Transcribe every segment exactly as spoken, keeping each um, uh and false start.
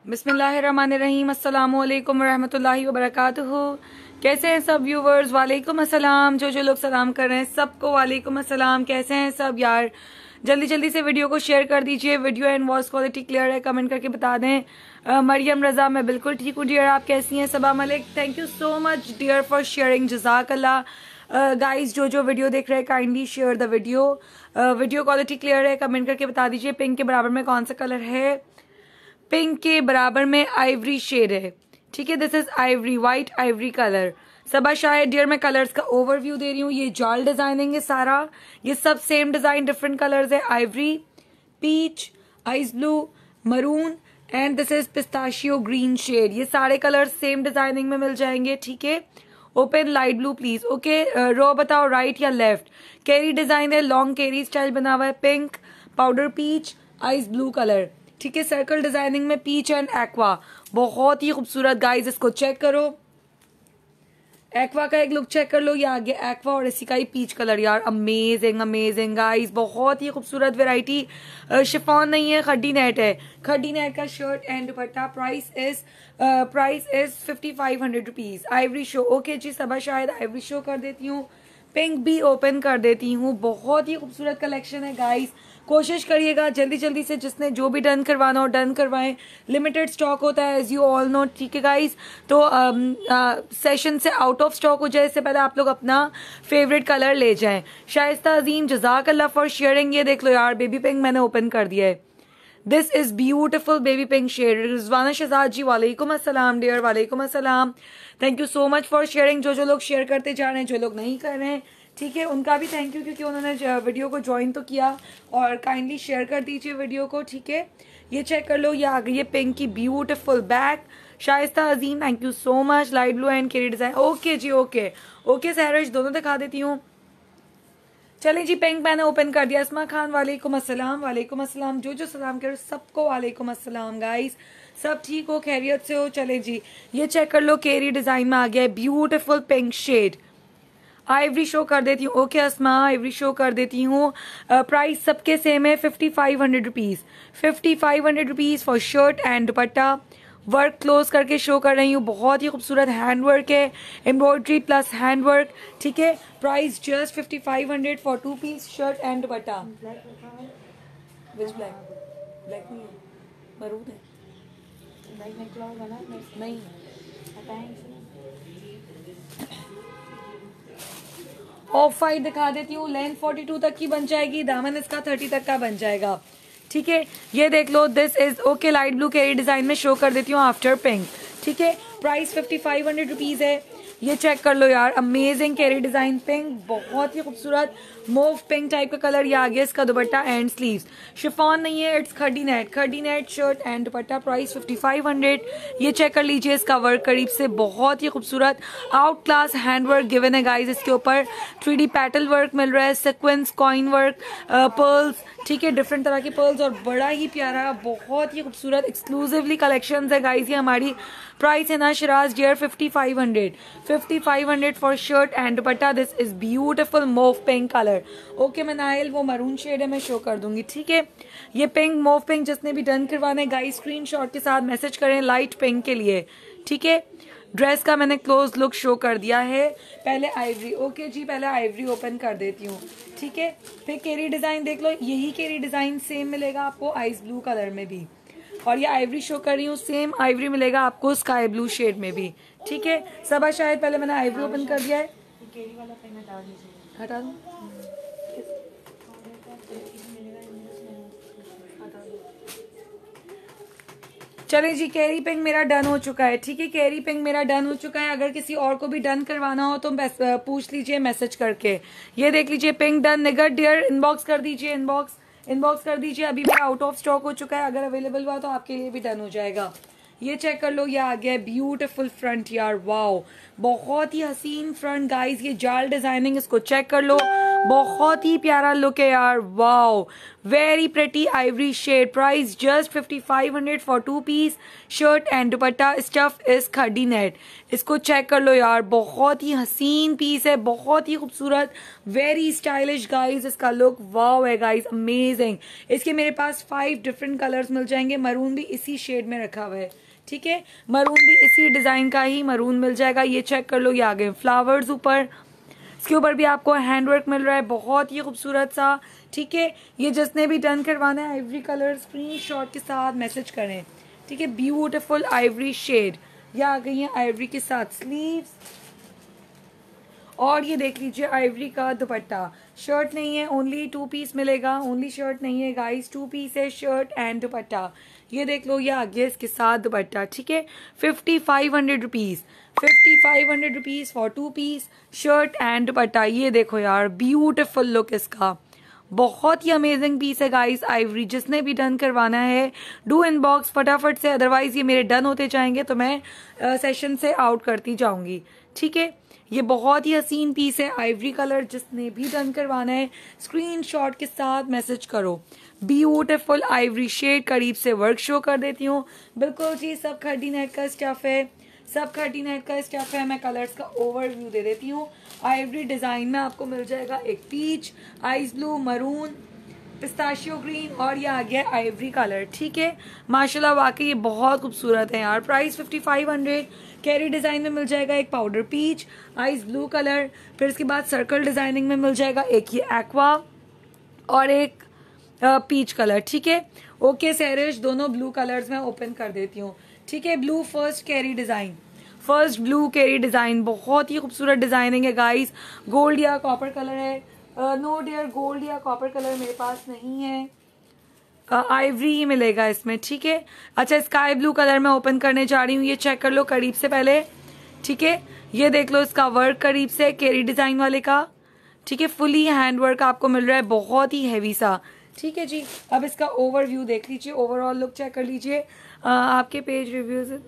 बिस्मिल्लाहिर्रहमानिर्रहीम, अस्सलामु अलैकुम वरहमतुल्लाहि वबरकातुहू। कैसे हैं सब व्यूवर्स? वालेकुम अस्सलाम। जो जो लोग सलाम कर रहे हैं सबको वालेकुम अस्सलाम। कैसे हैं सब यार? जल्दी जल्दी से वीडियो को शेयर कर दीजिए। Video and voice quality clear है? कमेंट करके बता दें। uh, मरियम रजा, मैं बिल्कुल ठीक हूँ डियर, आप कैसी हैं? Saba Malik, thank you so much dear for sharing, जज़ाकल्लाह। गाइस uh, जो जो वीडियो देख रहे हैं kindly share the video. Video quality clear है? कमेंट करके बता दीजिए। पिंक के बराबर में कौन सा कलर है? पिंक के बराबर में आइवरी शेड है, ठीक है। This is ivory, white ivory colour. Saba शायद डियर मैं कलर्स का ओवरव्यू दे रही हूँ। ये जाल डिजाइनिंग है सारा, ये सब सेम डिजाइन, डिफरेंट कलर्स है। Ivory, peach, ice blue, maroon and this is pistachio green shade. ये सारे कलर्स सेम डिजाइनिंग में मिल जाएंगे, ठीक है। Open light blue please, okay. Row बताओ राइट या लेफ्ट। कैरी डिजाइन है, लॉन्ग कैरी स्टाइल बना हुआ है। Pink, powder peach, ice blue colour, ठीक है। सर्कल डिजाइनिंग में पीच एंड एक्वा, बहुत ही खूबसूरत गाइस। इसको चेक करो, एक्वा का एक लुक चेक कर लो। ये आगे एक्वा और इसी का ही पीच कलर यार, अमेजिंग अमेजिंग गाइस, बहुत ही खूबसूरत वेराइटी। शिफॉन नहीं है, खड्डी नेट है। खड्डी नेट का shirt and dupatta. Price is price is fifty five hundred rupees. Ivory show, okay जी। सबा शायद आइवरी शो कर देती हूँ, पिंक भी ओपन कर देती हूँ। बहुत ही खूबसूरत कलेक्शन है गाइस, कोशिश करिएगा जल्दी जल्दी से, जिसने जो भी डन करवाना हो डन करवाएं। लिमिटेड स्टॉक होता है एज यू ऑल नो, ठीक है गाइस। तो सेशन से आउट ऑफ स्टॉक हो जाए इससे पहले आप लोग अपना फेवरेट कलर ले जाएं। शाइस्ता अजीम, जज़ाकल्लाह फॉर शेयरिंग। ये देख लो यार, बेबी पिंक मैंने ओपन कर दिया है। This is beautiful baby pink shade. Rizwana Shahzad ji, वालेकुम अस्सलाम डियर, वालेकुम अस्सलाम। Thank you so much for sharing. जो जो लोग शेयर करते जा रहे हैं, जो लोग नहीं कर रहे हैं, ठीक है, उनका भी थैंक यू, क्योंकि उन्होंने वीडियो को ज्वाइन तो किया। और काइंडली शेयर कर दीजिए वीडियो को, ठीक है। ये चेक कर लो, ये आ गई है पिंक की beautiful back. Shaista Azeem, thank you so much. Light blue and केरी डिजाइन, ओके जी, ओके ओके। सहरज, दोनों दिखा देती हूँ। चलें जी, पिंक मैंने ओपन कर दिया। अस्मा खान, वालेकुम अस्सलाम, वालेकुम अस्सलाम। जो जो सलाम करो सबको वालेकुम अस्सलाम गाइस। सब ठीक हो, खैरियत से हो? चले जी, ये चेक कर लो, केरी डिजाइन में आ गया है beautiful pink shade. Ivory show कर देती हूँ, ओके अस्मा, आइवरी शो कर देती हूँ। प्राइस सबके सेम है, fifty five hundred rupees. Fifty five hundred rupees for shirt and दुपट्टा। वर्क क्लोज करके शो कर रही हूँ, बहुत ही खूबसूरत हैंड वर्क है, एम्ब्रॉयडरी प्लस हैंड वर्क, ठीक है। Price just fifty five hundred for two piece shirt and दुपट्टा। Which black? ब्लैक नहीं है, मरून है। नहीं, ऑफ वाइट दिखा देती हूँ। लेंथ फोर्टी टू तक की बन जाएगी, दामन इसका थर्टी तक का बन जाएगा, ठीक है। ये देख लो, this is okay light blue कैरी डिजाइन में शो कर देती हूँ आफ्टर पिंक, ठीक है। Price fifty five hundred rupees है। ये चेक कर लो यार, अमेजिंग कैरी डिजाइन, पिंक, बहुत ही खूबसूरत मोव पिंक टाइप का कलर। ये आगे इसका दुपट्टा एंड स्लीव्स। शिफॉन नहीं है, इट्स खड्डी net. खड्डी net shirt and dupatta. Price fifty five hundred. ये चेक कर लीजिए, इसका वर्क करीब से बहुत ही खूबसूरत out class hand work given है गाइस। इसके ऊपर थ्री डी पैटल वर्क मिल रहा है, सिक्वेंस, कॉइन वर्क, पर्ल्स, ठीक है, डिफरेंट तरह के पर्ल्स, और बड़ा ही प्यारा, बहुत ही खूबसूरत एक्सक्लूसिवली कलेक्शन है गाइस। ये हमारी प्राइस है ना Shiraz dear, fifty five hundred. Fifty five hundred for shirt and dupatta. This is beautiful mauve pink colour, okay. मैं नाइल, वो मरून शेड है, मैं शो कर दूंगी, ठीक है। ये पिंक, मोव पिंक, जिसने भी डन करवाने गाइस स्क्रीनशॉट के साथ मैसेज करें लाइट पिंक के लिए, ठीक है। ड्रेस का मैंने क्लोज लुक शो कर दिया है। पहले आइवरी, ओके जी, पहले आइवरी ओपन कर देती हूँ, ठीक है। फिर केरी डिजाइन देख लो, यही केरी डिजाइन सेम मिलेगा आपको आइस ब्लू कलर में भी, और ये आइवरी शो कर रही हूँ, सेम आइवरी मिलेगा आपको स्काई ब्लू शेड में भी, ठीक है। सबा शायद पहले मैंने आइवरी ओपन कर दिया है, केरी वाला पेन हटा दीजिए, हटा दूँ। चलिए जी, कैरी पिंक मेरा डन हो चुका है, ठीक है। कैरी पिंक मेरा डन हो चुका है। अगर किसी और को भी डन करवाना हो तो पूछ लीजिए मैसेज करके। ये देख लीजिए, pink done. Nigar dear, inbox कर दीजिए, इनबॉक्स इनबॉक्स कर दीजिए। अभी मेरा आउट ऑफ स्टॉक हो चुका है, अगर अवेलेबल हुआ तो आपके लिए भी डन हो जाएगा। ये चेक कर लो, ये आ गया है ब्यूटिफुल फ्रंट यार, वाओ, बहुत ही हसीन फ्रंट गाइस। ये जाल डिजाइनिंग, इसको चेक कर लो, बहुत ही प्यारा लुक है यार, wow, very pretty ivory shade. Price just fifty five hundred for two piece shirt and dupatta. Stuff is खड्डी net. इसको चेक कर लो यार, बहुत ही हसीन पीस है, बहुत ही खूबसूरत, वेरी स्टाइलिश गाइज। इसका लुक वाओ है गाइज, अमेजिंग। इसके मेरे पास फाइव डिफरेंट कलर्स मिल जाएंगे। मरून भी इसी शेड में रखा हुआ है, ठीक है, मरून भी इसी डिजाइन का ही मरून मिल जाएगा। ये चेक कर लो, ये आ गए फ्लावर्स ऊपर, इसके ऊपर भी आपको हैंडवर्क मिल रहा है, बहुत ही खूबसूरत सा, ठीक है। ये जिसने भी डन करवाना है आइवरी कलर स्क्रीनशॉट के साथ मैसेज करें, ठीक है। ब्यूटीफुल आइवरी शेड, ये आ गई है आइवरी के साथ स्लीव्स। और ये देख लीजिए आइवरी का दुपट्टा। शर्ट नहीं है, ओनली टू पीस मिलेगा, ओनली शर्ट नहीं है गाइस, टू पीस है, शर्ट एंड दुपट्टा। ये देख लो, ये आ गया इसके साथ दुपट्टा, ठीक है। Fifty five hundred rupees, fifty five hundred rupees for two piece shirt and दुपट्टा। ये देखो यार, ब्यूटीफुल लुक इसका, बहुत ही अमेजिंग पीस है गाइस आइवरी। जिसने भी डन करवाना है डू इनबॉक्स फटाफट से, अदरवाइज ये मेरे डन होते जाएंगे तो मैं सेशन से आउट करती जाऊंगी, ठीक है। ये बहुत ही हसीन पीस है आइवरी कलर। जिसने भी डन करवाना है स्क्रीनशॉट के साथ मैसेज करो। ब्यूटीफुल आइवरी शेड, करीब से वर्क शो कर देती हूँ। बिल्कुल जी, सब खड्डी नेट का स्टफ है, सब खड्डी नेट का स्टफ है। मैं कलर्स का ओवरव्यू दे देती हूँ। आइवरी डिजाइन में आपको मिल जाएगा एक peach, ice blue, maroon, pistachio green और ये आ गया आइवरी कलर, ठीक है। माशाल्लाह वाकई ये बहुत खूबसूरत है यार। Price fifty five hundred. कैरी डिजाइन में मिल जाएगा एक powder peach, ice blue colour, फिर इसके बाद सर्कल डिजाइनिंग में मिल जाएगा एक ये एक्वा और एक पीच कलर, ठीक है। ओके सैरिश, दोनों ब्लू कलर्स में ओपन कर देती हूँ, ठीक है। ब्लू फर्स्ट कैरी डिजाइन, फर्स्ट ब्लू कैरी डिजाइन, बहुत ही खूबसूरत डिजाइनिंग है गाइस। गोल्ड या कॉपर कलर है, नो डियर गोल्ड या कॉपर कलर मेरे पास नहीं है, आइवरी ही मिलेगा इसमें, ठीक है। अच्छा, स्काई ब्लू कलर में ओपन करने जा रही हूँ, ये चेक कर लो करीब से पहले, ठीक है। ये देख लो इसका वर्क करीब से कैरी डिजाइन वाले का, ठीक है। फुली हैंड वर्क आपको मिल रहा है, बहुत ही हैवी सा, ठीक है जी। अब इसका ओवरव्यू देख लीजिए, ओवरऑल लुक चेक कर लीजिए। आपके पेज रिव्यूज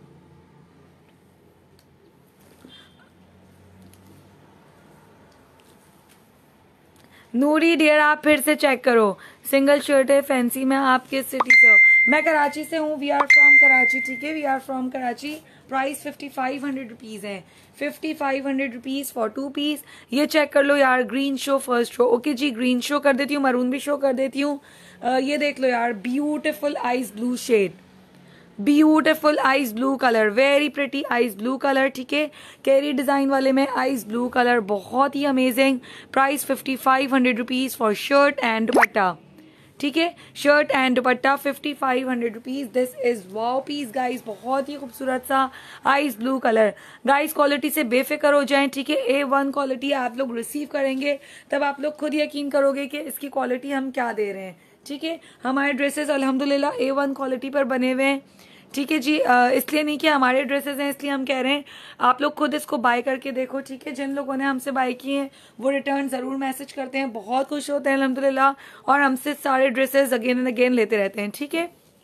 नूरी डियर, आप फिर से चेक करो। सिंगल शर्ट है फैंसी में। आप किस सिटी से हो? मैं कराची से हूँ, वी आर फ्रॉम कराची, ठीक है, we are from Karachi. Price fifty five hundred rupees है, fifty five hundred rupees for two piece. ये चेक कर लो यार, green show first show, okay जी, ग्रीन शो कर देती हूँ, मरून भी शो कर देती हूँ। ये देख लो यार, beautiful ice blue shade, beautiful ice blue colour, very pretty ice blue colour, ठीक है। कैरी डिजाइन वाले में आइस ब्लू कलर, बहुत ही amazing. Price fifty five hundred rupees for shirt and दुपट्टा, ठीक है। Shirt and dupatta fifty five hundred rupees. This is wow piece guys, बहुत ही खूबसूरत सा ice blue colour. Guys quality से बेफिक्र हो जाएं, ठीक है। ए वन क्वालिटी आप लोग रिसीव करेंगे तब आप लोग खुद यकीन करोगे कि इसकी क्वालिटी हम क्या दे रहे हैं, ठीक है। हमारे ड्रेसेस अल्हम्दुलिल्लाह ए वन क्वालिटी पर बने हुए हैं, ठीक है जी। इसलिए नहीं कि हमारे ड्रेसेस हैं इसलिए हम कह रहे हैं, आप लोग खुद इसको बाय करके देखो, ठीक है। जिन लोगों ने हमसे बाय किए हैं वो रिटर्न जरूर मैसेज करते हैं, बहुत खुश होते हैं अल्हम्दुलिल्लाह, और हमसे सारे ड्रेसेस अगेन एंड अगेन लेते रहते हैं, ठीक है।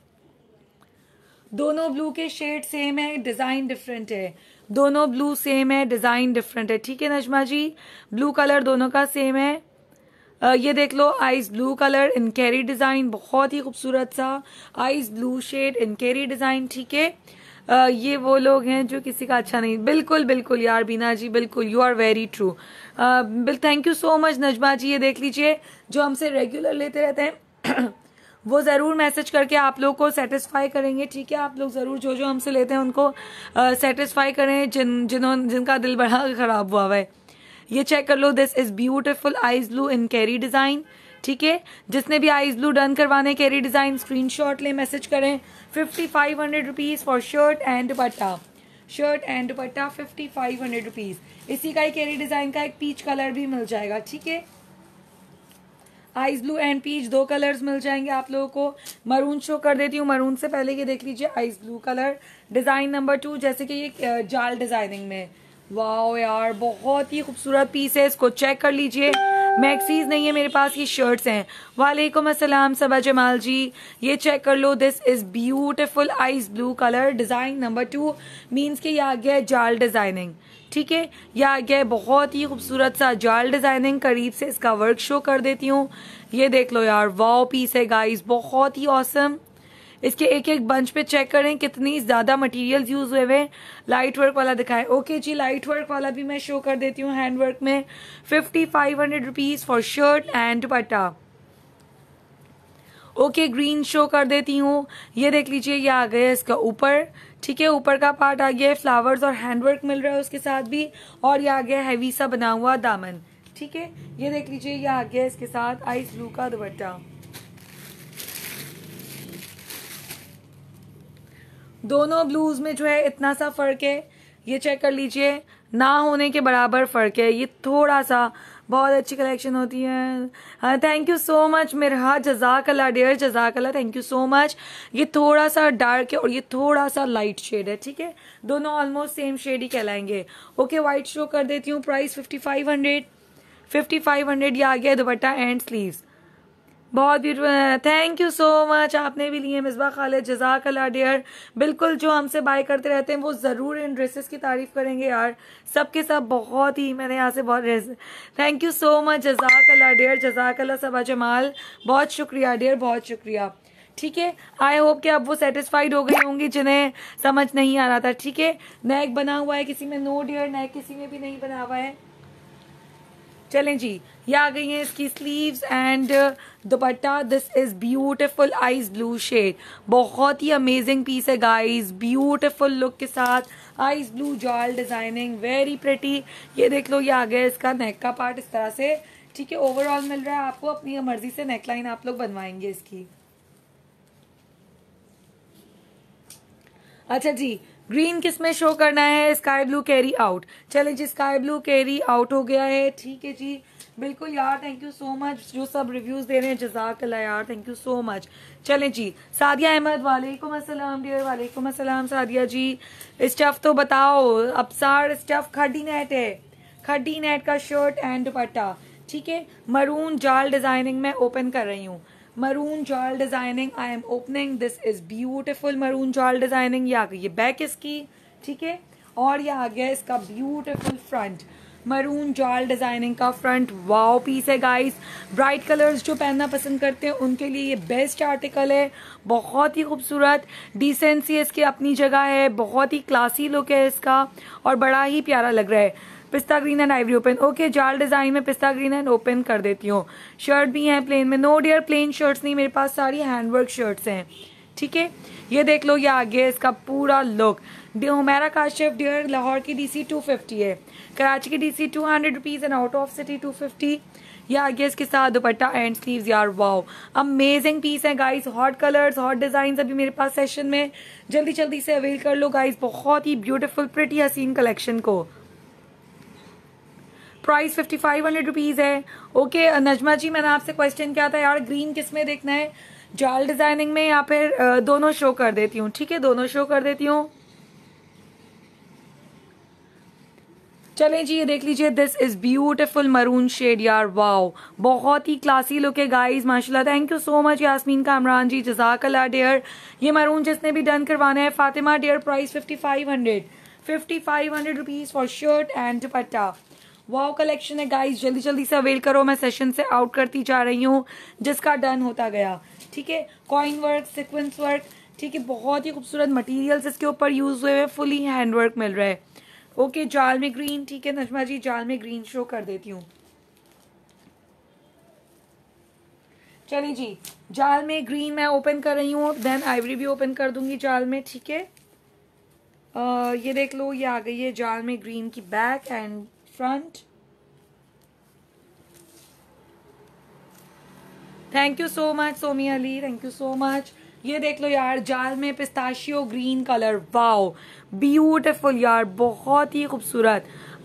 दोनों ब्लू के शेड सेम है, डिजाइन डिफरेंट है। दोनों ब्लू सेम है, डिजाइन डिफरेंट है, ठीक है नजमा जी। ब्लू कलर दोनों का सेम है। Uh, ये देख लो, आइस ब्लू कलर इन कैरी डिजाइन, बहुत ही खूबसूरत सा आइस ब्लू शेड इन कैरी डिजाइन, ठीक है। uh, ये वो लोग हैं जो किसी का अच्छा नहीं, बिल्कुल बिल्कुल यार बीना जी, बिल्कुल, you are very true. Thank you so much Najma ji. ये देख लीजिए, जो हमसे रेगुलर लेते रहते हैं वो जरूर मैसेज करके आप लोग को सेटिस्फाई करेंगे, ठीक है। आप लोग जरूर जो जो हमसे लेते हैं उनको सेटिस्फाई uh, करें, जिन जिन्होंने जिनका दिल बड़ा खराब हुआ हुआ है। ये चेक कर लो, this is beautiful ice blue in कैरी डिजाइन, ठीक है। जिसने भी आइस ब्लू डन करवाने कैरी डिजाइन स्क्रीनशॉट ले, मैसेज करें। Fifty five hundred rupees for shirt and dupatta, shirt and dupatta fifty five hundred rupees. इसी का ही कैरी डिजाइन का एक पीच कलर भी मिल जाएगा, ठीक है। आइस ब्लू एंड पीच दो कलर्स मिल जाएंगे आप लोगों को। मरून शो कर देती हूँ, मरून से पहले ये देख लीजिए ice blue colour, design number two, जैसे कि ये जाल डिजाइनिंग में। वाओ यार, बहुत ही खूबसूरत पीस है, इसको चेक कर लीजिए। मैक्सीज नहीं है मेरे पास, ये शर्ट्स हैं। वालेकुम अस्सलाम सबा जमाल जी, ये चेक कर लो। This is beautiful ice blue colour, design number two, means के ये आ गया है जाल डिजाइनिंग। ठीक है, यह आ गया है बहुत ही खूबसूरत सा जाल डिजाइनिंग। करीब से इसका वर्क शो कर देती हूँ। ये देख लो यार, वाओ पीस है गाइस, बहुत ही ऑसम। इसके एक एक बंच पे चेक करें कितनी ज्यादा मटेरियल्स यूज हुए हुए। लाइट वर्क वाला दिखाएं। ओके जी, लाइट वर्क वाला भी मैं शो कर देती हूँ हैंड वर्क में। Fifty five hundred rupees for shirt and dupatta. Okay, green show कर देती हूँ। ये देख लीजिए, ये आ गया इसका ऊपर। ठीक है, ऊपर का पार्ट आ गया है, फ्लावर्स और हैंडवर्क मिल रहा है उसके साथ भी। और ये आ गया हैवी सा बना हुआ दामन। ठीक है, ये देख लीजिए, ये आ गया इसके साथ आइस ब्लू का दुपट्टा। दोनों ब्लूज में जो है इतना सा फर्क है, ये चेक कर लीजिए, ना होने के बराबर फर्क है। ये थोड़ा सा, बहुत अच्छी कलेक्शन होती है। हाँ, thank you so much Mirha, जजाकल्ला डियर, जजाकल्ला, थैंक यू सो मच। ये थोड़ा सा डार्क है और ये थोड़ा सा लाइट शेड है। ठीक है, दोनों ऑलमोस्ट सेम शेड ही कहलाएंगे। ओके, व्हाइट शो कर देती हूँ। Price fifty five hundred fifty five hundred. ये आ गया दुपट्टा एंड स्लीव्स, बहुत ब्यूटीफुल है। थैंक यू सो मच, आपने भी लिए मिसबा खालिद, जजाकल्ला डियर। बिल्कुल, जो हमसे बाय करते रहते हैं वो जरूर इन ड्रेसेस की तारीफ करेंगे यार, सबके सब बहुत ही, मैंने यहाँ से बहुत dress. Thank you so much, जजाकल्ला डियर, जजाकल्ला सबा जमाल, बहुत शुक्रिया डियर, बहुत शुक्रिया। ठीक है, आई होप कि अब वो सेटिस्फाइड हो गई होंगी जिन्हें समझ नहीं आ रहा था। ठीक है, नेक बना हुआ है किसी में, नो डियर, नेक किसी में भी नहीं बना हुआ है। चलें जी, ये आ गई है इसकी sleeves and dupatta. This is beautiful ice blue shade, बहुत ही अमेजिंग पीस है गाइस, ब्यूटिफुल लुक के साथ आइस ब्लू जाल डिजाइनिंग, वेरी प्रिटी। ये देख लो, ये आ गया इसका नेक का पार्ट इस तरह से। ठीक है, ओवरऑल मिल रहा है आपको, अपनी मर्जी से नेकलाइन आप लोग बनवाएंगे इसकी। अच्छा जी, ग्रीन किस में शो करना है? स्काई ब्लू कैरी आउट। चले जी, स्काई ब्लू कैरी आउट हो गया है। ठीक है जी, बिल्कुल यार, थैंक यू सो मच जो सब रिव्यूज दे रहे हैं, जज़ाकल्लाह यार, थैंक यू सो मच। चलें जी, सादिया अहमद, वालेकुम अस्सलाम डियर, वालेकुम अस्सलाम सादिया जी। स्टफ तो बताओ, अबसार स्टफ खड्डी नेट है, खड्डी नेट का शर्ट एंड दुपट्टा। ठीक है, मरून जाल डिजाइनिंग में ओपन कर रही हूँ। मरून जाल designing I am opening, this is beautiful maroon जाल डिजाइनिंग। ये आ गई ये बैक इसकी। ठीक है, और ये आ गया इसका ब्यूटिफुल फ्रंट, मरून जाल डिजाइनिंग का फ्रंट। वाओ पीस है गाइस, ब्राइट कलर्स जो पहनना पसंद करते हैं उनके लिए ये बेस्ट आर्टिकल है। बहुत ही खूबसूरत, डिसेंसी इसकी अपनी जगह है, बहुत ही क्लासी लुक है इसका और बड़ा ही प्यारा लग रहा है। Pista green and ivory open. Okay, जाल डिजाइन में पिस्ता ग्रीन एंड ओपन कर देती हूँ। शर्ट भी है प्लेन में, नो डियर प्लेन शर्ट्स नहीं, मेरे पास सारी हैंडवर्क शर्ट्स हैं। ठीक है, ये देख लो, ये आगे इसका पूरा लुक। हुमैरा काशिफ डियर, लाहौर की डीसी टू फिफ्टी है, कराची की DC two hundred rupees and out of city two fifty. ये आगे इसके साथ दुपट्टा एंड स्लीव्स। यार वाओ, अमेजिंग पीस है guys, hot colours, hot design अभी मेरे पास सेशन में, जल्दी जल्दी से अवेल कर लो गाइस, बहुत ही ब्यूटीफुल प्रिटी हसीन कलेक्शन को। Price fifty five hundred rupees है। ओके नजमा जी, मैंने आपसे क्वेश्चन किया था यार, ग्रीन किस में देखना है, जाल डिजाइनिंग में या फिर दोनों शो कर देती हूँ? ठीक है, दोनों शो कर देती हूँ। चलें जी, ये देख लीजिए, this is beautiful maroon shade. यार वाओ, बहुत ही क्लासी लुक है गाइस, माशाल्लाह। Thank you so much Yasmeen Kamran ji, जजाकल्लाह डियर। ये मरून जिसने भी डन करवाना है, Fatima dear, price fifty five hundred fifty five hundred rupees for shirt and dupatta. Wow collection है गाइस, जल्दी जल्दी से अवेल करो, मैं सेशन से आउट करती जा रही हूँ जिसका डन होता गया। ठीक है, कॉइन वर्क, सीक्वेंस वर्क, ठीक है, बहुत ही खूबसूरत मटेरियल्स इसके ऊपर यूज हुए हैं, फुली हैंडवर्क मिल रहा है। ओके, जाल में ग्रीन। ठीक है नजमा जी, जाल में ग्रीन शो कर देती हूँ। चलिए जी, जाल में ग्रीन मैं ओपन कर रही हूँ, देन आइवरी भी ओपन कर दूंगी जाल में। ठीक है, uh, ये देख लो, ये आ गई है जाल में ग्रीन की back and front. Thank you so much Somi Ali, thank you so much. ये देख लो यार, जाल में pistachio green colour, wow beautiful यार, बहुत ही खूबसूरत।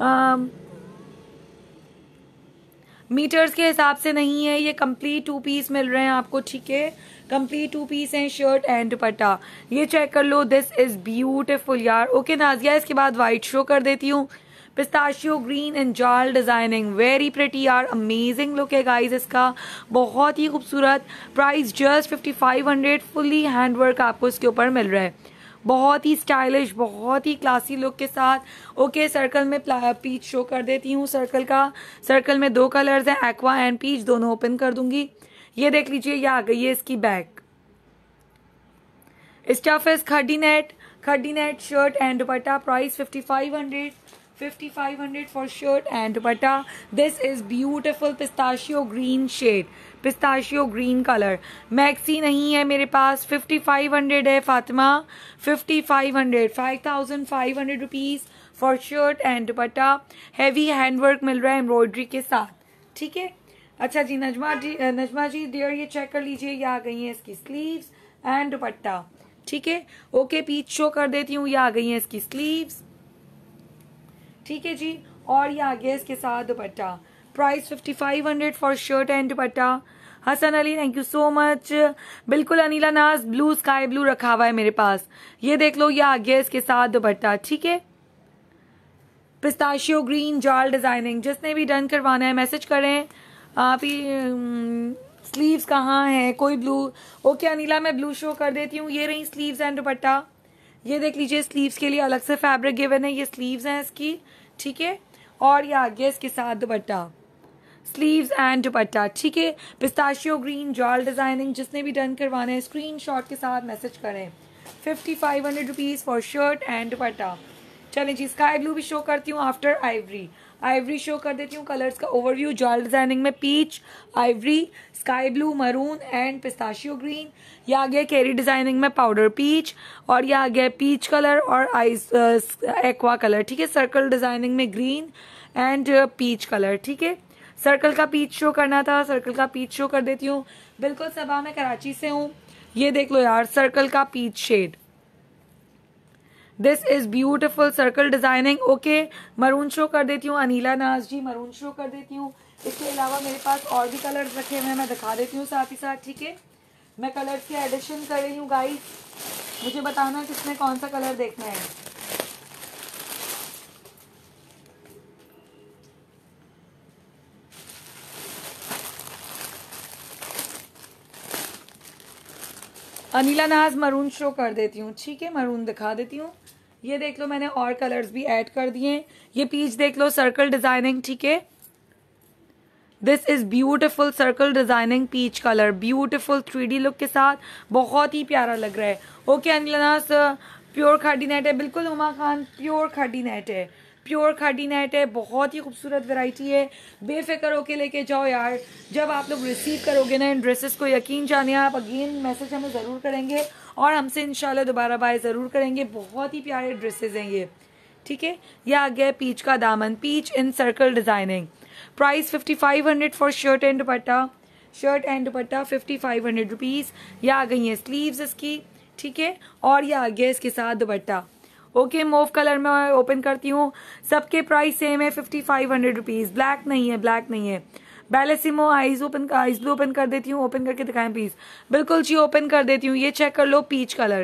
मीटर्स के हिसाब से नहीं है, ये कंप्लीट टू पीस मिल रहे हैं आपको। ठीक है, कंप्लीट टू पीस हैं, शर्ट एंड दुपट्टा। ये चेक कर लो, दिस इज ब्यूटीफुल यार। ओके नाजिया, इसके बाद व्हाइट शो कर देती हूँ। पिस्ताशियो ग्रीन एंड जाल डिजाइनिंग, वेरी प्रिटी यार, अमेजिंग लुक है गाइज इसका, बहुत ही खूबसूरत। Price just fifty five hundred, fully handwork आपको इसके ऊपर मिल रहा है, बहुत ही स्टाइलिश, बहुत ही क्लासी लुक के साथ। ओके, सर्कल में पीच शो कर देती हूँ। सर्कल का सर्कल में दो कलर्स हैं, एक्वा एंड पीच, दोनों ओपन कर दूंगी। ये देख लीजिए, ये आ गई है इसकी back. Stuff is खड्डी net, खड्डी net shirt and dupatta. Price fifty five hundred, fifty five hundred for shirt and dupatta. This is beautiful pistachio green shade, pistachio green colour. Maxi नहीं है मेरे पास, फिफ्टी फाइव हंड्रेड है Fatima, fifty five hundred, five thousand five hundred rupees for shirt and dupatta. Heavy handwork मिल रहा है embroidery के साथ, ठीक है। अच्छा जी नजमा जी, नजमा जी डियर, ये चेक कर लीजिए, ये आ गई है इसकी स्लीव्स एंड दुपट्टा, ठीक है। ओके, पीच शो कर देती हूँ, ये आ गई है इसकी स्लीव्स, ठीक है जी, और ये आ गया इसके साथ dupatta. Price fifty five hundred for shirt and dupatta. Hasan Ali, thank you so much. बिल्कुल अनिला नाज, ब्लू स्काई ब्लू रखा हुआ है मेरे पास, ये देख लो, ये आ गया इसके साथ दुपट्टा, ठीक है। पिस्ताशियो ग्रीन जाल डिजाइनिंग, जिसने भी डन करवाना है मैसेज करें। आप ही स्लीव्स कहाँ है, कोई ब्लू। ओके अनिला, मैं ब्लू शो कर देती हूँ, ये रही स्लीव्स एंड दुपट्टा। ये देख लीजिए, स्लीव्स के लिए अलग से फैब्रिक गिवन है, ये स्लीव्स हैं इसकी, ठीक है, और ये आगे इसके साथ दुपट्टा, स्लीव्स एंड दुपट्टा, ठीक है। पिस्ताशियो ग्रीन जाल डिजाइनिंग, जिसने भी डन करवाना है स्क्रीनशॉट के साथ मैसेज करें। Fifty five hundred rupees for shirt and dupatta. चलें जी, स्काई ब्लू भी शो करती हूँ आफ्टर आइवरी, आइवरी शो कर देती हूँ। कलर्स का ओवरव्यू, जाल डिजाइनिंग में peach, ivory, sky blue, maroon and pistachio green. ये आ गया कैरी डिजाइनिंग में पाउडर पीच, और ये आ गया पीच कलर और आइस एक्वा कलर, ठीक है। सर्कल डिजाइनिंग में ग्रीन एंड पीच कलर, ठीक है। सर्कल का पीच शो करना था, सर्कल का पीच शो कर देती हूँ। बिल्कुल सबा, मैं कराची से हूँ, ये देख लो यार, सर्कल का peach shade. This is beautiful circle designing. Okay, maroon show कर देती हूँ अनिला नाज जी, मरून शो कर देती हूँ। इसके अलावा मेरे पास और भी कलर्स रखे हुए हैं, मैं दिखा देती हूँ साथ ही साथ, ठीक है। मैं कलर्स की एडिशन कर रही हूँ गाइस, मुझे बताना किसने कौन सा कलर देखना है। अनिला नाज मरून शो कर देती हूँ, ठीक है, मरून दिखा देती हूँ। ये देख लो, मैंने और कलर्स भी ऐड कर दिए। ये पीच देख लो, सर्कल डिजाइनिंग, ठीक है। This is beautiful circle designing peach colour, beautiful three D look के साथ, बहुत ही प्यारा लग रहा है। ओके अनिला नाज, प्योर खादी नेट है, बिल्कुल हुमा खान, प्योर खादी नेट है, प्योर खादी नेट है, बहुत ही खूबसूरत वैरायटी है। बेफिक्र होके लेके जाओ यार, जब आप लोग रिसीव करोगे ना इन ड्रेसेस को, यकीन जानिए आप अगेन मैसेज हमें ज़रूर करेंगे और हमसे इंशाल्लाह दोबारा बाय ज़रूर करेंगे। बहुत ही प्यारे ड्रेसेस हैं ये, ठीक है। ये आ गया पीच का दामन, peach in circle designing. Price fifty five hundred for shirt and dupatta, shirt and dupatta fifty five hundred rupees. ये आ गई हैं स्लीव्स इसकी, ठीक है, और ये आ गया इसके साथ दुपट्टा। ओके, मूव कलर में ओपन करती हूँ, सबके प्राइस सेम है, fifty five hundred rupees. Black नहीं है, ब्लैक नहीं है। बेलेसिमो ice open, ice blue open कर देती हूँ, ओपन करके दिखाएं प्लीज। बिल्कुल जी, ओपन कर देती हूँ, ये चेक कर लो, peach colour.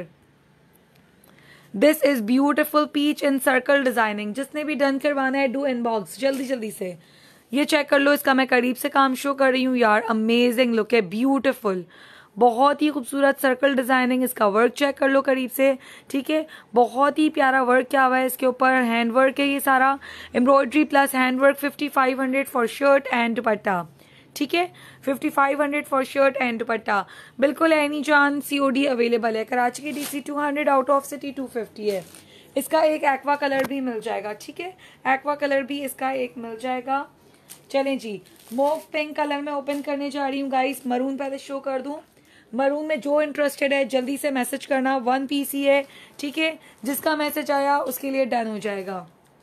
This is beautiful peach in circle designing. जिसने भी डन करवाना है डू इनबॉक्स जल्दी जल्दी से। ये चेक कर लो, इसका मैं करीब से काम शो कर रही हूँ यार, अमेजिंग लुक है, ब्यूटिफुल, बहुत ही खूबसूरत सर्कल डिजाइनिंग। इसका वर्क चेक कर लो करीब से, ठीक है, बहुत ही प्यारा वर्क किया हुआ है इसके ऊपर, हैंड वर्क है ये सारा, embroidery plus hand work. Fifty five hundred for shirt and दुपट्टा, ठीक है, fifty five hundred for shirt and dupatta. बिल्कुल एनी जान सीओडी अवेलेबल है। कराची की DC two hundred, out of city two fifty है। इसका एक एक्वा कलर भी मिल जाएगा, ठीक है, एक्वा कलर भी इसका एक मिल जाएगा। चलें जी, मोव पिंक कलर में ओपन करने जा रही हूँ गाइस। मरून पहले शो कर दूं, मरून में जो इंटरेस्टेड है जल्दी से मैसेज करना, वन पीस ही है, ठीक है, जिसका मैसेज आया उसके लिए डन हो जाएगा।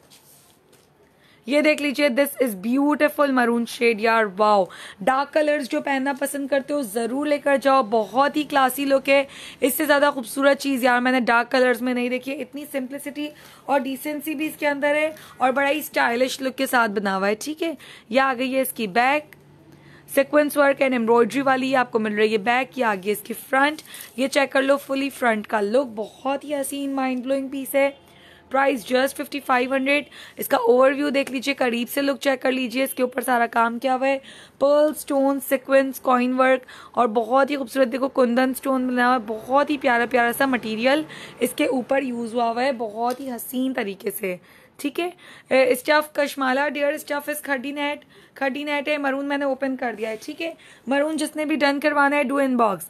ये देख लीजिए, this is beautiful maroon shade यार, वाओ। डार्क कलर्स जो पहनना पसंद करते हो जरूर लेकर जाओ, बहुत ही क्लासी लुक है। इससे ज्यादा खूबसूरत चीज यार मैंने डार्क कलर्स में नहीं देखी है। इतनी सिंप्लिसिटी और डिसेंसी भी इसके अंदर है और बड़ा ही स्टाइलिश लुक के साथ बना हुआ है, ठीक है। ये आ गई है इसकी back, sequence work and embroidery वाली आपको मिल रही है बैक। ये आ गई इसकी फ्रंट, ये चेक कर लो, फुली फ्रंट का लुक, बहुत ही हसीन माइंड ब्लोइंग पीस है। Price just fifty five hundred. इसका ओवरव्यू देख लीजिए, करीब से लुक चेक कर लीजिए। इसके ऊपर सारा काम किया हुआ है, pearl stone, sequence, coin work और बहुत ही खूबसूरत देखो कुंदन स्टोन बना हुआ है। बहुत ही प्यारा प्यारा सा मटेरियल इसके ऊपर यूज हुआ हुआ है, बहुत ही हसीन तरीके से। ठीक है, stuff Kashmala dear stuff is खड्डी net, खड्डी net है। मरून मैंने ओपन कर दिया है। ठीक है, मरून जिसने भी डन करवाना है डू इनबॉक्स।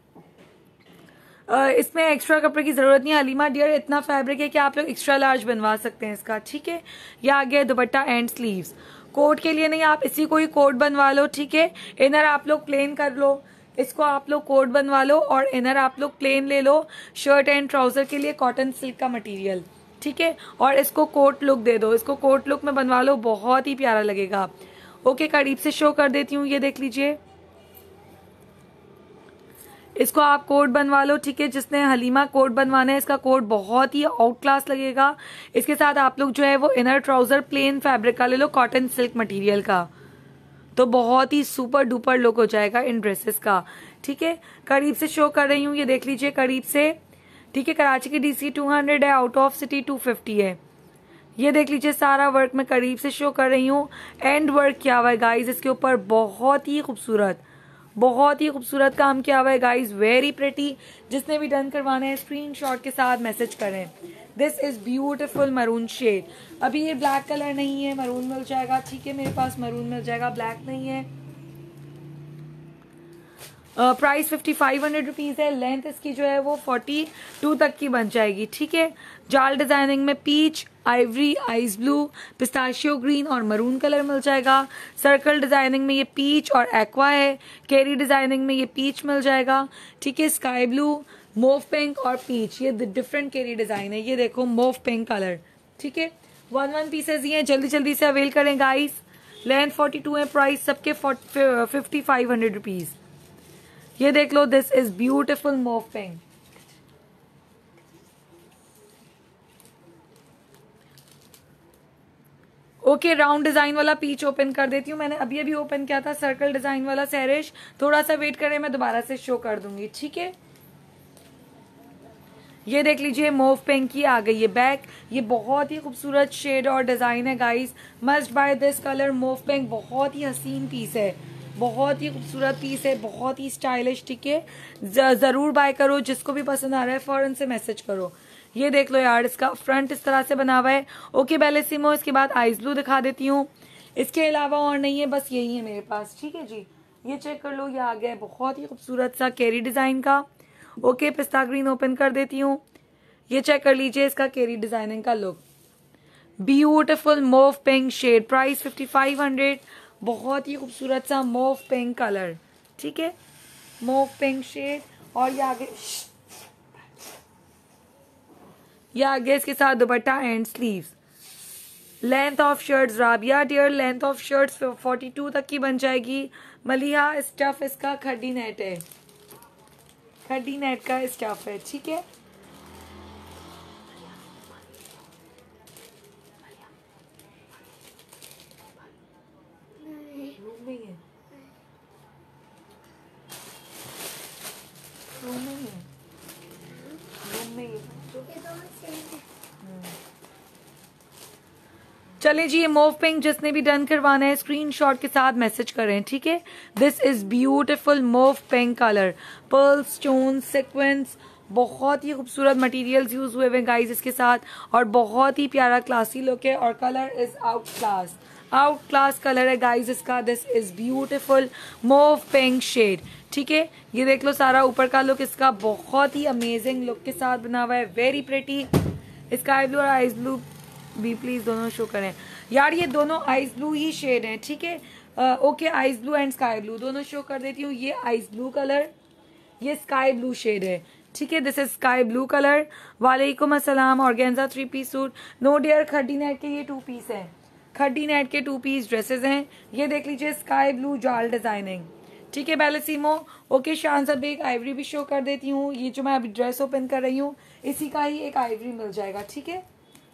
इसमें एक्स्ट्रा कपड़े की जरूरत नहीं है हलीमा डियर, इतना फैब्रिक है कि आप लोग एक्स्ट्रा लार्ज बनवा सकते हैं इसका। ठीक है, यह आ गया दुपट्टा एंड स्लीव्स। कोट के लिए नहीं, आप इसी को ही कोट बनवा लो। ठीक है, इनर आप लोग प्लेन कर लो, इसको आप लोग कोट बनवा लो और इनर आप लोग प्लेन ले लो। शर्ट एंड ट्राउजर के लिए कॉटन सिल्क का मटेरियल। ठीक है, और इसको कोट लुक दे दो, इसको कोट लुक में बनवा लो, बहुत ही प्यारा लगेगा। ओके, करीब से शो कर देती हूँ, ये देख लीजिए, इसको आप कोट बनवा लो। ठीक है, जिसने हलीमा कोट बनवाना है इसका कोट बहुत ही आउट क्लास लगेगा। इसके साथ आप लोग जो है वो इनर ट्राउजर प्लेन फैब्रिक का ले लो, कॉटन सिल्क मटेरियल का, तो बहुत ही सुपर डुपर लुक हो जाएगा इन ड्रेसेस का। ठीक है, करीब से शो कर रही हूँ, ये देख लीजिए करीब से। ठीक है, कराची की डीसी टू हंड्रेड है, out of city two fifty है। ये देख लीजिए सारा वर्क मैं करीब से शो कर रही हूँ। एंड वर्क किया हुआ है गाइज इसके ऊपर, बहुत ही खूबसूरत, बहुत ही खूबसूरत काम किया हुआ है गाइज, वेरी प्रिटी। जिसने भी डन करवाना है स्क्रीनशॉट के साथ मैसेज करें। This is beautiful maroon shade. अभी ये ब्लैक कलर नहीं है, मरून मिल जाएगा। ठीक है, मेरे पास मरून मिल जाएगा, ब्लैक नहीं है। Price fifty five hundred rupees है। लेंथ इसकी जो है वो फोर्टी टू तक की बन जाएगी। ठीक है, जाल डिजाइनिंग में peach, ivory, ice blue, pistachio green और मरून कलर मिल जाएगा। सर्कल डिजाइनिंग में ये पीच और एक्वा है। केरी डिजाइनिंग में ये पीच मिल जाएगा। ठीक है, स्काई ब्लू, मोव पिंक और पीच, ये डिफरेंट केरी डिजाइन है। ये देखो मोव पिंक कलर। ठीक है, वन वन पीसेज ही हैं, जल्दी जल्दी से अवेल करें गाइस। लेंथ फोर्टी टू है, प्राइस सबके फिफ्टी फाइव हंड्रेड रुपीज। ये देख लो, this is beautiful mauve pink. Okay, round design वाला पीच ओपन कर देती हूँ। मैंने अभी अभी ओपन किया था सर्कल डिजाइन वाला सैरिश, थोड़ा सा वेट करें, मैं दोबारा से शो कर दूंगी। ठीक है, ये देख लीजिए मोव पिंक की आ गई है बैक। ये बहुत ही खूबसूरत शेड और डिजाइन है guys, must buy this colour mauve pink. बहुत ही हसीन पीस है, बहुत ही खूबसूरत पीस है, बहुत ही स्टाइलिश। ठीक है, जरूर बाय करो, जिसको भी पसंद आ रहा है फौरन से मैसेज करो। ये देख लो यार, इसका फ्रंट इस तरह से बना हुआ है। ओके बेलेसिमो, इसके बाद आइस ब्लू दिखा देती हूँ। इसके अलावा और नहीं है, बस यही है मेरे पास। ठीक है जी, ये चेक कर लो, ये आ गया है बहुत ही खूबसूरत सा केरी डिजाइन का। ओके, पिस्ता ग्रीन ओपन कर देती हूँ, ये चेक कर लीजिए इसका केरी डिजाइनिंग का look. Beautiful mauve pink shade, price fifty five hundred. बहुत ही खूबसूरत सा मोव पिंक कलर। ठीक है, मोव पिंक शेड। और ये आगे ये आगे इसके साथ dupatta and sleeves. Length of shirts Rabia dear, length of shirts forty two तक की बन जाएगी। मलिहा स्टफ इसका खड्डी नेट है, खड्डी नेट का स्टफ है। ठीक है, रूम में है, रूम में है, रूम में है। चले जी, ये मोव पिंक जिसने भी डन करवाना है स्क्रीनशॉट के साथ मैसेज करें। ठीक है, this is beautiful mauve pink colour, pearl stone sequence, बहुत ही खूबसूरत मटेरियल्स यूज हुए हुए गाइस इसके साथ, और बहुत ही प्यारा क्लासी लुक है। और colour is out class, out class colour है गाइस इसका। This is beautiful mauve pink shade. ठीक है, ये देख लो सारा ऊपर का लुक इसका बहुत ही अमेजिंग लुक के साथ बना हुआ है, वेरी प्रिटी। स्काई ब्लू और आइस ब्लू भी प्लीज दोनों शो करें यार, ये दोनों आइस ब्लू ही शेड हैं। ठीक है, okay, ice blue and sky blue दोनों शो कर देती हूँ। ये आइस ब्लू कलर, ये स्काई ब्लू शेड है। ठीक है, this is sky blue colour. वालेकुम अस्सलाम। Organza three piece suit, no dear, खड्डी नेट के ये टू पीस है, खड्डी नेट के टू पीस ड्रेसेस हैं। ये देख लीजिए स्काई ब्लू जाल डिजाइनिंग। ठीक है बेलेसिमो। ओके, शान सब एक आइवरी भी शो कर देती हूँ। ये जो मैं अभी ड्रेस ओपन कर रही हूँ इसी का ही एक आइवरी मिल जाएगा। ठीक है,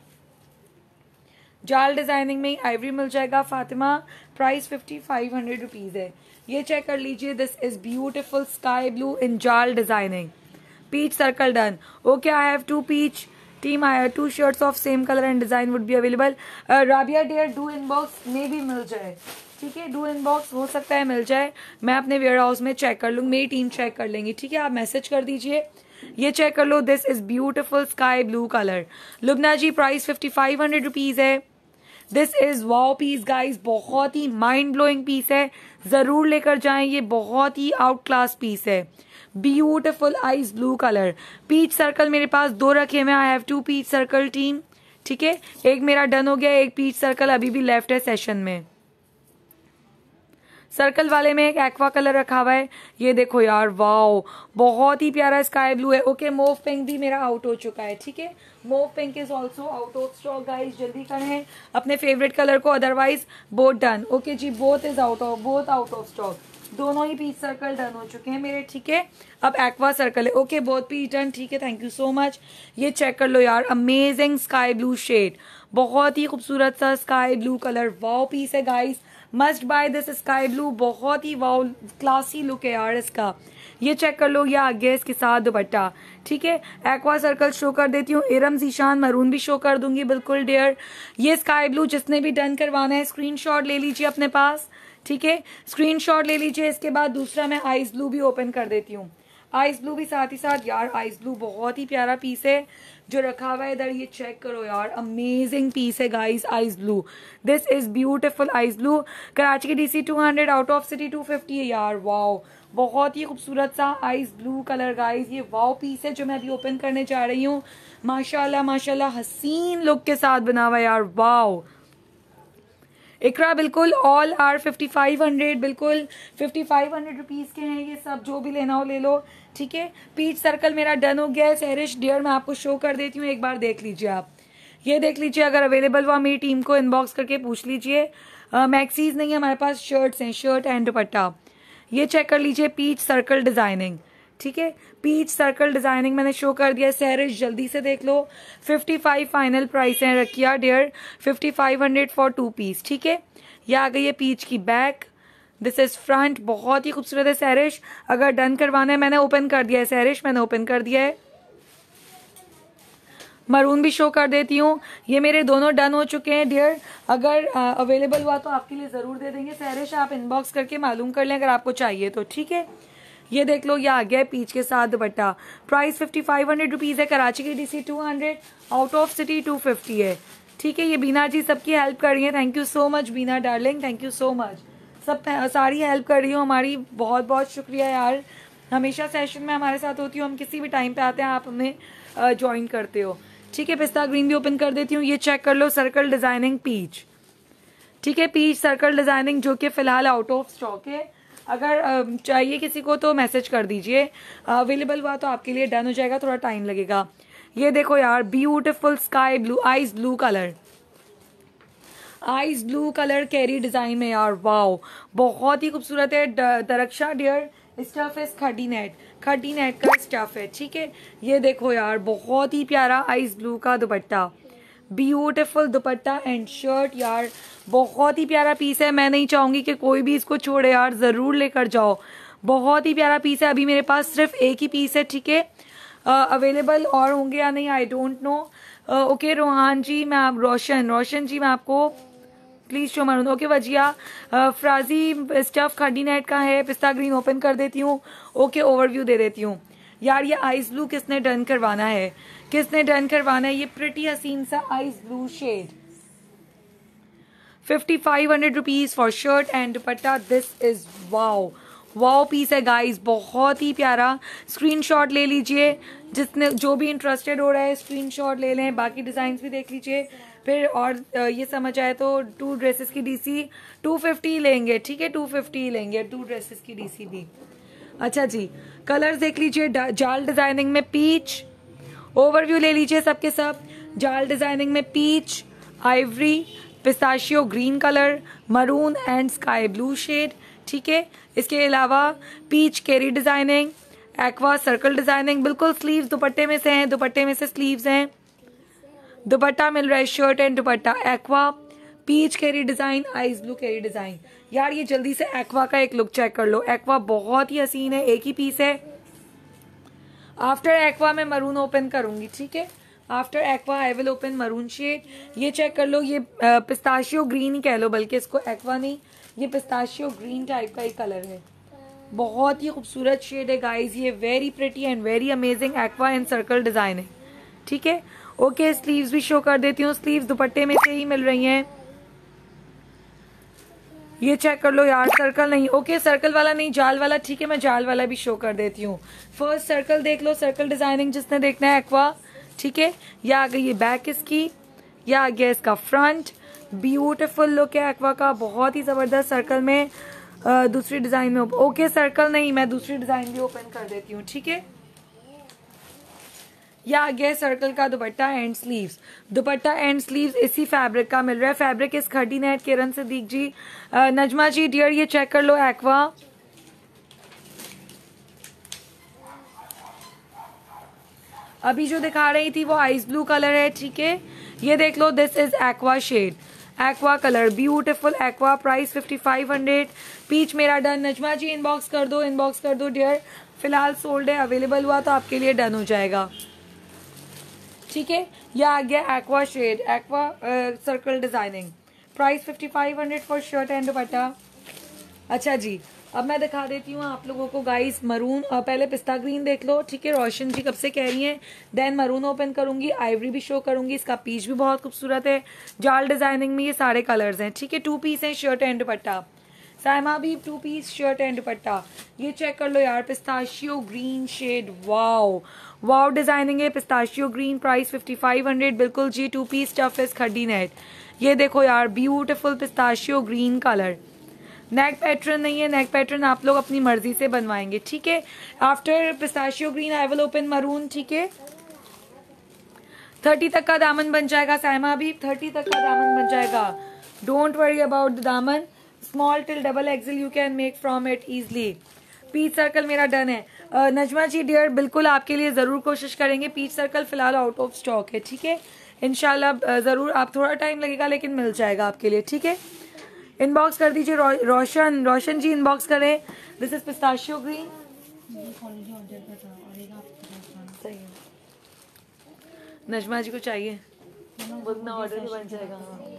जाल डिजाइनिंग में आइवरी मिल जाएगा Fatima. Price fifty five hundred rupees है। ये चेक कर लीजिए, this is beautiful sky blue in जाल designing. Peach circle done. Okay, I have two peach. Team आया two shirts of same colour and design would be available. Rabia dear do inbox में भी मिल जाए, ठीक है, डू इनबॉक्स हो सकता है मिल जाए, मैं अपने वेयर हाउस में चेक कर लूँ, मेरी टीम चेक कर लेंगी, ठीक है, आप मैसेज कर दीजिए। ये चेक कर लो, this is beautiful sky blue colour. Lubna ji price fifty five hundred rupees है। This is wow piece guys, बहुत ही माइंड ब्लोइंग पीस है, जरूर लेकर जाएं, ये बहुत ही आउट क्लास पीस है। Beautiful ice blue colour, peach circle मेरे पास दो रखे हुए, I have two peach circle team, ठीक है, एक मेरा डन हो गया, एक पीच सर्कल अभी भी लेफ्ट है सेशन में। सर्कल वाले में एक एक्वा कलर रखा हुआ है, ये देखो यार, वाओ बहुत ही प्यारा स्काई ब्लू है। ओके, मोव पिंक भी मेरा आउट हो चुका है, ठीक है, mauve pink is also out of stock guys, जल्दी करें अपने फेवरेट कलर को, अदरवाइज बोथ डन। ओके जी, both is out of both out of stock, दोनों ही पीच सर्कल डन हो चुके हैं मेरे, ठीक है, अब एक्वा सर्कल है। ओके, बोथ पीच डन, ठीक है, थैंक यू सो मच। ये चेक कर लो यार, अमेजिंग स्काई ब्लू शेड, बहुत ही खूबसूरत सा sky blue colour, wow piece है guys, must buy this sky blue, बहुत ही वाओ क्लासी लुक है यार इसका। ये चेक कर लो, ये आगे इसके साथ दुपट्टा, ठीक है, एक्वा सर्कल शो कर देती हूँ, इरम जीशान मरून भी शो कर दूंगी, बिल्कुल डियर। ये स्काई ब्लू जिसने भी डन करवाना है स्क्रीनशॉट ले लीजिए अपने पास, ठीक है, स्क्रीनशॉट ले लीजिए। इसके बाद दूसरा मैं आइस ब्लू भी ओपन कर देती हूँ, आइस ब्लू भी साथ ही साथ, यार आइस ब्लू बहुत ही प्यारा पीस है जो रखा हुआ है इधर, ये चेक करो यार, अमेजिंग पीस है guys, ice blue, this is beautiful ice blue. Karachi की DC two hundred, out of city two fifty है यार, वाओ बहुत ही खूबसूरत सा आइस ब्लू कलर गाइस, ये वाओ पीस है जो मैं अभी ओपन करने जा रही हूँ, माशाल्लाह माशाल्लाह हसीन लुक के साथ बना हुआ यार, वाओ। इकरा बिल्कुल all are fifty five hundred, बिल्कुल फिफ्टी फाइव हंड्रेड रुपीज के हैं ये सब, जो भी लेना हो ले लो, ठीक है। पीच सर्कल मेरा डन हो गया है, सहरिश डियर मैं आपको शो कर देती हूँ, एक बार देख लीजिए आप, ये देख लीजिए, अगर अवेलेबल हुआ मेरी टीम को इनबॉक्स करके पूछ लीजिए। मैक्सीज नहीं है हमारे पास, शर्ट्स हैं, शर्ट एंड दुपट्टा। ये चेक कर लीजिए, पीच सर्कल डिजाइनिंग, ठीक है, पीच सर्कल डिजाइनिंग मैंने शो कर दिया, सहरिश जल्दी से देख लो। फिफ्टी फाइव फाइनल प्राइस है रखिया dear, fifty five hundred for two piece, ठीक है। ये आ गई है पीच की बैक, दिस इज फ्रंट, बहुत ही खूबसूरत है सहरिश, अगर डन करवाना है, मैंने ओपन कर दिया है सहरिश, मैंने ओपन कर दिया है। मरून भी शो कर देती हूँ, ये मेरे दोनों डन हो चुके हैं डियर, अगर अवेलेबल हुआ तो आपके लिए जरूर दे देंगे सहरिश, आप इनबॉक्स करके मालूम कर लें अगर आपको चाहिए तो, ठीक है। ये देख लो, ये आ गया है पीच के साथ dupatta, price fifty five hundred rupees है, कराची की DC two hundred, out of city two fifty है, ठीक है। ये बीना जी सबकी हेल्प कर रही है, thank you so much Beena darling, thank you so much, सब सारी हेल्प कर रही हो हमारी, बहुत बहुत शुक्रिया यार, हमेशा सेशन में हमारे साथ होती हो, हम किसी भी टाइम पे आते हैं आप हमें ज्वाइन करते हो, ठीक है। पिस्ता ग्रीन भी ओपन कर देती हूँ, ये चेक कर लो, सर्कल डिजाइनिंग पीच, ठीक है, पीच सर्कल डिजाइनिंग जो कि फिलहाल आउट ऑफ स्टॉक है, अगर चाहिए किसी को तो मैसेज कर दीजिए, अवेलेबल हुआ तो आपके लिए डन हो जाएगा, थोड़ा टाइम लगेगा। ये देखो यार, beautiful sky blue ice blue colour, ice blue colour कैरी डिजाइन में यार, वाओ बहुत ही खूबसूरत है। दरक्षा डियर स्टफ है खड्डी नेट, खड्डी नेट का स्टफ है, ठीक है। ये देखो यार, बहुत ही प्यारा आइस ब्लू का dupatta, beautiful dupatta and shirt यार, बहुत ही प्यारा पीस है, मैं नहीं चाहूंगी कि कोई भी इसको छोड़े यार, जरूर लेकर जाओ, बहुत ही प्यारा पीस है। अभी मेरे पास सिर्फ एक ही पीस है, ठीक है, अवेलेबल और होंगे या नहीं I don't know. Okay Rohan ji, मैं आप रोशन रोशन जी मैं आपको प्लीज शो मारूँ, ओके वजिया, फ्राजी स्टफ खड्डी नेट का है, पिस्ता ग्रीन ओपन कर देती हूँ, ओके ओवरव्यू दे देती हूँ। यार ये आइस ब्लू किसने डन करवाना है, किसने डन करवाना है, ये प्रिटी हसीन सा ice blue shade, fifty five hundred rupees for shirt and dupatta, this is wow wow piece है गाइस, बहुत ही प्यारा, स्क्रीनशॉट ले लीजिए, जिसने जो भी इंटरेस्टेड हो रहा है स्क्रीनशॉट ले लें, बाकी डिजाइन भी देख लीजिए, फिर और ये समझ आए तो टू ड्रेसेस की डीसी टू फिफ्टी लेंगे, ठीक है, टू फिफ्टी लेंगे टू ड्रेसेस की डीसी भी। अच्छा जी, कलर्स देख लीजिए, जाल डिजाइनिंग में पीच, ओवरव्यू ले लीजिए सबके सब, जाल डिजाइनिंग में peach, ivory, pistachio green colour, maroon and sky blue shade, ठीक है। इसके अलावा पीच केरी डिजाइनिंग, एक्वा सर्कल डिजाइनिंग, बिल्कुल स्लीव्स दुपट्टे में से हैं, दुपट्टे में से स्लीव्स हैं, दुपट्टा मिल रहा है, shirt and dupatta aqua, peach केरी डिजाइन, आइस ब्लू केरी डिजाइन। यार ये जल्दी से एक्वा का एक लुक चेक कर लो, एक्वा बहुत ही हसीन है, एक ही पीस है। आफ्टर एक्वा मैं मरून ओपन करूंगी, ठीक है, after aqua I will open maroon shade. ये चेक कर लो, ये पिस्ताशियो ग्रीन ही कह लो, बल्कि इसको एक्वा नहीं, ये पिस्ताशियो ग्रीन टाइप का एक कलर है, बहुत ही खूबसूरत शेड है गाइज। ये very pretty and very amazing aqua and circle design है, ठीक है। ओके, स्लीव्स भी शो कर देती हूँ, स्लीव्स दुपट्टे में से ही मिल रही हैं। ये चेक कर लो यार, सर्कल नहीं, ओके सर्कल वाला नहीं, जाल वाला, ठीक है मैं जाल वाला भी शो कर देती हूँ। फर्स्ट सर्कल देख लो, सर्कल डिजाइनिंग जिसने देखना है एक्वा, ठीक है। या आ गई ये बैक इसकी, या आ गया इसका फ्रंट, ब्यूटीफुल लुक है एक्वा का, बहुत ही जबरदस्त सर्कल में। आ, दूसरी डिजाइन में ओके सर्कल नहीं, मैं दूसरी डिजाइन भी ओपन कर देती हूँ, ठीक है। या आ गया सर्कल का dupatta and sleeves, dupatta and sleeves इसी फैब्रिक का मिल रहा है। Fabric is khaddi net, Kiran Siddiq ji, Najma ji dear, ये चेक कर लो एक्वा, अभी जो दिखा रही थी वो आइस ब्लू कलर है, ठीक है। ये देख लो, this is aqua shade, aqua colour, beautiful aqua, price fifty five hundred. Peach मेरा डन, नजमा जी इनबॉक्स कर दो, इनबॉक्स कर दो डियर, फिलहाल सोल्ड है, अवेलेबल हुआ तो आपके लिए डन हो जाएगा, ठीक है। यह आ गया aqua shade, aqua circle designing, price fifty five hundred for shirt and dupatta. अच्छा जी, अब मैं दिखा देती हूँ आप लोगों को गाइस मरून, पहले पिस्ता ग्रीन देख लो, ठीक है, रोशन जी कब से कह रही हैं, देन मरून ओपन करूंगी, आइवरी भी शो करूंगी, इसका पीच भी बहुत खूबसूरत है, जाल डिजाइनिंग में ये सारे कलर्स हैं, ठीक है। टू पीस है शर्ट एंड दुपट्टा, साइमा भी टू पीस शर्ट एंड दुपट्टा। ये चेक कर लो यार, pistachio green shade, wow wow designing है, pistachio green, price fifty five hundred, बिल्कुल जी, टू पीस टफेस खड्डी नेट। ये देखो यार, beautiful pistachio green colour, neck pattern नहीं है, नेक पैटर्न आप लोग अपनी मर्जी से बनवाएंगे, ठीक है। After pistachio green I will open maroon, ठीक है। थर्टी तक का दामन बन जाएगा साइमा, भी थर्टी तक का दामन बन जाएगा, डोंट वरी अबाउट द दामन, small till double XL you can make from it easily. Peach circle मेरा डन है, uh, नजमा जी डियर, बिल्कुल आपके लिए जरूर कोशिश करेंगे। पीच सर्कल फिलहाल आउट ऑफ स्टॉक है, ठीक है, इंशाल्लाह जरूर, आप थोड़ा टाइम लगेगा लेकिन मिल जाएगा आपके लिए, ठीक है। इनबॉक्स कर दीजिए, रो, रोशन रोशन जी इनबॉक्स करें, दिस इज पिस्ताशियो ग्रीन, सही है, नजमा जी को चाहिए, ऑर्डर भी बन जाएगा,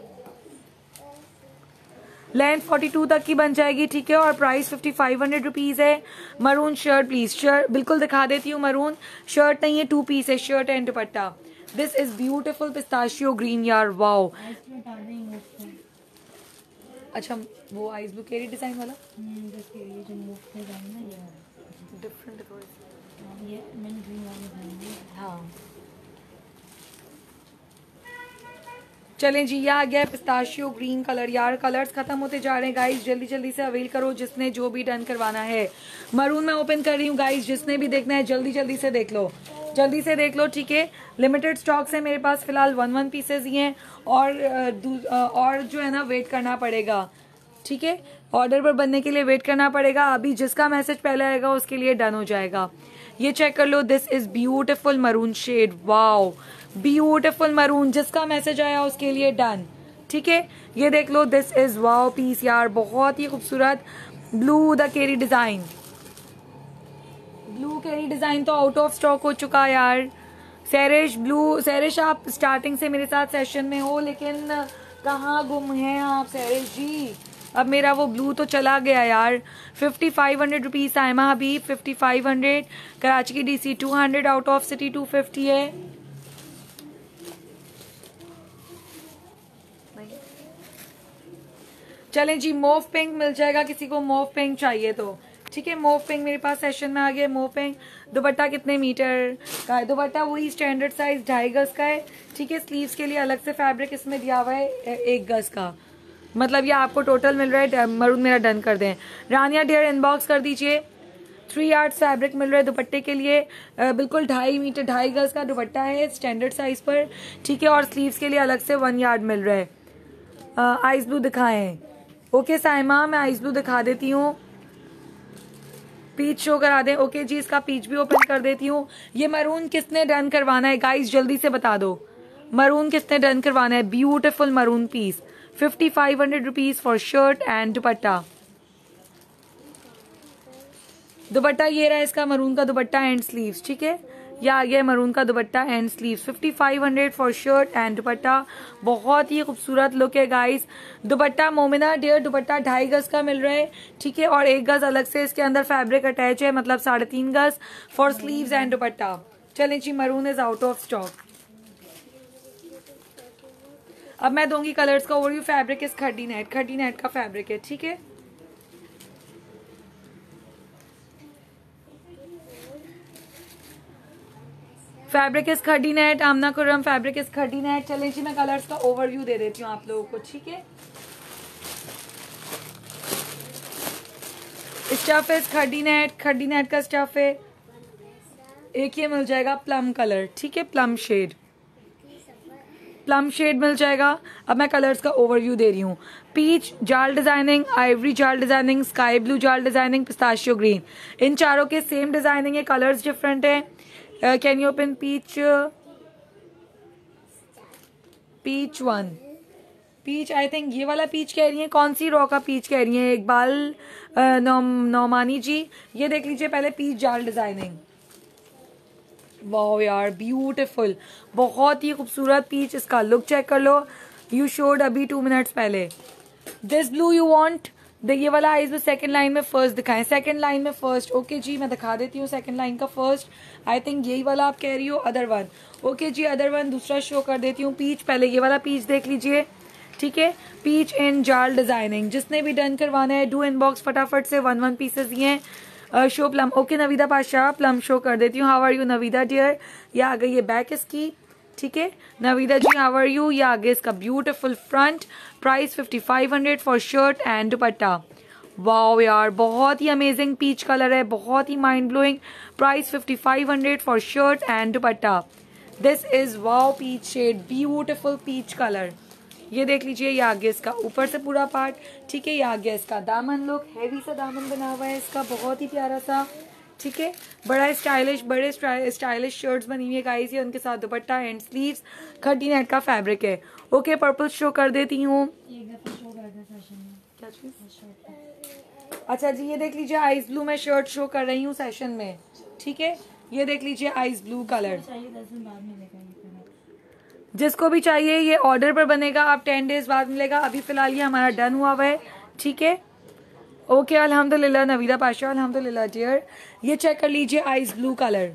लेंथ फोर्टी टू तक की बन जाएगी, ठीक है, और price fifty five hundred rupees है। मरून शर्ट प्लीज, शर्ट बिल्कुल दिखा देती हूँ, मरून शर्ट नहीं है, टू पीस है, shirt and dupatta. This is beautiful pistachio green यार, वाओ। अच्छा, वो आइस ब्लू केरी डिजाइन वाला, डिफरेंट, हाँ चलें जी, ये आ गया पिस्ताशियो ग्रीन कलर। यार कलर्स खत्म होते जा रहे हैं गाइस, जल्दी जल्दी से अवेल करो जिसने जो भी डन करवाना है। मरून में ओपन कर रही हूँ गाइस, जिसने भी देखना है जल्दी जल्दी से देख लो, जल्दी से देख लो, ठीक है। लिमिटेड स्टॉक्स है मेरे पास फिलहाल, वन वन पीसेज ही हैं, और और जो है ना वेट करना पड़ेगा, ठीक है, ऑर्डर पर बनने के लिए वेट करना पड़ेगा। अभी जिसका मैसेज पहले आएगा उसके लिए डन हो जाएगा। ये चेक कर लो, this is beautiful maroon shade, wow beautiful maroon, जिसका मैसेज आया उसके लिए डन, ठीक है। ये देख लो, दिस इज वाओ पीस यार, बहुत ही खूबसूरत ब्लू द केरी डिजाइन, ब्लू केरी डिजाइन तो आउट ऑफ स्टॉक हो चुका यार। सैरिश ब्लू, सैरिश आप स्टार्टिंग से मेरे साथ सेशन में हो, लेकिन कहाँ गुम हैं आप सैरिश जी, अब मेरा वो ब्लू तो चला गया यार। Fifty five hundred rupees Saima Habib, fifty five hundred, Karachi की DC two hundred, out of city two fifty है। चलें जी, मोव पिंक मिल जाएगा किसी को, मोव पिंक चाहिए तो, ठीक है। मोव पिंक मेरे पास सेशन में आ गया, मोव पिंक। दुपट्टा कितने मीटर का है? दुपट्टा वही स्टैंडर्ड साइज ढाई गज का है, ठीक है। स्लीव्स के लिए अलग से फैब्रिक इसमें दिया हुआ है एक गज का, मतलब ये आपको टोटल मिल रहा है। मरून मेरा डन कर दें, रानिया डियर इनबॉक्स कर दीजिए। थ्री यार्ड फैब्रिक मिल रहा है दुपट्टे के लिए, बिल्कुल ढाई मीटर ढाई गज का दुपट्टा है स्टैंडर्ड साइज पर, ठीक है, और स्लीव्स के लिए अलग से वन यार्ड मिल रहा है। आइस ब्लू दिखाएं, ओके साइमा, मैं आइस ब्लू दिखा देती हूँ, पीच शो करा दें, ओके जी, इसका पीच भी ओपन कर देती हूँ। ये मरून किसने डन करवाना है गाइस, जल्दी से बता दो, मरून किसने डन करवाना है? Beautiful maroon piece, fifty five hundred rupees for shirt and dupatta. Dupatta ये रहा इसका मरून का दुपट्टा एंड स्लीव्स, ठीक है। ये आ गया मरून का dupatta and sleeves. Fifty five hundred for shirt and dupatta. बहुत ही खूबसूरत लुक है गाइस। दुपट्टा मोमिना डियर दुपट्टा ढाई गज का मिल रहा है, ठीक है, और एक गज अलग से इसके अंदर फैब्रिक अटैच है, मतलब साढ़े तीन गज फॉर स्लीव्स एंड दुपट्टा। चलें जी, maroon is out of stock. अब मैं दूंगी कलर्स का overview. Fabric is खड्डी net, खड्डी net का फैब्रिक है, ठीक है। Fabric is खड्डी net, Amna Khurram fabric is खड्डी net. चलें जी, मैं कलर्स का ओवरव्यू दे देती हूँ आप लोगों को, ठीक है। स्टफ है इस खड्डी नेट, खड्डी नेट का स्टफ है। एक ये मिल जाएगा प्लम कलर, ठीक है, प्लम शेड, प्लम शेड मिल जाएगा। अब मैं कलर्स का ओवरव्यू दे रही हूँ। पीच जाल डिजाइनिंग, आइवरी जाल डिजाइनिंग, स्काई ब्लू जाल डिजाइनिंग, पिस्ताशियो ग्रीन, इन चारों के सेम डिजाइनिंग है, कलर्स डिफरेंट है। Can you open peach? Peach one, peach I think ये वाला पीच कह रही है। कौन सी रॉ का पीच कह रही है? इकबाल नौ, नौमानी जी, ये देख लीजिए पहले पीच जाल डिजाइनिंग। वाओ यार ब्यूटीफुल, बहुत ही खूबसूरत पीच। इसका लुक चेक कर लो, यू शोड अभी टू मिनट्स पहले। दिस ब्लू यू वांट, ये वाला आइज में सेकंड लाइन में फर्स्ट दिखाएं, सेकंड लाइन में फर्स्ट। ओके जी, मैं दिखा देती हूँ सेकंड लाइन का फर्स्ट। आई थिंक यही वाला आप कह रही हो, अदर वन। ओके जी, अदर वन दूसरा शो कर देती हूँ। पीच पहले ये वाला पीच देख लीजिए, ठीक है, पीच इन जाल डिजाइनिंग। जिसने भी डन करवाना है डू इनबॉक्स फटाफट से, वन वन पीसेस ये हैं। Show plum, okay Naveeda Pasha, plum show कर देती हूँ। How are you Naveeda dear? ये आ गई है बैक इसकी, ठीक है। Naveeda ji how are you? ये आ गया इसका beautiful front. Price fifty five hundred for shirt and dupatta. Wow यार बहुत ही अमेजिंग पीच कलर है, बहुत ही mind blowing. Price fifty five hundred for shirt and dupatta. This is wow peach shade, beautiful peach colour. ये देख लीजिए, ये आ गया इसका ऊपर से पूरा पार्ट, ठीक है। ये आ गया इसका दामन लुक, हैवी सा दामन बना हुआ है इसका, बहुत ही प्यारा सा, ठीक है। बड़ा स्टाइलिश, बड़े स्टाइलिश शर्ट्स बनी हुई है गाइस ये, उनके साथ दुपट्टा एंड स्लीव्स। खड्डी नेट का फैब्रिक है। ओके पर्पल शो कर देती हूँ। क्या चीज? अच्छा जी, ये देख लीजिए आइस ब्लू में शर्ट शो कर रही हूँ सेशन में, ठीक है। ये देख लीजिए आइस ब्लू कलर। जिसको भी चाहिए ये ऑर्डर पर बनेगा, आप टेन डेज बाद मिलेगा। अभी फिलहाल ये हमारा डन हुआ हुआ है, ठीक है। ओके अल्हम्दुलिल्लाह नवीदा पाशा, अल्हम्दुलिल्लाह डियर। ये चेक कर लीजिए ice blue colour,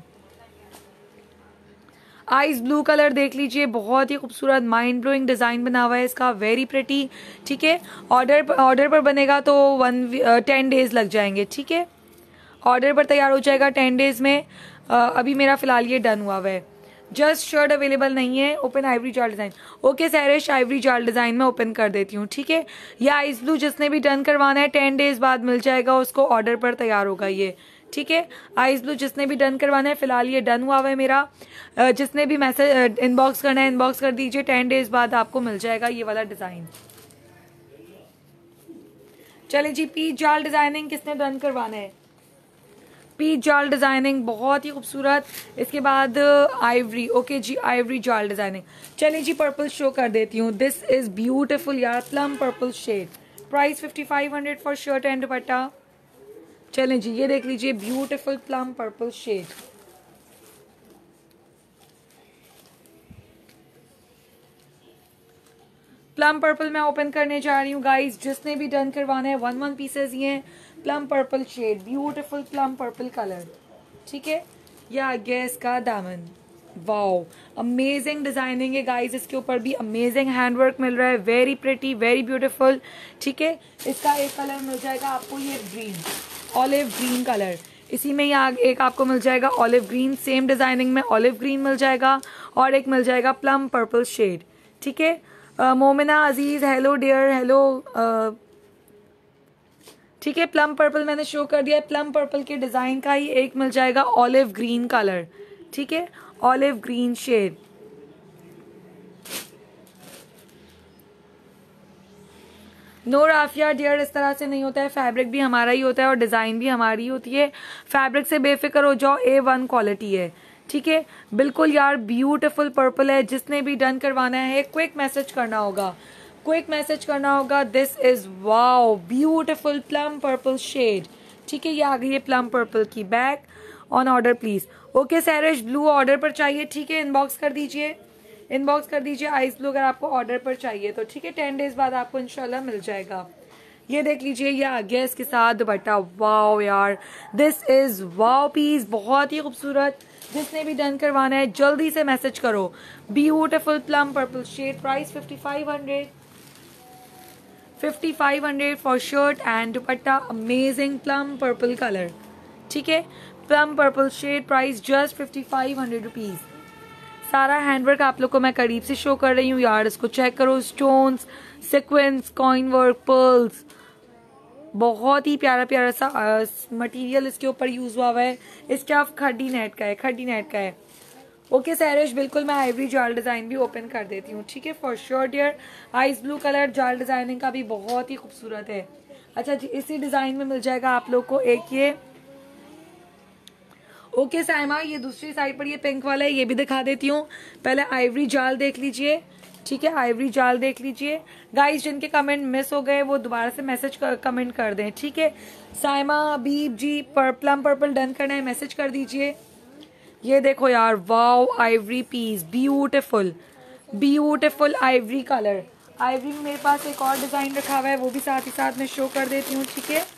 ice blue colour देख लीजिए, बहुत ही खूबसूरत माइंड ब्लोइंग डिजाइन बना हुआ है इसका, वेरी प्रिटी, ठीक है। ऑर्डर ऑर्डर पर बनेगा तो वन टेन डेज लग जाएंगे, ठीक है। ऑर्डर पर तैयार हो जाएगा टेन डेज में। uh, अभी मेरा फिलहाल ये डन हुआ हुआ है। जस्ट शर्ट अवेलेबल नहीं है। ओपन आइवरी जाल डिजाइन, ओके सैरिश आइवरी जाल डिजाइन में ओपन कर देती हूँ, ठीक है। ये आइस ब्लू जिसने भी डन करवाना है टेन डेज बाद मिल जाएगा उसको, ऑर्डर पर तैयार होगा ये, ठीक है। आइस ब्लू जिसने भी डन करवाना है, फिलहाल ये डन हुआ हुआ है मेरा। जिसने भी मैसेज इनबॉक्स करना है इनबॉक्स कर दीजिए, टेन डेज बाद आपको मिल जाएगा ये वाला डिजाइन। चले जी, पीच जाल डिजाइनिंग किसने डन करवाना है? पीच जाल डिजाइनिंग बहुत ही खूबसूरत। इसके बाद आइवरी, ओके जी आइवरी जाल डिजाइनिंग। चलिए जी पर्पल शो कर देती हूँ। दिस इज ब्यूटीफुल यार, plum purple shade. Price fifty five hundred for shirt and dupatta. चलें जी, ये देख लीजिए beautiful plum purple shade. Plum purple मैं ओपन करने जा रही हूँ गाइस, जिसने भी डन करवाना है वन वन पीसेस ये हैं। Plum purple shade, beautiful plum purple colour, ठीक है। ये आ गया इसका दामन। वाओ अमेजिंग डिजाइनिंग है गाइस, इसके ऊपर भी अमेजिंग हैंडवर्क मिल रहा है, वेरी प्रिटी वेरी ब्यूटीफुल, ठीक है। इसका एक कलर मिल जाएगा आपको ये ग्रीन, ऑलिव ग्रीन कलर। इसी में ये एक आपको मिल जाएगा ऑलिव ग्रीन, सेम डिजाइनिंग में ऑलिव ग्रीन मिल जाएगा, और एक मिल जाएगा प्लम पर्पल शेड, ठीक है। Momina Aziz hello dear, hello, ठीक है। प्लम पर्पल मैंने शो कर दिया है। प्लम पर्पल के डिजाइन का ही एक मिल जाएगा ऑलिव ग्रीन कलर, ठीक है, olive green shade. No Rafia dear, इस तरह से नहीं होता है, फैब्रिक भी हमारा ही होता है और डिजाइन भी हमारी होती है। फैब्रिक से बेफिक्र हो जाओ, ए वन क्वालिटी है, ठीक है। बिल्कुल यार ब्यूटीफुल पर्पल है। जिसने भी डन करवाना है क्विक मैसेज करना होगा, क्विक मैसेज करना होगा। This is wow beautiful plum purple shade, ठीक है। ये आ गई है प्लम पर्पल की bag. On order please. Okay Sairish blue order पर चाहिए, ठीक है, इनबॉक्स कर दीजिए, इनबॉक्स कर दीजिए आइस ब्लू अगर आपको ऑर्डर पर चाहिए तो, ठीक है। टेन डेज बाद आपको इंशाल्लाह मिल जाएगा। ये देख लीजिए, ये आ गया इसके साथ दुपट्टा। वाओ यार, दिस इज वाओ पीस, बहुत ही खूबसूरत। जिसने भी डन करवाना है जल्दी से मैसेज करो। Beautiful plum purple shade, price fifty five hundred, fifty five hundred for shirt and dupatta. Amazing plum purple colour, ठीक है, plum purple shade, price just fifty five hundred rupees. सारा हैंडवर्क आप लोग को मैं करीब से शो कर रही हूँ यार, इसको चेक करो। Stones, sequence, coin work, pearls, बहुत ही प्यारा प्यारा सा मटेरियल इसके ऊपर यूज हुआ हुआ है। इसका आप खड्डी नेट का है, खड्डी नेट का है। ओके सैरिश, बिल्कुल मैं आइवरी जाल डिजाइन भी ओपन कर देती हूँ, ठीक है, for sure dear. Ice blue colour जाल डिजाइनिंग का भी बहुत ही खूबसूरत है। अच्छा जी, इसी डिजाइन में मिल जाएगा आप लोग को एक ये। ओके साइमा, ये दूसरी साइड पर ये पिंक वाला है, ये भी दिखा देती हूँ। पहले आइवरी जाल देख लीजिए, ठीक है, आइवरी जाल देख लीजिए। गाइस जिनके कमेंट मिस हो गए वो दोबारा से मैसेज कर, कमेंट कर दें, ठीक है। साइमा हबीब जी, पर प्लम पर्पल डन करना है, मैसेज कर दीजिए। ये देखो यार, wow ivory piece, beautiful beautiful ivory colour. Ivory में मेरे पास एक और डिजाइन रखा हुआ है, वो भी साथ ही साथ में शो कर देती हूँ, ठीक है।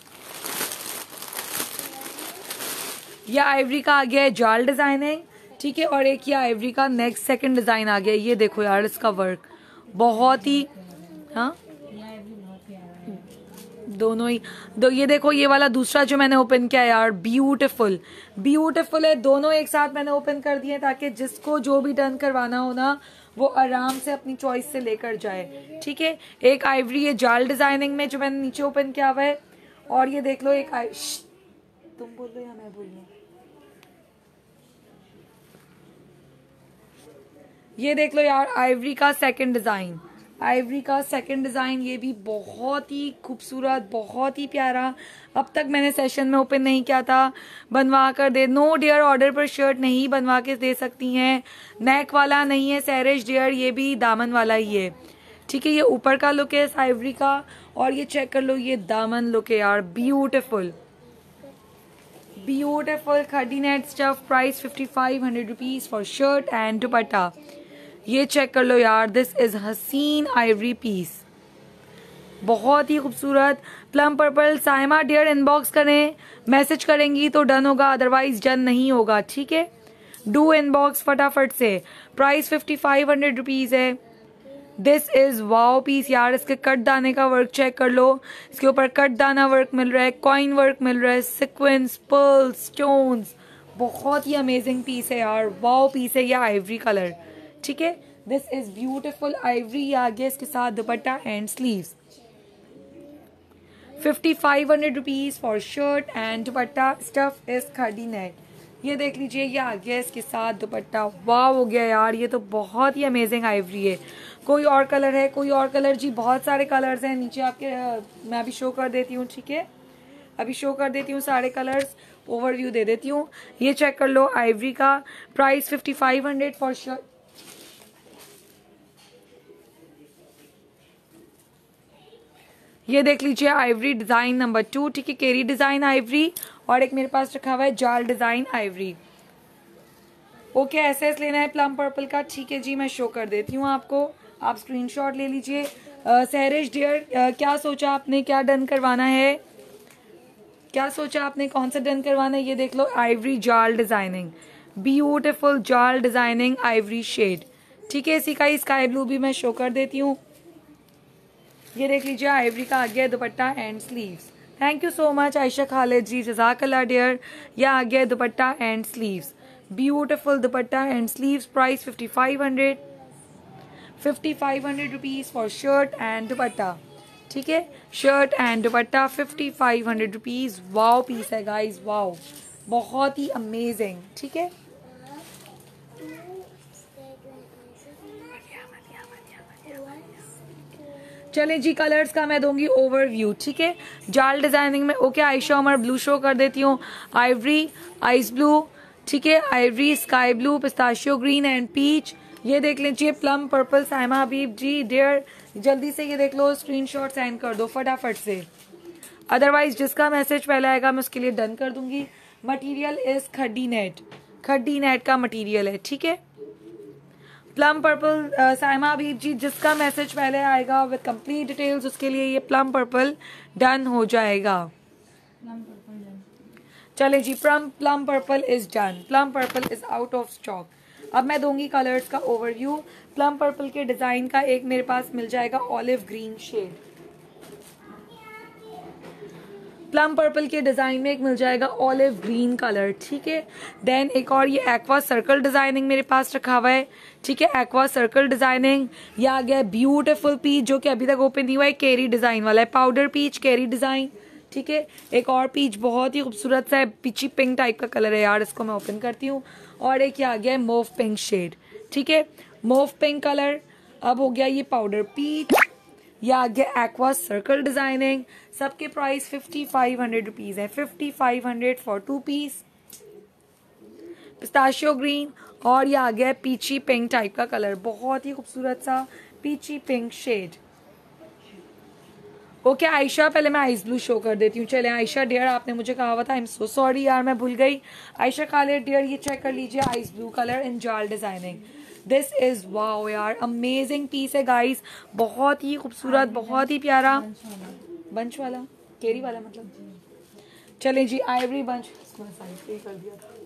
यह आइवरी का आ गया है जाल डिजाइनिंग, ठीक है, और एक ये आइवरी का नेक्स्ट सेकंड डिजाइन आ गया। ये देखो यार, इसका वर्क बहुत ही, हाँ दोनों ही दो। ये देखो, ये वाला दूसरा जो मैंने ओपन किया यार, ब्यूटीफुल ब्यूटीफुल है। दोनों एक साथ मैंने ओपन कर दिए ताकि जिसको जो भी डन करवाना हो ना वो आराम से अपनी चॉइस से लेकर जाए, ठीक है। एक आइवरी है जाल डिजाइनिंग में जो मैंने नीचे ओपन किया हुआ है, और ये देख लो एक तुम बोल रहे या मैं बोल रही हूँ, ये देख लो यार, आइवरी का सेकंड डिजाइन, आइवरी का सेकंड डिजाइन, ये भी बहुत ही खूबसूरत, बहुत ही प्यारा। अब तक मैंने सेशन में ओपन नहीं किया था, बनवा कर दे। नो डियर, ऑर्डर पर शर्ट नहीं बनवा के दे सकती हैं। नेक वाला नहीं है सैरिश डियर, ये भी दामन वाला ही है, ठीक है। ये ऊपर का लुक है आइवरी का, और ये चेक कर लो, ये दामन लुक है यार, ब्यूटिफुल ब्यूटिफुल खड्डी net stuff, price fifty five hundred rupees for shirt and दुपट्टा। ये चेक कर लो यार, दिस इज हसीन आइवरी पीस, बहुत ही खूबसूरत plum purple. Saima dear inbox करें, मैसेज करेंगी तो डन होगा, अदरवाइज डन नहीं होगा, ठीक है। डू इनबॉक्स फटाफट से। Price fifty five hundred rupees है। दिस इज वाओ पीस यार, इसके कट दाने का वर्क चेक कर लो, इसके ऊपर कट दाना वर्क मिल रहा है, कॉइन वर्क मिल रहा है, सिक्वेंस, पर्ल्स, स्टोन्स, बहुत ही अमेजिंग पीस है यार, वाओ पीस है ये आइवरी कलर, ठीक है। दिस इज ब्यूटिफुल आइवरी, आ गया इसके साथ dupatta and sleeves. Fifty five hundred rupees for shirt and dupatta, stuff is खड्डी net. ये देख लीजिए, ये आ गया इसके साथ दुपट्टा। वाह हो गया यार, ये तो बहुत ही अमेजिंग आइवरी है। कोई और कलर है, कोई और कलर जी, बहुत सारे कलर्स हैं नीचे आपके, मैं अभी शो कर देती हूँ, ठीक है, अभी शो कर देती हूँ सारे कलर्स, ओवरव्यू दे देती हूँ। ये चेक कर लो, आइवरी का, price fifty five hundred for shirt. ये देख लीजिए आइवरी डिजाइन नंबर टू, ठीक है, केरी डिजाइन आइवरी, और एक मेरे पास रखा हुआ है जाल डिजाइन आइवरी। ओके, एस एस लेना है प्लम पर्पल का, ठीक है जी, मैं शो कर देती हूँ आपको, आप स्क्रीनशॉट ले लीजिए। सहरिश डियर, क्या सोचा आपने, क्या डन करवाना है, क्या सोचा आपने, कौन सा डन करवाना है? ये देख लो, आइवरी जाल डिजाइनिंग, ब्यूटीफुल जाल डिजाइनिंग आइवरी शेड, ठीक है। इसी का ही स्काई ब्लू भी मैं शो कर देती हूँ। ये देख लीजिए, आइवरी का आ गया dupatta and sleeves. Thank you so much Ayesha Khalid ji, जज़ाकल्लाह डियर। यह आ गया dupatta and sleeves, beautiful dupatta and sleeves, price fifty five hundred, fifty five hundred rupees for shirt and दुपट्टा, ठीक है। Shirt and dupatta fifty five hundred rupees. Wow piece है guys, wow, बहुत ही amazing, ठीक है। चलें जी, कलर्स का मैं दूंगी ओवरव्यू, ठीक है। जाल डिजाइनिंग में okay, Ayesha Umar blue show कर देती हूँ, आइवरी, आइस ब्लू, ठीक है, ivory, sky blue, pistachio green and peach. ये देख लीजिए plum purple, Saima Habib ji dear, जल्दी से ये देख लो, स्क्रीनशॉट सेंड कर दो फटाफट से, अदरवाइज जिसका मैसेज पहले आएगा मैं उसके लिए डन कर दूंगी। मटेरियल इज खड्डी नेट, खड्डी नेट का मटेरियल है, ठीक है। प्लम पर्पल साइमा हबीब जी, जिसका मैसेज पहले आएगा विद कंप्लीट डिटेल्स उसके लिए ये प्लम पर्पल डन हो जाएगा। चले जी, plum plum purple is done, plum purple is out of stock. अब मैं दूंगी कलर्स का ओवरव्यू। प्लम पर्पल के डिजाइन का एक मेरे पास मिल जाएगा olive green shade, plum purple के डिजाइन में एक मिल जाएगा ऑलिव ग्रीन कलर, ठीक है। देन एक और ये एक्वा सर्कल डिजाइनिंग मेरे पास रखा हुआ है, ठीक है, एक्वा सर्कल डिजाइनिंग। ये आ गया ब्यूटीफुल पीच जो कि अभी तक ओपन नहीं हुआ है, केरी डिजाइन वाला है, पाउडर पीच केरी डिजाइन, ठीक है। एक और पीच बहुत ही खूबसूरत सा है, पीची पिंक टाइप का कलर है यार, इसको मैं ओपन करती हूँ। और एक ये आ गया है मोव पिंक शेड, ठीक है, मोव पिंक कलर। अब हो गया ये पाउडर पीच, ये आ गया एक्वा सर्कल डिजाइनिंग। सबके price fifty five hundred rupees है, fifty five hundred for two piece. Pistachio green और ये आ गया पीची पिंक टाइप का कलर, बहुत ही खूबसूरत सा peachy pink shade. Okay okay, Ayesha, पहले मैं आइस ब्लू शो कर देती हूँ। चले आयशा डियर, आपने मुझे कहा हुआ था, आई एम सो सॉरी यार, मैं भूल गई। आयशा खालिद डियर, ये चेक कर लीजिए, आइस ब्लू कलर इन जाल डिजाइनिंग। दिस इज वाओ यार, अमेजिंग पीस है गाइस, बहुत ही खूबसूरत, बहुत ही प्यारा। बंच वाला, केरी वाला मतलब। चले जी, आइवरी बंच कर दिया था।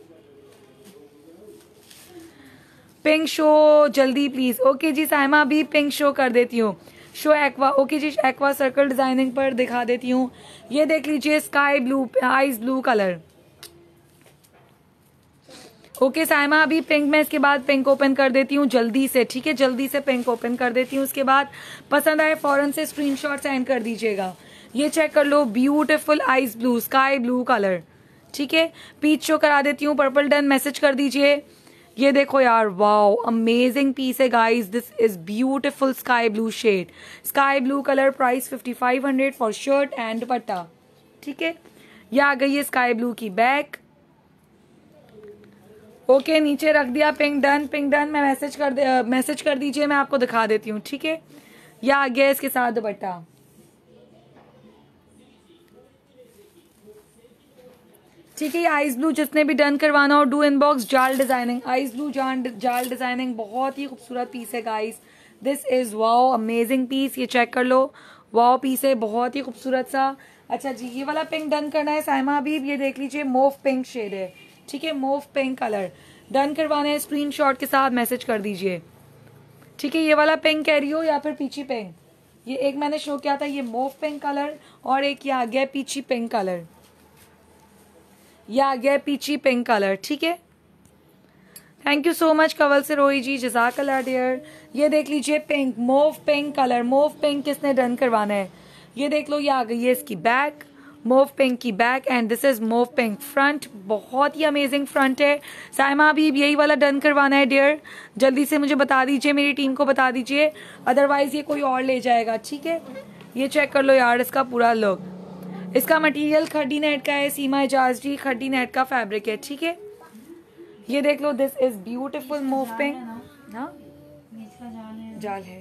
पिंक शो जल्दी प्लीज। ओके जी साइमा, अभी पिंक शो कर देती हूँ। शो एक्वा, ओके जी, एक्वा सर्कल डिजाइनिंग पर दिखा देती हूँ। ये देख लीजिए sky blue, ice blue colour. Okay Saima, अभी पिंक में इसके बाद पिंक ओपन कर देती हूँ जल्दी से, ठीक है, जल्दी से पिंक ओपन कर देती हूँ। उसके बाद पसंद आए फौरन से स्क्रीनशॉट सेंड कर दीजिएगा। ये चेक कर लो, beautiful ice blue, sky blue colour, ठीक है। पीच शो करा देती हूँ, पर्पल डन मैसेज कर दीजिए। ये देखो यार, वाओ अमेजिंग पीस है guys, this is beautiful sky blue shade, sky blue colour. Price fifty five hundred for shirt and दुपट्टा, ठीक है। ये आ गई है स्काई ब्लू की बैक। ओके okay, नीचे रख दिया पिंक डन, पिंक डन मैं मैसेज कर दे मैसेज कर दीजिए, मैं आपको दिखा देती हूँ, ठीक है। यह आ गया इसके साथ दुपट्टा, ठीक है। आइस ब्लू जिसने भी डन करवाना हो, डू इनबॉक्स जाल डिजाइनिंग, आइस ब्लू जाल डिजाइनिंग, बहुत ही खूबसूरत पीस है guys. This is wow amazing piece, ये चेक कर लो, वाओ पीस है, बहुत ही खूबसूरत सा। अच्छा जी, ये वाला पिंक डन करना है साइमा हबीब, ये देख लीजिए मोव पिंक शेड है, ठीक है, मोव पिंक कलर डन करवाना है, स्क्रीनशॉट के साथ मैसेज कर दीजिए, ठीक है। ये वाला पिंक कह रही हो या फिर पीची पिंक, ये एक मैंने शो किया था, ये मोव पिंक कलर, और एक ये आ गया पीची पिंक कलर, ये आ गया पीची पिंक कलर, ठीक है। Thank you so much Kawal से रोही जी, जज़ाकल्लाह डियर। ये देख लीजिए pink, mauve pink colour, mauve pink किसने डन करवाना है, ये देख लो, ये आ गई है इसकी बैक, मोव पिंक की back, and this is mauve pink front, बहुत ही अमेजिंग फ्रंट है। साइमा अभी यही वाला डन करवाना है डियर, जल्दी से मुझे बता दीजिए, मेरी टीम को बता दीजिए, अदरवाइज ये कोई और ले जाएगा, ठीक है। ये चेक कर लो यार, इसका पूरा लुक, इसका मटेरियल खड्डी नेट का है, सीमा एजाज जी, खड्डी नेट का फैब्रिक है, ठीक है। ये देख लो, this is beautiful mauve pink, हाँ जाल है।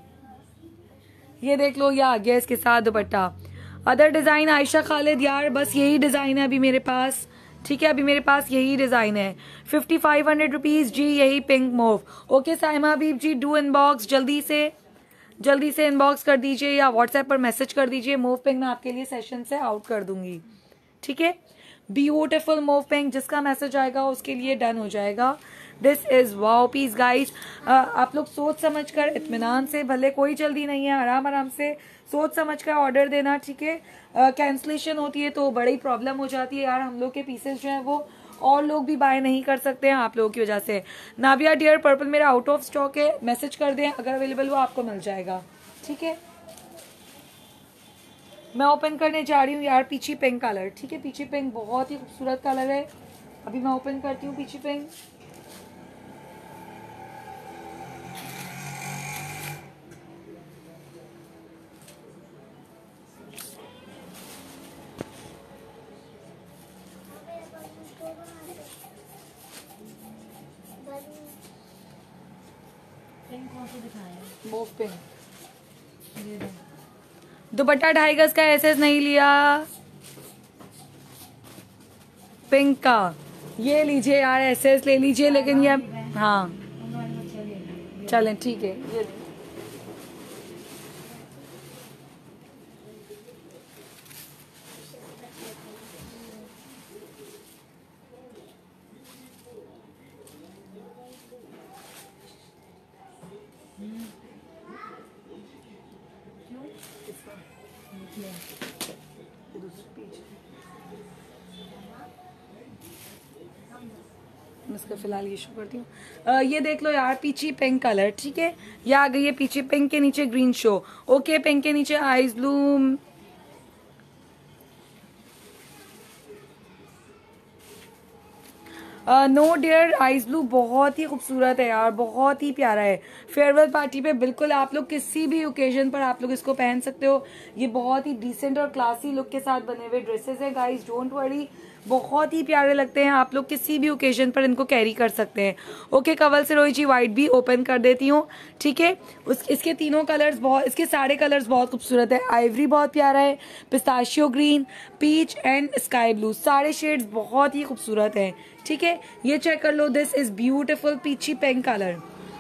ये देख लो, ये आ गया इसके साथ दुपट्टा। अदर डिजाइन आयशा खालिद यार, बस यही डिजाइन है अभी मेरे पास, ठीक है, अभी मेरे पास यही डिजाइन है। फिफ्टी फाइव हंड्रेड रुपीज जी, यही pink mauve. Okay Saima Habib ji, do inbox, जल्दी से जल्दी से इनबॉक्स कर दीजिए या व्हाट्सएप पर मैसेज कर दीजिए। मोव पिंक मैं आपके लिए सेशन से आउट कर दूंगी, ठीक है। ब्यूटीफुल मोव पिंक, जिसका मैसेज आएगा उसके लिए डन हो जाएगा। This is wow piece guys, आप लोग सोच समझ कर इत्मीनान से, भले कोई जल्दी नहीं है, आराम आराम से सोच समझ कर ऑर्डर देना, ठीक है। कैंसलेशन होती है तो बड़ी प्रॉब्लम हो जाती है यार, हम लोग के पीसेस जो है वो और लोग भी बाय नहीं कर सकते हैं आप लोगों की वजह से। नाबिया डियर, पर्पल मेरा आउट ऑफ स्टॉक है, मैसेज कर दें, अगर अवेलेबल वो आपको मिल जाएगा, ठीक है। मैं ओपन करने जा रही हूँ यार पीची पिंक कलर, ठीक है, पीची पिंक बहुत ही खूबसूरत कलर है, अभी मैं ओपन करती हूँ peachy pink. Mauve pink, dupatta ढाई गज का एसएस नहीं लिया, पिंक का ये लीजिए यार, एसएस ले लीजिए, लेकिन ये हाँ चलें ठीक है। ये इसका फिलहाल ये शो करती हूँ। ये देख लो यार, पीची पिंक कलर, ठीक है। ये आ गई है पीची पिंक के नीचे ग्रीन शो। ओके, पिंक के नीचे ice blue, no dear ice blue बहुत ही खूबसूरत है यार, बहुत ही प्यारा है। फेयरवेल पार्टी पे बिल्कुल आप लोग किसी भी ओकेजन पर आप लोग इसको पहन सकते हो। ये बहुत ही डिसेंट और क्लासी लुक के साथ बने हुए ड्रेसेस हैं गाइस, डोंट वरी, बहुत ही प्यारे लगते हैं। आप लोग किसी भी ओकेजन पर इनको कैरी कर सकते हैं। ओके, कवल से रोई जी व्हाइट भी ओपन कर देती हूँ, ठीक है। उस इसके तीनों कलर्स बहुत, इसके सारे कलर्स बहुत खूबसूरत है। आइवरी बहुत प्यारा है, pistachio green, peach and sky blue, सारे शेड्स बहुत ही खूबसूरत है, ठीक है। ये चेक कर लो, this is beautiful peachy pink colour,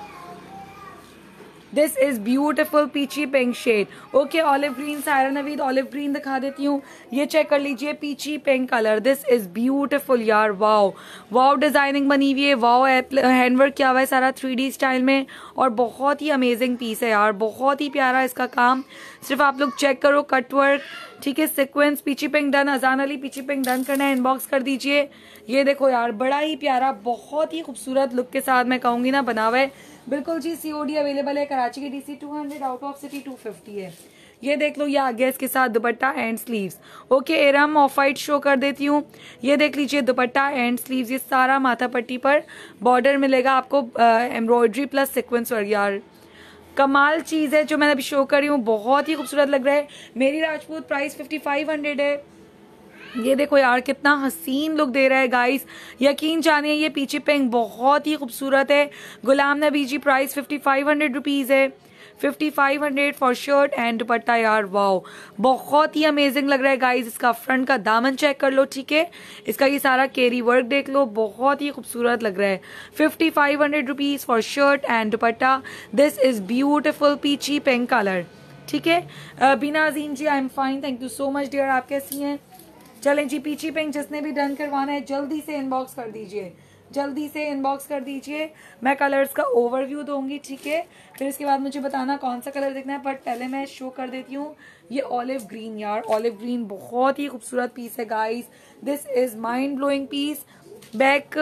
this is beautiful peachy pink shade. Okay, olive green, Saira Naveed olive green दिखा देती हूँ। ये चेक कर लीजिए, peachy pink colour, this is beautiful यार, वाओ वाओ डिजाइनिंग बनी हुई है, वाओ हैंडवर्क किया हुआ है सारा थ्री डी स्टाइल में, और बहुत ही अमेजिंग पीस है यार, बहुत ही प्यारा इसका काम। सिर्फ आप लोग चेक करो, कटवर्क, ठीक है, सीक्वेंस, पीची पिंक डन। अजान अली पीची पिंक डन करना है, इनबॉक्स कर दीजिए। ये देखो यार, बड़ा ही प्यारा, बहुत ही खूबसूरत लुक के साथ मैं कहूंगी ना बना हुआ है, बिल्कुल जी। सीओडी अवेलेबल है, कराची की DC two hundred, out of city two fifty है। ये देख लो, ये आ गया इसके साथ dupatta and sleeves. Okay, Eram off white show कर देती हूँ। ये देख लीजिए, दुपट्टा एंड स्लीव्स, ये सारा माथा पट्टी पर बॉर्डर मिलेगा आपको, एम्ब्रॉयडरी प्लस सिक्वेंस वर्क, यार कमाल चीज है जो मैं अभी शो कर रही हूँ, बहुत ही खूबसूरत लग रहा है। मेरी Rajput price fifty five hundred है। ये देखो यार, कितना हसीन लुक दे रहा है गाइस, यकीन जानिए। ये पीछे पिंक बहुत ही खूबसूरत है। Ghulam Nabi ji price fifty five hundred rupees है, fifty five hundred for shirt and dupatta. यार वाओ, बहुत ही अमेजिंग लग रहा है गाइस। इसका फ्रंट का दामन चेक कर लो, ठीक है। इसका ये सारा केरी वर्क देख लो, बहुत ही खूबसूरत लग रहा है। Fifty five hundred rupees for shirt and dupatta. This is beautiful peachy pink colour, ठीक है। Bina Azeem ji, I am fine, thank you so much dear, आप कैसी हैं? चलें जी, पीची पिंक जिसने भी डन करवाना है जल्दी से इनबॉक्स कर दीजिए, जल्दी से इनबॉक्स कर दीजिए। मैं कलर्स का ओवरव्यू दूंगी, ठीक है, फिर इसके बाद मुझे बताना कौन सा कलर देखना है, बट पहले मैं शो कर देती हूँ ये ऑलिव ग्रीन। यार ऑलिव ग्रीन बहुत ही खूबसूरत पीस है guys, this is mind blowing piece. Back,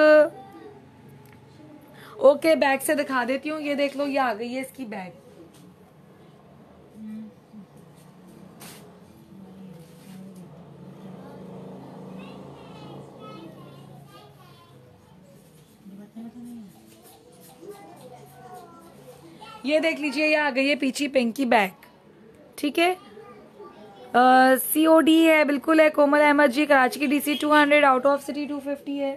okay back से दिखा देती हूँ। ये देख लो, ये आ गई है इसकी बैक, ये देख लीजिए, ये आ गई है पीची पिंक की बैक, ठीक है। सीओडी है, बिल्कुल है। कोमल अहमद जी, कराची की DC two hundred, out of city two fifty है।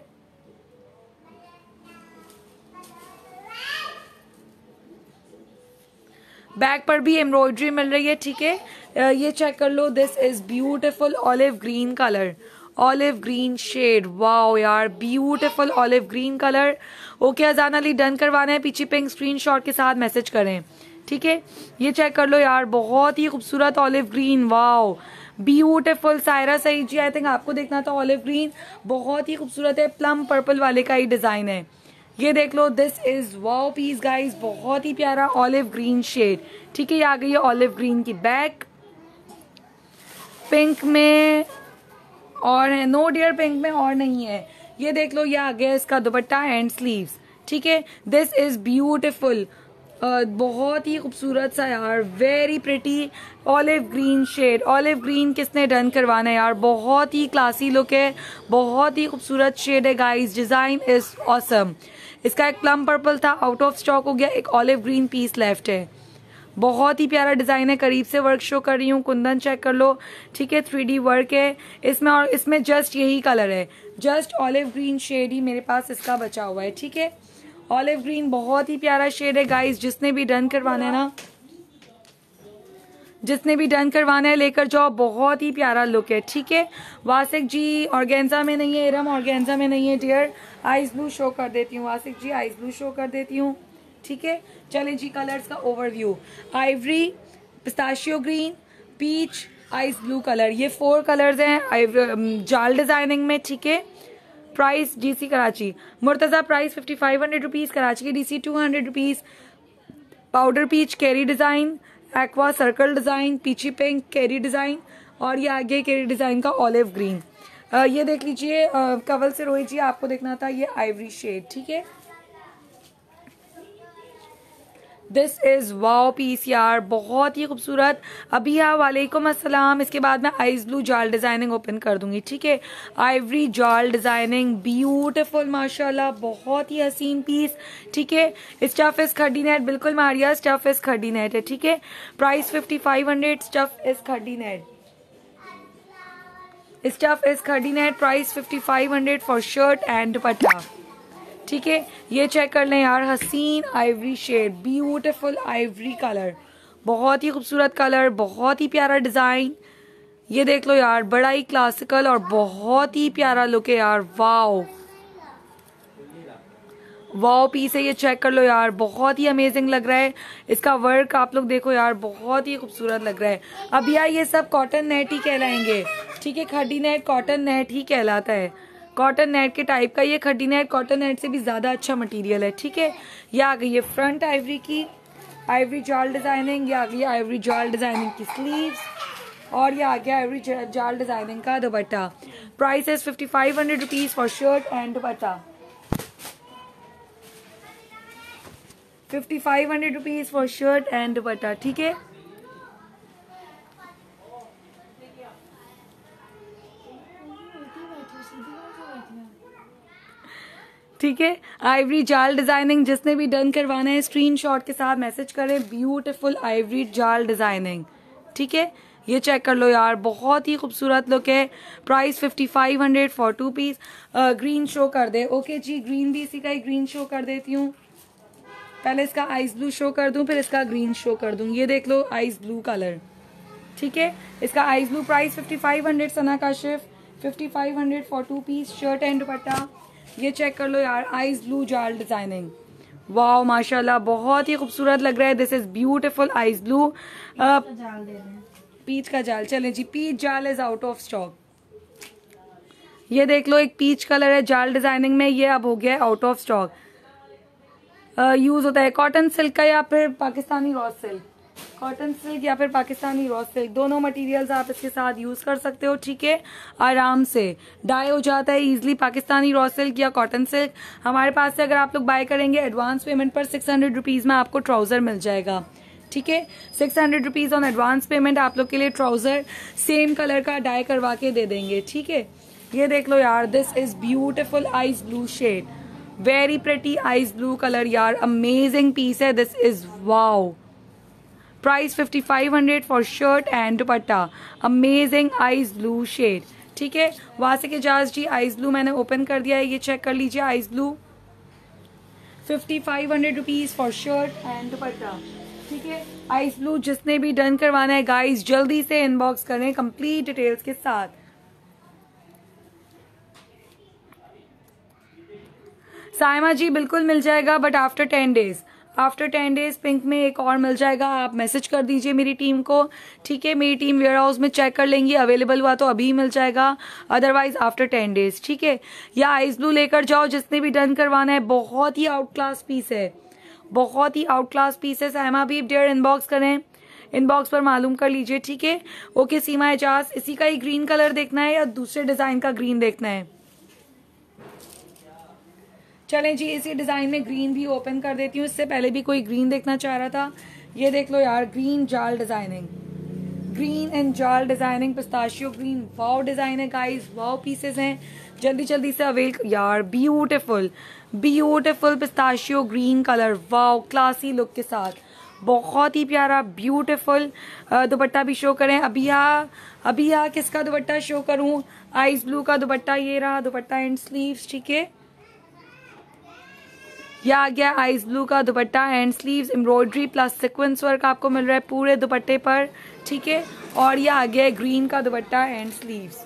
बैक पर भी एम्ब्रॉयडरी मिल रही है, ठीक है। uh, ये चेक कर लो, this is beautiful olive green colour, olive green shade, wow यार beautiful olive green colour. Okay, Azan Ali done करवाना है पीछे पिंक, स्क्रीनशॉट के साथ मैसेज करें, ठीक है। ये चेक कर लो यार, बहुत ही खूबसूरत olive green, wow beautiful. Saira Saeed ji, I think आपको देखना था ऑलिव ग्रीन, बहुत ही खूबसूरत है, प्लम पर्पल वाले का ही डिजाइन है। ये देख लो, this is wow piece guys, बहुत ही प्यारा ऑलिव ग्रीन शेड, ठीक है। ये आ गई है ऑलिव ग्रीन की बैक, पिंक में और है, नो डियर पिंक में और नहीं है। ये देख लो, ये आ गया इसका दुपट्टा एंड स्लीव्स, ठीक है। दिस इज ब्यूटिफुल, बहुत ही खूबसूरत सा यार, very pretty olive green shade. Olive green किसने डन करवाना है यार, बहुत ही क्लासी लुक है, बहुत ही खूबसूरत शेड है गाइस, डिजाइन इज ऑसम। इसका एक प्लम पर्पल था, आउट ऑफ स्टॉक हो गया, एक ऑलिव ग्रीन पीस लेफ्ट है, बहुत ही प्यारा डिजाइन है। करीब से वर्क शो कर रही हूँ, कुंदन चेक कर लो, ठीक है, थ्री डी वर्क है इसमें, और इसमें जस्ट यही कलर है, जस्ट ऑलिव ग्रीन शेड ही मेरे पास इसका बचा हुआ है, ठीक है। ऑलिव ग्रीन बहुत ही प्यारा शेड है गाइस, जिसने भी डन करवाना है ना जिसने भी डन करवाना है लेकर जाओ, बहुत ही प्यारा लुक है। ठीक है, वासिक जी ऑर्गेन्जा में नहीं है, इरम ऑर्गेन्जा में नहीं है डियर। आइस ब्लू शो कर देती हूँ Wasiq ji, ice blue show कर देती हूँ। ठीक है, चले जी कलर्स का overview. Ivory, pistachio green, peach, ice blue colour, ये फोर कलर्स हैं जाल डिजाइनिंग में। ठीक है, price DC Karachi Murtaza price fifty five hundred rupees, Karachi की DC two hundred rupees. Powder peach कैरी design, aqua circle design, peachy pink कैरी डिजाइन, और ये आगे कैरी डिजाइन का ऑलिव ग्रीन। आ, ये देख लीजिए कवल से रोहित जी, आपको देखना था ये आइवरी शेड। ठीक है, दिस इज वाओ पीस यार, बहुत ही खूबसूरत। अभी हाँ वालेकुम अस्सलाम। इसके बाद मैं आइस ब्लू जाल डिजाइनिंग ओपन कर दूंगी। ठीक है, आइवरी जाल डिजाइनिंग ब्यूटीफुल माशाल्लाह, बहुत ही हसीन पीस। ठीक है, स्टफ इज खड्डी नेट, बिल्कुल मारिया स्टफ इज खड्डी नेट है। ठीक है, price fifty five hundred, stuff is खड्डी net, stuff is खड्डी net, price fifty five hundred for shirt and दुपट्टा। ठीक है, ये चेक कर लें यार, हसीन ivory shade, beautiful ivory colour, बहुत ही खूबसूरत कलर, बहुत ही प्यारा डिजाइन। ये देख लो यार, बड़ा ही क्लासिकल और बहुत ही प्यारा लुक है यार। वाओ वाओ पीस है, ये चेक कर लो यार, बहुत ही अमेजिंग लग रहा है। इसका वर्क आप लोग देखो यार, बहुत ही खूबसूरत लग रहा है। अब यार ये सब कॉटन नेट ही कहलाएंगे। ठीक है, खड्डी नेट कॉटन नेट ही कहलाता है, कॉटन नेट के टाइप का। ये खड्डी नेट कॉटन नेट से भी ज्यादा अच्छा मटेरियल है। ठीक है, ये आ गई है फ्रंट आइवरी की आइवरी जाल डिजाइनिंग, ये आ गई आइवरी जाल डिजाइनिंग की स्लीव्स, और ये आ गया आइवरी जाल डिजाइनिंग का dupatta. Price is fifty five hundred rupees for shirt and dupatta, fifty five hundred rupees for shirt and दुपट्टा। ठीक है, ठीक है, आइवरी जाल डिजाइनिंग जिसने भी डन करवाना है स्क्रीनशॉट के साथ मैसेज करें, ब्यूटीफुल आइवरी जाल डिजाइनिंग। ठीक है, ये चेक कर लो यार, बहुत ही खूबसूरत लुक है। Price fifty five hundred for two piece. Green show कर दे, ओके जी, ग्रीन भी इसी का ही ग्रीन शो कर देती हूँ। पहले इसका आइस ब्लू शो कर दूं, फिर इसका ग्रीन शो कर दूं। ये देख लो आइस ब्लू कलर। ठीक है, इसका ice blue price fifty five hundred, Sana Kashif fifty five hundred for two piece shirt and दुपट्टा। ये चेक कर लो यार, आइस ब्लू जाल डिजाइनिंग, वाओ माशाल्लाह, बहुत ही खूबसूरत लग रहा है। This is beautiful ice blue, peach का जाल। चलें जी, पीच जाल इज आउट ऑफ स्टॉक। ये देख लो, एक पीच कलर है जाल डिजाइनिंग में, ये अब हो गया है आउट ऑफ स्टॉक। यूज होता है कॉटन सिल्क का या फिर Pakistani raw silk, cotton silk या फिर पाकिस्तानी रॉ सिल्क, दोनों मटेरियल्स आप इसके साथ यूज कर सकते हो। ठीक है, आराम से डाई हो जाता है इजीली, पाकिस्तानी रॉ सिल्क या कॉटन सिल्क। हमारे पास से अगर आप लोग बाय करेंगे एडवांस पेमेंट पर सिक्स हंड्रेड रुपीज में आपको ट्राउजर मिल जाएगा। ठीक है, six hundred rupees on advance payment आप लोग के लिए ट्राउजर सेम कलर का डाई करवा के दे देंगे। ठीक है, ये देख लो यार, this is beautiful ice blue shade, very pretty ice blue colour यार, अमेजिंग पीस है। This is wow, price fifty five hundred for shirt and dupatta, amazing ice blue shade. ठीक है, वासिक इजाज जी, आइस ब्लू मैंने ओपन कर दिया है, ये चेक कर लीजिए, ice blue fifty five hundred rupees for shirt and दुपट्टा। ठीक है, आइस ब्लू जिसने भी डन करवाना है गाइस जल्दी से इनबॉक्स करें कंप्लीट डिटेल्स के साथ। साइमा जी बिल्कुल मिल जाएगा, but after ten days, after ten days pink में एक और मिल जाएगा, आप मैसेज कर दीजिए मेरी टीम को। ठीक है, मेरी टीम वेयर हाउस में चेक कर लेंगी, अवेलेबल हुआ तो अभी मिल जाएगा, अदरवाइज आफ्टर टेन डेज। ठीक है, या आइस ब्लू लेकर जाओ जिसने भी डन करवाना है, बहुत ही आउट क्लास पीस है, बहुत ही आउट क्लास पीस है। साइमा भी डेयर इनबॉक्स करें, इनबॉक्स पर मालूम कर लीजिए। ठीक है, ओके सीमा एजाज, इसी का ही ग्रीन कलर देखना है या दूसरे डिजाइन का ग्रीन देखना है? चलें जी, इसी डिजाइन में ग्रीन भी ओपन कर देती हूँ, इससे पहले भी कोई ग्रीन देखना चाह रहा था। ये देख लो यार, ग्रीन जाल डिजाइनिंग, ग्रीन एंड जाल designing, pistachio green, wow design है गाइस, वाओ पीसेस हैं, जल्दी जल्दी से अवेल यार। Beautiful beautiful pistachio green colour, wow classy look के साथ, बहुत ही प्यारा ब्यूटीफुल। दुपट्टा भी शो करें। अभी यहाँ अभी यहाँ किसका दुपट्टा शो करूं? आइस ब्लू का दुपट्टा, ये रहा दुपट्टा एंड स्लीव्स। ठीक है, ये आ गया आइस ब्लू का dupatta and sleeves, embroidery plus sequence work आपको मिल रहा है पूरे दुपट्टे पर, ठीक है। और ये आ गया ग्रीन का दुपट्टा एंड स्लीव्स,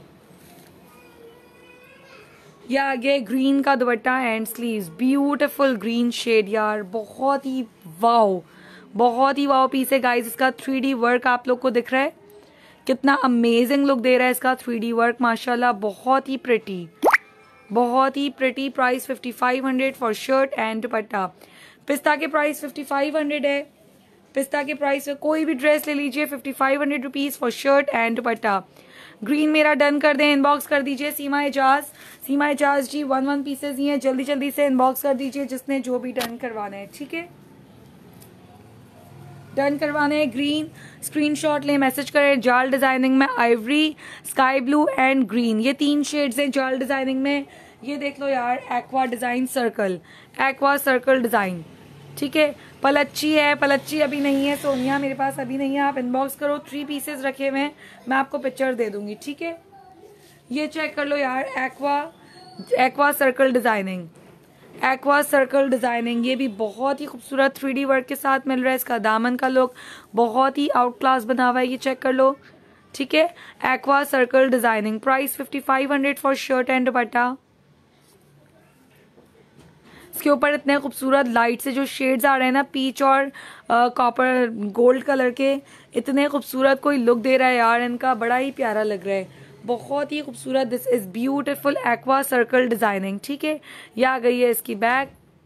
ये आ गया ग्रीन का dupatta and sleeves, beautiful green shade यार, बहुत ही वाओ, बहुत ही वाओ पीस है गाइस। इसका थ्री डी वर्क आप लोग को दिख रहा है, कितना अमेजिंग लुक दे रहा है इसका थ्री डी वर्क, माशाल्लाह बहुत ही प्रिटी, बहुत ही pretty. Price fifty five hundred for shirt and dupatta. पिस्ता के प्राइस फिफ्टी फाइव हंड्रेड है, पिस्ता के प्राइस पे कोई भी ड्रेस ले लीजिए, fifty five hundred rupees for shirt and dupatta. Green मेरा डन कर दें, इनबॉक्स कर दीजिए Seema Ejaz, Seema Ejaz ji one one pieces ही हैं, जल्दी जल्दी से इनबॉक्स कर दीजिए जिसने जो भी डन करवाना है, ठीक है। डन करवाने है ग्रीन, स्क्रीनशॉट ले, मैसेज करें। जाल डिजाइनिंग में ivory, sky blue and green, ये तीन शेड्स हैं जाल डिजाइनिंग में। ये देख लो यार, aqua design circle, aqua circle design, ठीक है। पलच्ची है, पलच्ची अभी नहीं है सोनिया, मेरे पास अभी नहीं है, आप इनबॉक्स करो। थ्री पीसेस रखे हुए हैं, मैं आपको पिक्चर दे दूंगी, ठीक है। ये चेक कर लो यार, aqua, aqua circle designing, aqua circle designing, ये भी बहुत ही खूबसूरत थ्री डी वर्क के साथ मिल रहा है। इसका दामन का लुक बहुत ही आउट क्लास बना हुआ है, ये चेक कर लो, ठीक है। Aqua circle designing, price fifty five hundred for shirt and dupatta. इसके ऊपर इतने खूबसूरत लाइट से जो शेड्स आ रहे हैं ना, पीच और कॉपर गोल्ड कलर के, इतने खूबसूरत कोई लुक दे रहा है यार इनका, बड़ा ही प्यारा लग रहा है, बहुत ही खूबसूरत। This is beautiful aqua circle designing, ठीक है। ये आ गई है इसकी बैग।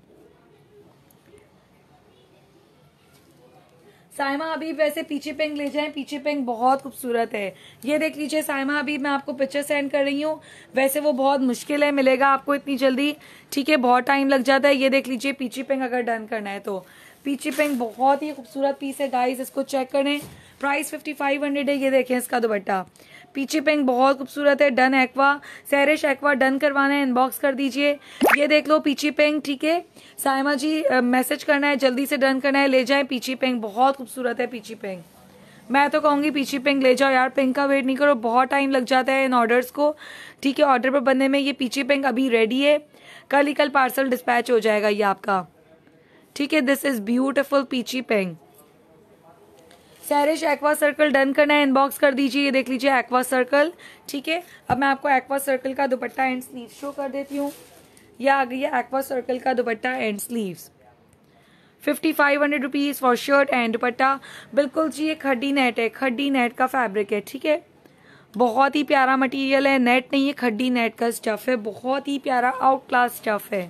साइमा हबीब वैसे पीछे पेंग ले जाएं, पीछे पेंग बहुत खूबसूरत है, ये देख लीजिए साइमा हबीब, मैं आपको पिक्चर सेंड कर रही हूँ। वैसे वो बहुत मुश्किल है मिलेगा आपको इतनी जल्दी, ठीक है, बहुत टाइम लग जाता है। ये देख लीजिए पीछे पेंग अगर डन करना है तो, पीछे पेंग बहुत ही खूबसूरत पीस है गाइस, इसको चेक करें। प्राइस फिफ्टी फाइव हंड्रेड है। ये देखें इसका दुपट्टा, पीछे पेंग बहुत खूबसूरत है। Done aqua, Sairish aqua done करवाना है, इनबॉक्स कर दीजिए। ये देख लो पीछे पेंग, ठीक है। साइमा जी मैसेज करना है, जल्दी से डन करना है, ले जाएं। पीछे पेंग बहुत खूबसूरत है, पीछे पेंग, मैं तो कहूंगी पीछे पेंग ले जाओ यार, पेंग का वेट नहीं करो, बहुत टाइम लग जाता है इन ऑर्डर्स को, ठीक है, ऑर्डर पर बनने में। ये पीछे पेंग अभी रेडी है, कल ही कल पार्सल डिस्पैच हो जाएगा ये आपका, ठीक है। दिस इज ब्यूटिफुल पीची पेंग। सैरिश एक्वा सर्कल डन करना है, इनबॉक्स कर दीजिए। ये देख लीजिए एक्वा सर्कल, ठीक है। अब मैं आपको एक्वा सर्कल का दुपट्टा एंड स्लीव शो कर देती हूँ। ये आ गई है एक्वा सर्कल का dupatta and sleeves, fifty five hundred rupees for shirt and dupatta. बिल्कुल जी, ये खड्डी नेट है, खड्डी नेट का फैब्रिक है, ठीक है, बहुत ही प्यारा मटेरियल है, नेट नहीं है, खड्डी नेट का स्टफ है, बहुत ही प्यारा आउट क्लास स्टफ है।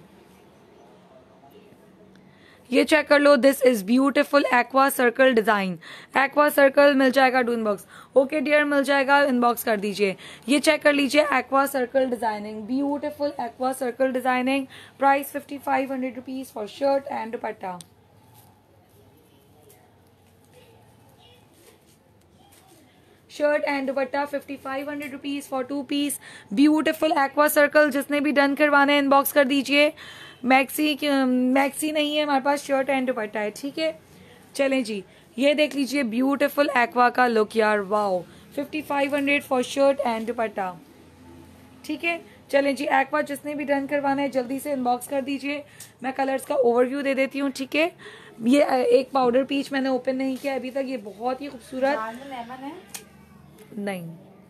ये चेक कर लो, this is beautiful aqua circle design, aqua circle मिल जाएगा डू इनबॉक्स, ओके डियर मिल जाएगा, इनबॉक्स कर दीजिए। ये चेक कर लीजिए aqua circle designing, beautiful aqua circle designing. Price fifty five hundred rupees for shirt and dupatta. Shirt and dupatta fifty five hundred rupees for two piece, beautiful aqua circle. जिसने भी done करवाना है inbox कर दीजिए। Maxi maxi नहीं है हमारे पास, shirt and दुपट्टा है, ठीक है। चलें जी, ये देख लीजिए ब्यूटीफुल एक्वा का लुक यार, wow, fifty five hundred for shirt and दुपट्टा, ठीक है। चलें जी, एक्वा जिसने भी डन करवाना है जल्दी से इनबॉक्स कर दीजिए। मैं कलर्स का ओवरव्यू दे देती हूँ, ठीक है। ये एक पाउडर पीच मैंने ओपन नहीं किया अभी तक, ये बहुत ही खूबसूरत, नहीं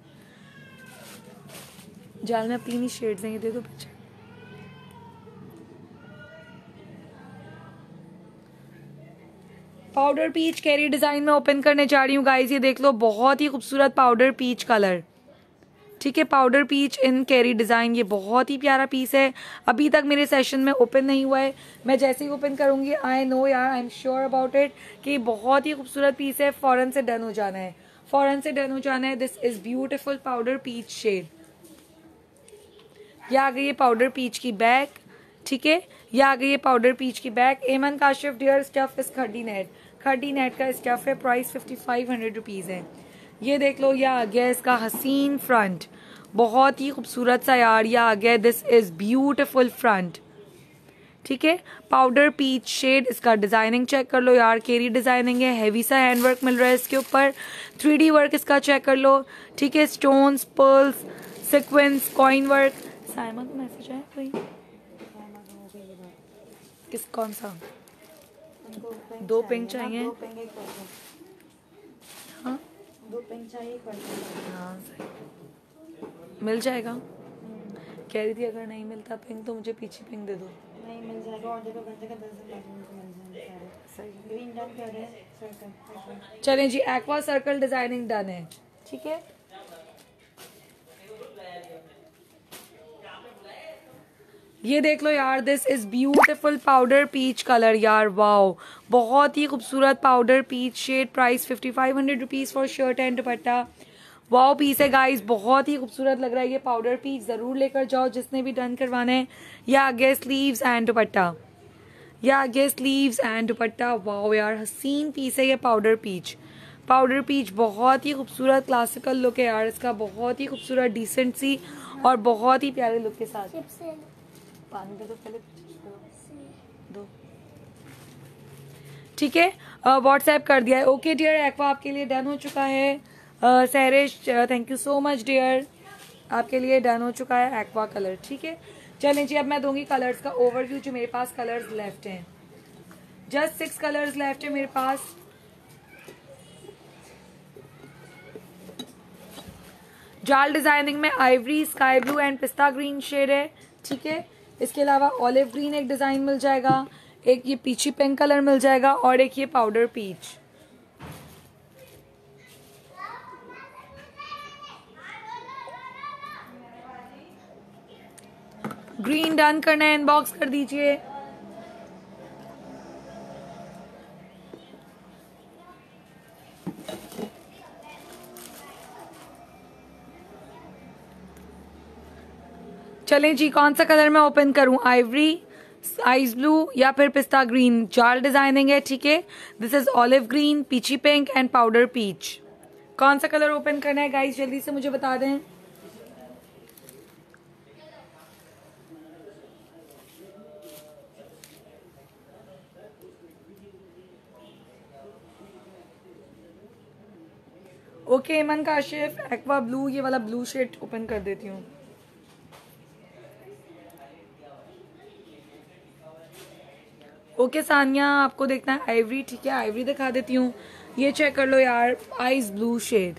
जाल में तीन ही शेड्स हैं, ये दे दो बच्चे। पाउडर पीच कैरी डिजाइन में ओपन करने जा रही हूँ गाइस, ये देख लो बहुत ही खूबसूरत पाउडर पीच कलर, ठीक है, पाउडर पीच इन कैरी डिजाइन। ये बहुत ही प्यारा पीस है, अभी तक मेरे सेशन में ओपन नहीं हुआ है, मैं जैसे ही ओपन करूंगी आई नो यार, I am sure about it कि बहुत ही खूबसूरत पीस है, फौरन से डन हो जाना है, फौरन से डन हो जाना है। This is beautiful powder peach shade. ये आ गई है पाउडर पीच की बैग, ठीक है, ये आ गई है पाउडर पीच की bag. Eman Kashif dear stuff is खड्डी net, खड्डी net का स्टफ है, price fifty five hundred rupees है। ये देख लो, ये आ गया इसका हसीन फ्रंट, बहुत ही खूबसूरत सा यार, ये आ गया, दिस इज ब्यूटीफुल फ्रंट, ठीक है, पाउडर पीच शेड। इसका डिजाइनिंग चेक कर लो यार, केरी डिजाइनिंग है, हैवी सा हैंडवर्क मिल रहा है इसके ऊपर, थ्री डी वर्क इसका चेक कर लो, ठीक है, stones, pearls, sequence, coin work. Saima को मैसेज आया कोई, किस कौन सा? पिंक दो पिंक चाहिए। दो पिंक एक पर्पल। हाँ दो पिंक चाहिए एक पर्पल। हाँ सही मिल जाएगा। कह रही थी अगर नहीं मिलता पिंक तो मुझे पीछे पिंक दे दो। नहीं मिल जाएगा, और जगह बन जाएगा, दस दिन बाद मुझे मिल जाएंगे सारे। सही। ग्रीन डन कर रहे हैं, सर्कल। चलें जी, एक्वा सर्कल डिजाइनिंग डन है। ठीक है, ये देख लो यार, this is beautiful powder peach colour यार, वाओ बहुत ही खूबसूरत powder peach shade. Price fifty five hundred rupees for shirt and dupatta. Wow piece है गाइस, बहुत ही खूबसूरत लग रहा है ये पाउडर पीच। जरूर लेकर जाओ जिसने भी डन करवाना है। या आगे स्लीव्स एंड दुपट्टा, या आगे स्लीव्स एंड दुपट्टा। वाओ यार हसीन पीस है ये पाउडर पीच। पाउडर पीच बहुत ही खूबसूरत क्लासिकल लुक है यार इसका, बहुत ही खूबसूरत डिसेंट सी और बहुत ही प्यारे लुक के साथ। पानी दे दो पहले दो। ठीक है, व्हाट्सएप कर दिया है। ओके डियर, एक्वा आपके लिए डन हो चुका है। Sehrish thank you so much dear, आपके लिए डन हो चुका है एक्वा कलर। ठीक है, चलें जी अब मैं दूंगी कलर्स का ओवरव्यू जो मेरे पास कलर्स लेफ्ट हैं। जस्ट सिक्स कलर्स लेफ्ट है मेरे पास। जाल डिजाइनिंग में ivory, sky blue and pista green shade है। ठीक है, इसके अलावा ऑलिव ग्रीन एक डिजाइन मिल जाएगा, एक ये पीची पिंक कलर मिल जाएगा और एक ये पाउडर पीच। ग्रीन डन करना है, इनबॉक्स कर दीजिए। चलें जी, कौन सा कलर मैं ओपन करूं? आइवरी, आइस ब्लू या फिर पिस्ता ग्रीन। जाल डिजाइनिंग है। ठीक है, this is olive green, peachy pink and powder peach. कौन सा कलर ओपन करना है गाइस, जल्दी से मुझे बता दें। ओके मन काशिफ, एक्वा ब्लू, ये वाला ब्लू शेड ओपन कर देती हूँ। ओके सानिया, आपको देखना है आइवरी। ठीक है, आइवरी दिखा देती हूँ। ये चेक कर लो यार, आइस ब्लू शेड।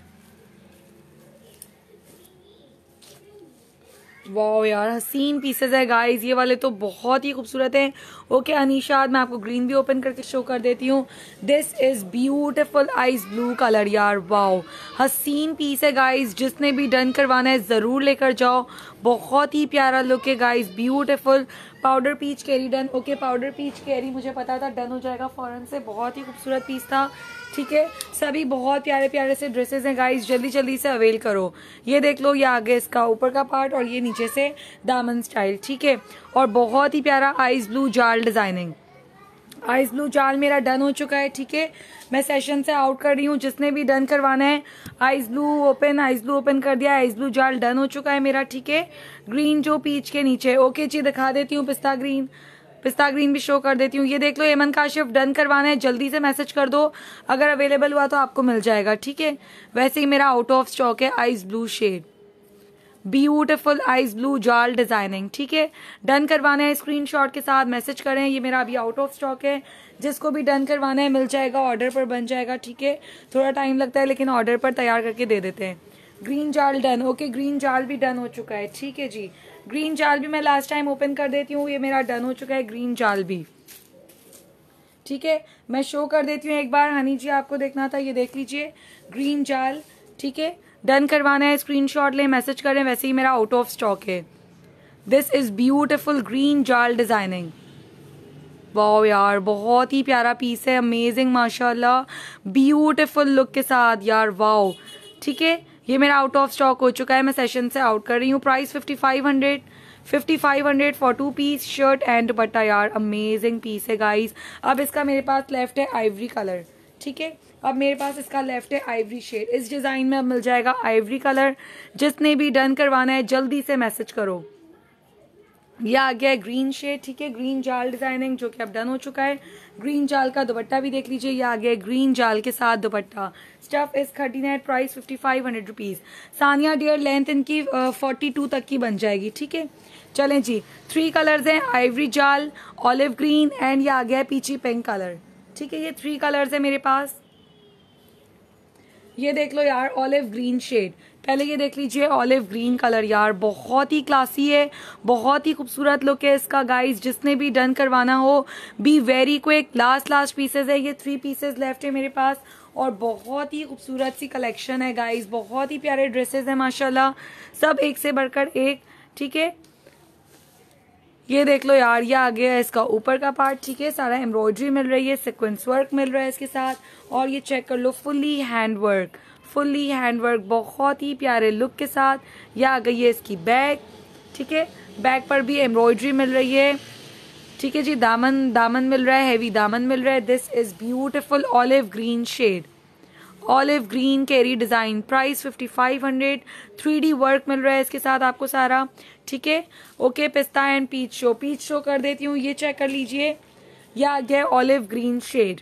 वाओ यार हसीन पीसेस है गाइस, ये वाले तो बहुत ही खूबसूरत हैं। ओके अनीशाद, मैं आपको ग्रीन भी ओपन करके शो कर देती हूँ। This is beautiful ice blue colour यार, वाओ हसीन पीस है गाइस। जिसने भी डन करवाना है जरूर लेकर जाओ, बहुत ही प्यारा लुक है गाइस, ब्यूटीफुल। पाउडर पीच कैरी डन। ओके पाउडर पीच कैरी मुझे पता था डन हो जाएगा फौरन से, बहुत ही खूबसूरत पीस था। ठीक है, सभी बहुत प्यारे प्यारे से ड्रेसेस हैं गाइस, जल्दी जल्दी से अवेल करो। ये देख लो, ये आगे इसका ऊपर का पार्ट और ये नीचे से दामन स्टाइल। ठीक है, और बहुत ही प्यारा आइस ब्लू जाल डिजाइनिंग। आइस ब्लू जाल मेरा डन हो चुका है। ठीक है, मैं सेशन से आउट कर रही हूँ। जिसने भी डन करवाना है ice blue open, ice blue open कर दिया, आइस ब्लू जाल डन हो चुका है मेरा। ठीक है, ग्रीन जो पीच के नीचे। ओके जी, दिखा देती हूँ पिस्ता ग्रीन, पिस्ता ग्रीन भी शो कर देती हूँ। ये देख लो, एमन काशिफ डन करवाना है जल्दी से मैसेज कर दो, अगर अवेलेबल हुआ तो आपको मिल जाएगा। ठीक है, वैसे ही मेरा आउट ऑफ स्टॉक है ice blue shade, beautiful ice blue जाल डिजाइनिंग। ठीक है, डन करवाना है स्क्रीनशॉट के साथ मैसेज करें। ये मेरा अभी आउट ऑफ स्टॉक है, जिसको भी डन करवाना है मिल जाएगा, ऑर्डर पर बन जाएगा। ठीक है, थोड़ा टाइम लगता है लेकिन ऑर्डर पर तैयार करके दे देते हैं। ग्रीन जाल डन। ओके, ग्रीन जाल भी डन हो चुका है। ठीक है जी, ग्रीन जाल भी मैं लास्ट टाइम ओपन कर देती हूँ, ये मेरा डन हो चुका है ग्रीन जाल भी। ठीक है, मैं शो कर देती हूँ एक बार। हनी जी आपको देखना था, ये देख लीजिए ग्रीन जाल। ठीक है, डन करवाना है स्क्रीनशॉट ले, मैसेज करें, वैसे ही मेरा आउट ऑफ स्टॉक है। दिस इज ब्यूटीफुल ग्रीन जाल डिजाइनिंग। वाओ यार बहुत ही प्यारा पीस है, अमेजिंग माशाल्लाह, ब्यूटीफुल लुक के साथ यार, वाओ। ठीक है, ये मेरा आउट ऑफ स्टॉक हो चुका है, मैं सेशन से आउट कर रही हूँ। Price fifty five hundred fifty five hundred for two piece shirt and dupatta यार, अमेजिंग पीस है गाइस। अब इसका मेरे पास लेफ्ट है आइवरी कलर। ठीक है, अब मेरे पास इसका लेफ्ट है आइवरी शेड। इस डिजाइन में अब मिल जाएगा आइवरी कलर। जिसने भी डन करवाना है जल्दी से मैसेज करो। ये आ गया है ग्रीन शेड, ठीक है, ग्रीन जाल डिजाइनिंग जो कि अब डन हो चुका है। ग्रीन जाल का दुपट्टा भी देख लीजिए, ये आ गया है ग्रीन जाल के साथ dupatta. Stuff is thirty nine, price fifty five hundred rupees. Sania dear length इनकी फोर्टी टू तक की बन जाएगी, ठीक है। चलें जी, थ्री कलर्स हैं, आइवरी जाल, ऑलिव ग्रीन एंड ये आ गया है पीची पिंक कलर, ठीक है। ये थ्री कलर्स है मेरे पास। ये देख लो यार ऑलिव ग्रीन शेड, पहले ये देख लीजिए ऑलिव ग्रीन कलर यार, बहुत ही क्लासी है, बहुत ही खूबसूरत लुक है इसका गाइस। जिसने भी डन करवाना हो be very quick, last last pieces है, ये थ्री पीसेज लेफ्ट है मेरे पास और बहुत ही खूबसूरत सी कलेक्शन है गाइस, बहुत ही प्यारे ड्रेसेस हैं माशाल्लाह, सब एक से बढ़कर एक, ठीक है। ये देख लो यार, ये आ गया है इसका ऊपर का पार्ट, ठीक है, सारा एम्ब्रॉयडरी मिल रही है, सीक्वेंस वर्क मिल रहा है इसके साथ, और ये चेक कर लो fully hand work, fully hand work, बहुत ही प्यारे लुक के साथ। ये आ गई है इसकी बैग, ठीक है, बैग पर भी एम्ब्रॉयडरी मिल रही है, ठीक है जी। दामन दामन मिल रहा है, हैवी दामन मिल रहा है। This is beautiful olive green shade, olive green कैरी design, price fifty five hundred. Three D work मिल रहा है इसके साथ आपको सारा, ठीक है। ओके, पिस्ता and peach show, peach show कर देती हूँ, ये चेक कर लीजिए, यह आ गया olive green shade,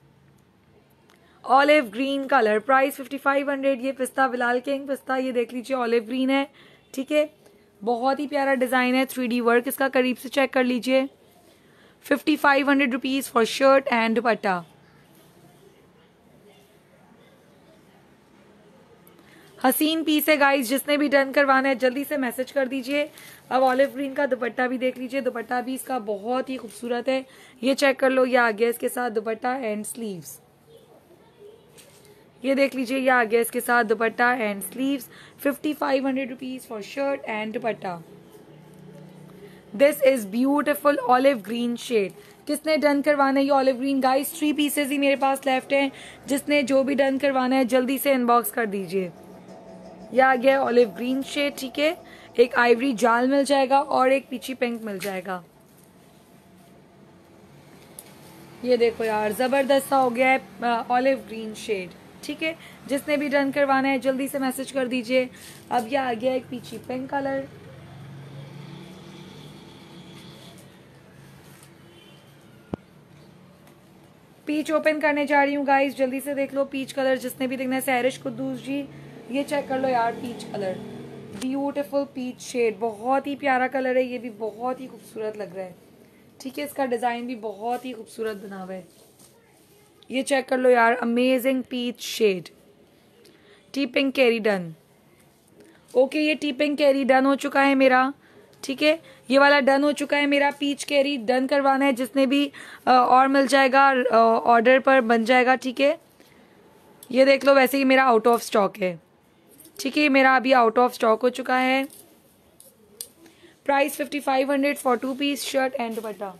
olive green colour, price fifty five hundred. ये पिस्ता बिलाल किंग पिस्ता, ये देख लीजिए ऑलिव ग्रीन है, ठीक है, बहुत ही प्यारा डिजाइन है, थ्री डी वर्क इसका करीब से चेक कर लीजिए। Fifty five hundred rupees for shirt and dupatta. हसीन पीस है गाइस, जिसने भी डन करवाना है जल्दी से मैसेज कर दीजिए। अब ऑलिव ग्रीन का दुपट्टा भी देख लीजिए, दुपट्टा भी इसका बहुत ही खूबसूरत है, ये चेक कर लो, ये आ गया इसके साथ दुपट्टा एंड स्लीव्स, ये देख लीजिए, ये आ गया इसके साथ dupatta and sleeves. Fifty five hundred rupees for shirt and dupatta. This is beautiful olive green shade. किसने डन करवाना है ये olive green guys, three pieces ही मेरे पास लेफ्ट हैं, जिसने जो भी डन करवाना है जल्दी से इनबॉक्स कर दीजिए। यह आ गया ऑलिव ग्रीन शेड, ठीक है, एक आइवरी जाल मिल जाएगा और एक पीची पिंक मिल जाएगा। ये देखो यार जबरदस्त सा हो गया है ऑलिव ग्रीन शेड, ठीक है। जिसने भी डन करवाना है जल्दी से मैसेज कर दीजिए। अब यह आ गया एक peachy pink colour, peach open करने जा रही हूँ गाइस, जल्दी से देख लो पीच कलर, जिसने भी देखना है। सहरिश कुद्दूस जी, ये चेक कर लो यार peach colour, beautiful peach shade, बहुत ही प्यारा कलर है, ये भी बहुत ही खूबसूरत लग रहा है, ठीक है। इसका डिजाइन भी बहुत ही खूबसूरत बना हुआ है, ये चेक कर लो यार, amazing peach shade. Tea pink कैरी डन, ओके, ये टी पिंक कैरी डन हो चुका है मेरा, ठीक है, ये वाला डन हो चुका है मेरा। पीच कैरी डन करवाना है जिसने भी आ, और मिल जाएगा, ऑर्डर पर बन जाएगा, ठीक है। ये देख लो, वैसे ही मेरा आउट ऑफ स्टॉक है, ठीक है, मेरा अभी आउट ऑफ स्टॉक हो चुका है। Price fifty five hundred for two piece shirt and dupatta.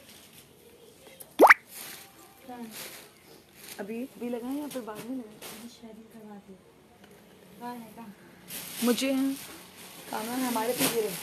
अभी अभी लगाए या फिर बाद में लगाए? मुझे काम है हमारे पे गिरे।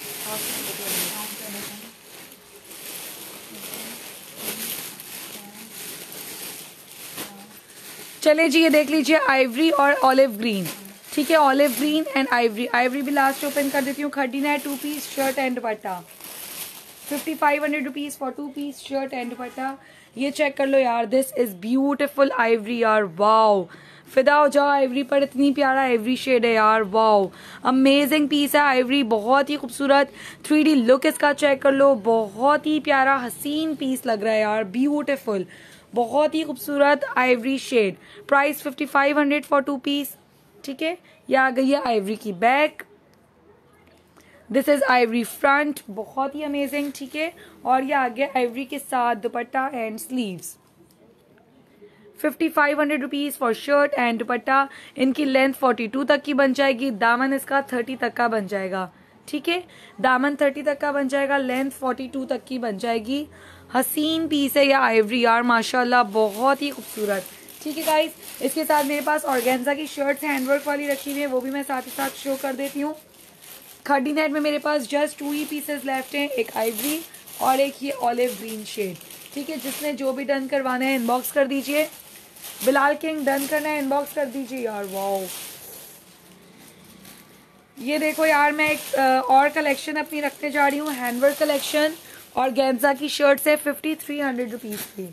चले जी, ये देख लीजिए आइवरी और ऑलिव ग्रीन, ठीक है, olive green and ivory, ivory भी लास्ट ओपन कर देती हूँ। खरीदना है two piece shirt and dupatta, fifty five hundred rupees for two piece shirt and दुपट्टा। ये चेक कर लो यार, दिस इज ब्यूटिफुल आइवरी यार, वाओ, फिदा हो जाओ आइवरी पर, इतनी प्यारा आइवरी शेड है यार, वाओ, अमेजिंग पीस है आइवरी, बहुत ही खूबसूरत थ्री डी लुक इसका चेक कर लो, बहुत ही प्यारा हसीन पीस लग रहा है यार, ब्यूटिफुल, बहुत ही खूबसूरत ivory shade. Price fifty five hundred for two piece, ठीक है। ये आ गई है आइवरी की back, this is ivory front, बहुत ही अमेजिंग, ठीक है, और ये आ गया आइवरी के साथ dupatta and sleeves. Fifty five hundred rupees for shirt and dupatta. इनकी लेंथ फोर्टी टू तक की बन जाएगी, दामन इसका थर्टी तक का बन जाएगा, ठीक है, दामन थर्टी तक का बन जाएगा, लेंथ फोर्टी टू तक की बन जाएगी। हसीन पीस है या आइवरी यार, माशाल्लाह बहुत ही खूबसूरत, ठीक है गाइस। इसके साथ मेरे पास ऑर्गेन्जा की शर्ट्स हैंडवर्क वाली रखी हुई है, वो भी मैं साथ ही साथ शो कर देती हूँ। खड्डी नेट में मेरे पास जस्ट टू ही पीसेस लेफ्ट हैं, एक आइवरी और एक ये ऑलिव ग्रीन शेड, ठीक है। जिसने जो भी डन करवाना है इनबॉक्स कर दीजिए। बिलाल किंग डन करना है इनबॉक्स कर दीजिए यार, वाओ, ये देखो यार, मैं एक अ, और कलेक्शन अपनी रखने जा रही हूँ, हैंडवर्क कलेक्शन और गेंजा की शर्ट्स है फिफ्टी थ्री हंड्रेड रुपीज की।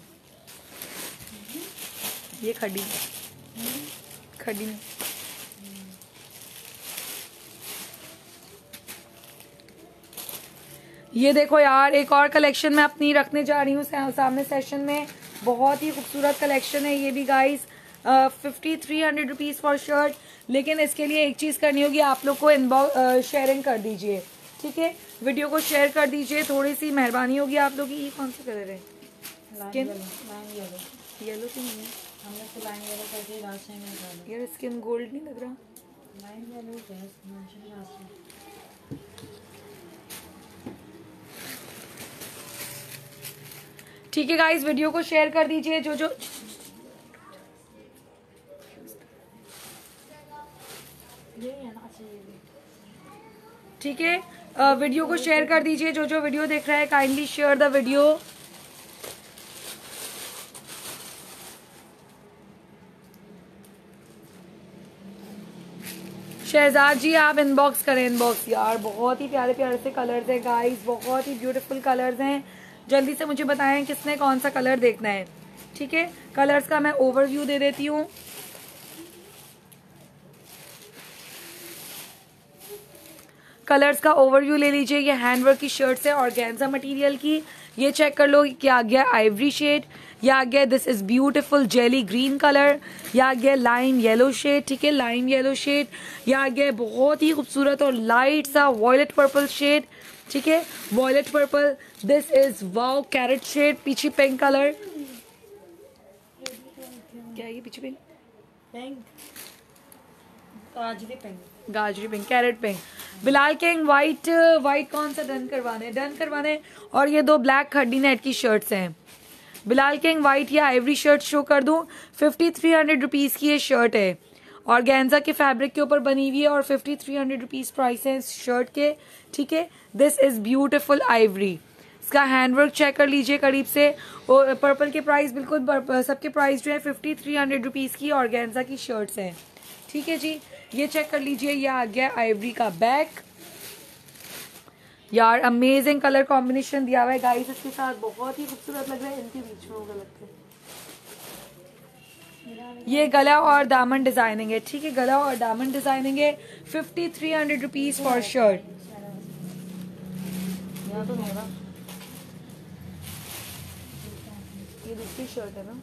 ये खड़ी खड़ी में ये देखो यार, एक और कलेक्शन मैं अपनी रखने जा रही हूँ सामने सेशन में। बहुत ही खूबसूरत कलेक्शन है ये भी guys. Fifty three hundred rupees for shirt. लेकिन इसके लिए एक चीज करनी होगी, आप लोग को इनबॉक्स शेयरिंग कर दीजिए, ठीक है। वीडियो को शेयर कर दीजिए, थोड़ी सी मेहरबानी होगी आप लोग की। ये कौन सा कलर है? स्किन येलो येलो तो नहीं है, हमने तो लाइन येलो करके लास्ट टाइम निकाला। यार स्किन गोल्ड नहीं लग रहा। लाइन येलो है मेंशन लास्ट टाइम। ठीक है गाइस, वीडियो को शेयर कर दीजिए जो जो ये है ना, अच्छा ये भी। ठीक है, अ, वीडियो को शेयर कर दीजिए जो जो वीडियो देख रहा है। Kindly share the video. Shahzad ji आप इनबॉक्स करें, इनबॉक्स। यार बहुत ही प्यारे प्यारे से कलर्स हैं गाइस, बहुत ही ब्यूटीफुल कलर्स हैं। जल्दी से मुझे बताएं किसने कौन सा कलर देखना है, ठीक है। कलर्स का मैं ओवरव्यू दे देती हूँ। कलर्स का ओवरव्यू ले लीजिए। ये हैंडवर्क की शर्ट्स है ऑर्गेन्जा मटेरियल की। ये चेक कर लो, क्या आ गया आइवरी शेड, या आ गया this is beautiful jelly green colour, या आ गया लाइम येलो शेड, ठीक है, लाइम येलो शेड, या आ गया बहुत ही खूबसूरत और लाइट सा वॉयलेट पर्पल शेड, ठीक है, violet purple. This is wow carrot shade, पीछे पिंक कलर। क्या है ये पीछे पिंक? पिंक, गाजरी पिंक, गाजरी pink, carrot pink. Bilal king white, white कौन सा डन करवाने? डन करवाने। और ये दो ब्लैक खड्डी नेट की शर्ट्स हैं। बिलाल किंग व्हाइट या आइवरी शर्ट शो कर दूं। फिफ्टी थ्री हंड्रेड रुपीज की ये शर्ट है, ऑर्गेन्जा के फैब्रिक के ऊपर बनी हुई है और fifty three hundred rupees price है इस शर्ट के, ठीक है। This is beautiful ivory. इसका हैंडवर्क चेक कर लीजिए करीब से। और पर्पल के प्राइस बिल्कुल सबके प्राइस जो है फिफ्टी थ्री हंड्रेड रुपीज की ऑर्गेन्जा की शर्ट्स हैं, ठीक है जी। ये चेक कर लीजिए, ये आ गया आइवरी का बैक। यार अमेजिंग कलर कॉम्बिनेशन दिया हुआ है गाइस इसके साथ, बहुत ही खूबसूरत लग रहा है। इनके बीच में होगा लगता है। ये गला और दामन डिजाइनिंग है, ठीक है, गला और दामन डिजाइनिंग है। Fifty three hundred rupees for shirt. यहाँ तो मेरा ये दूसरी शर्ट है ना।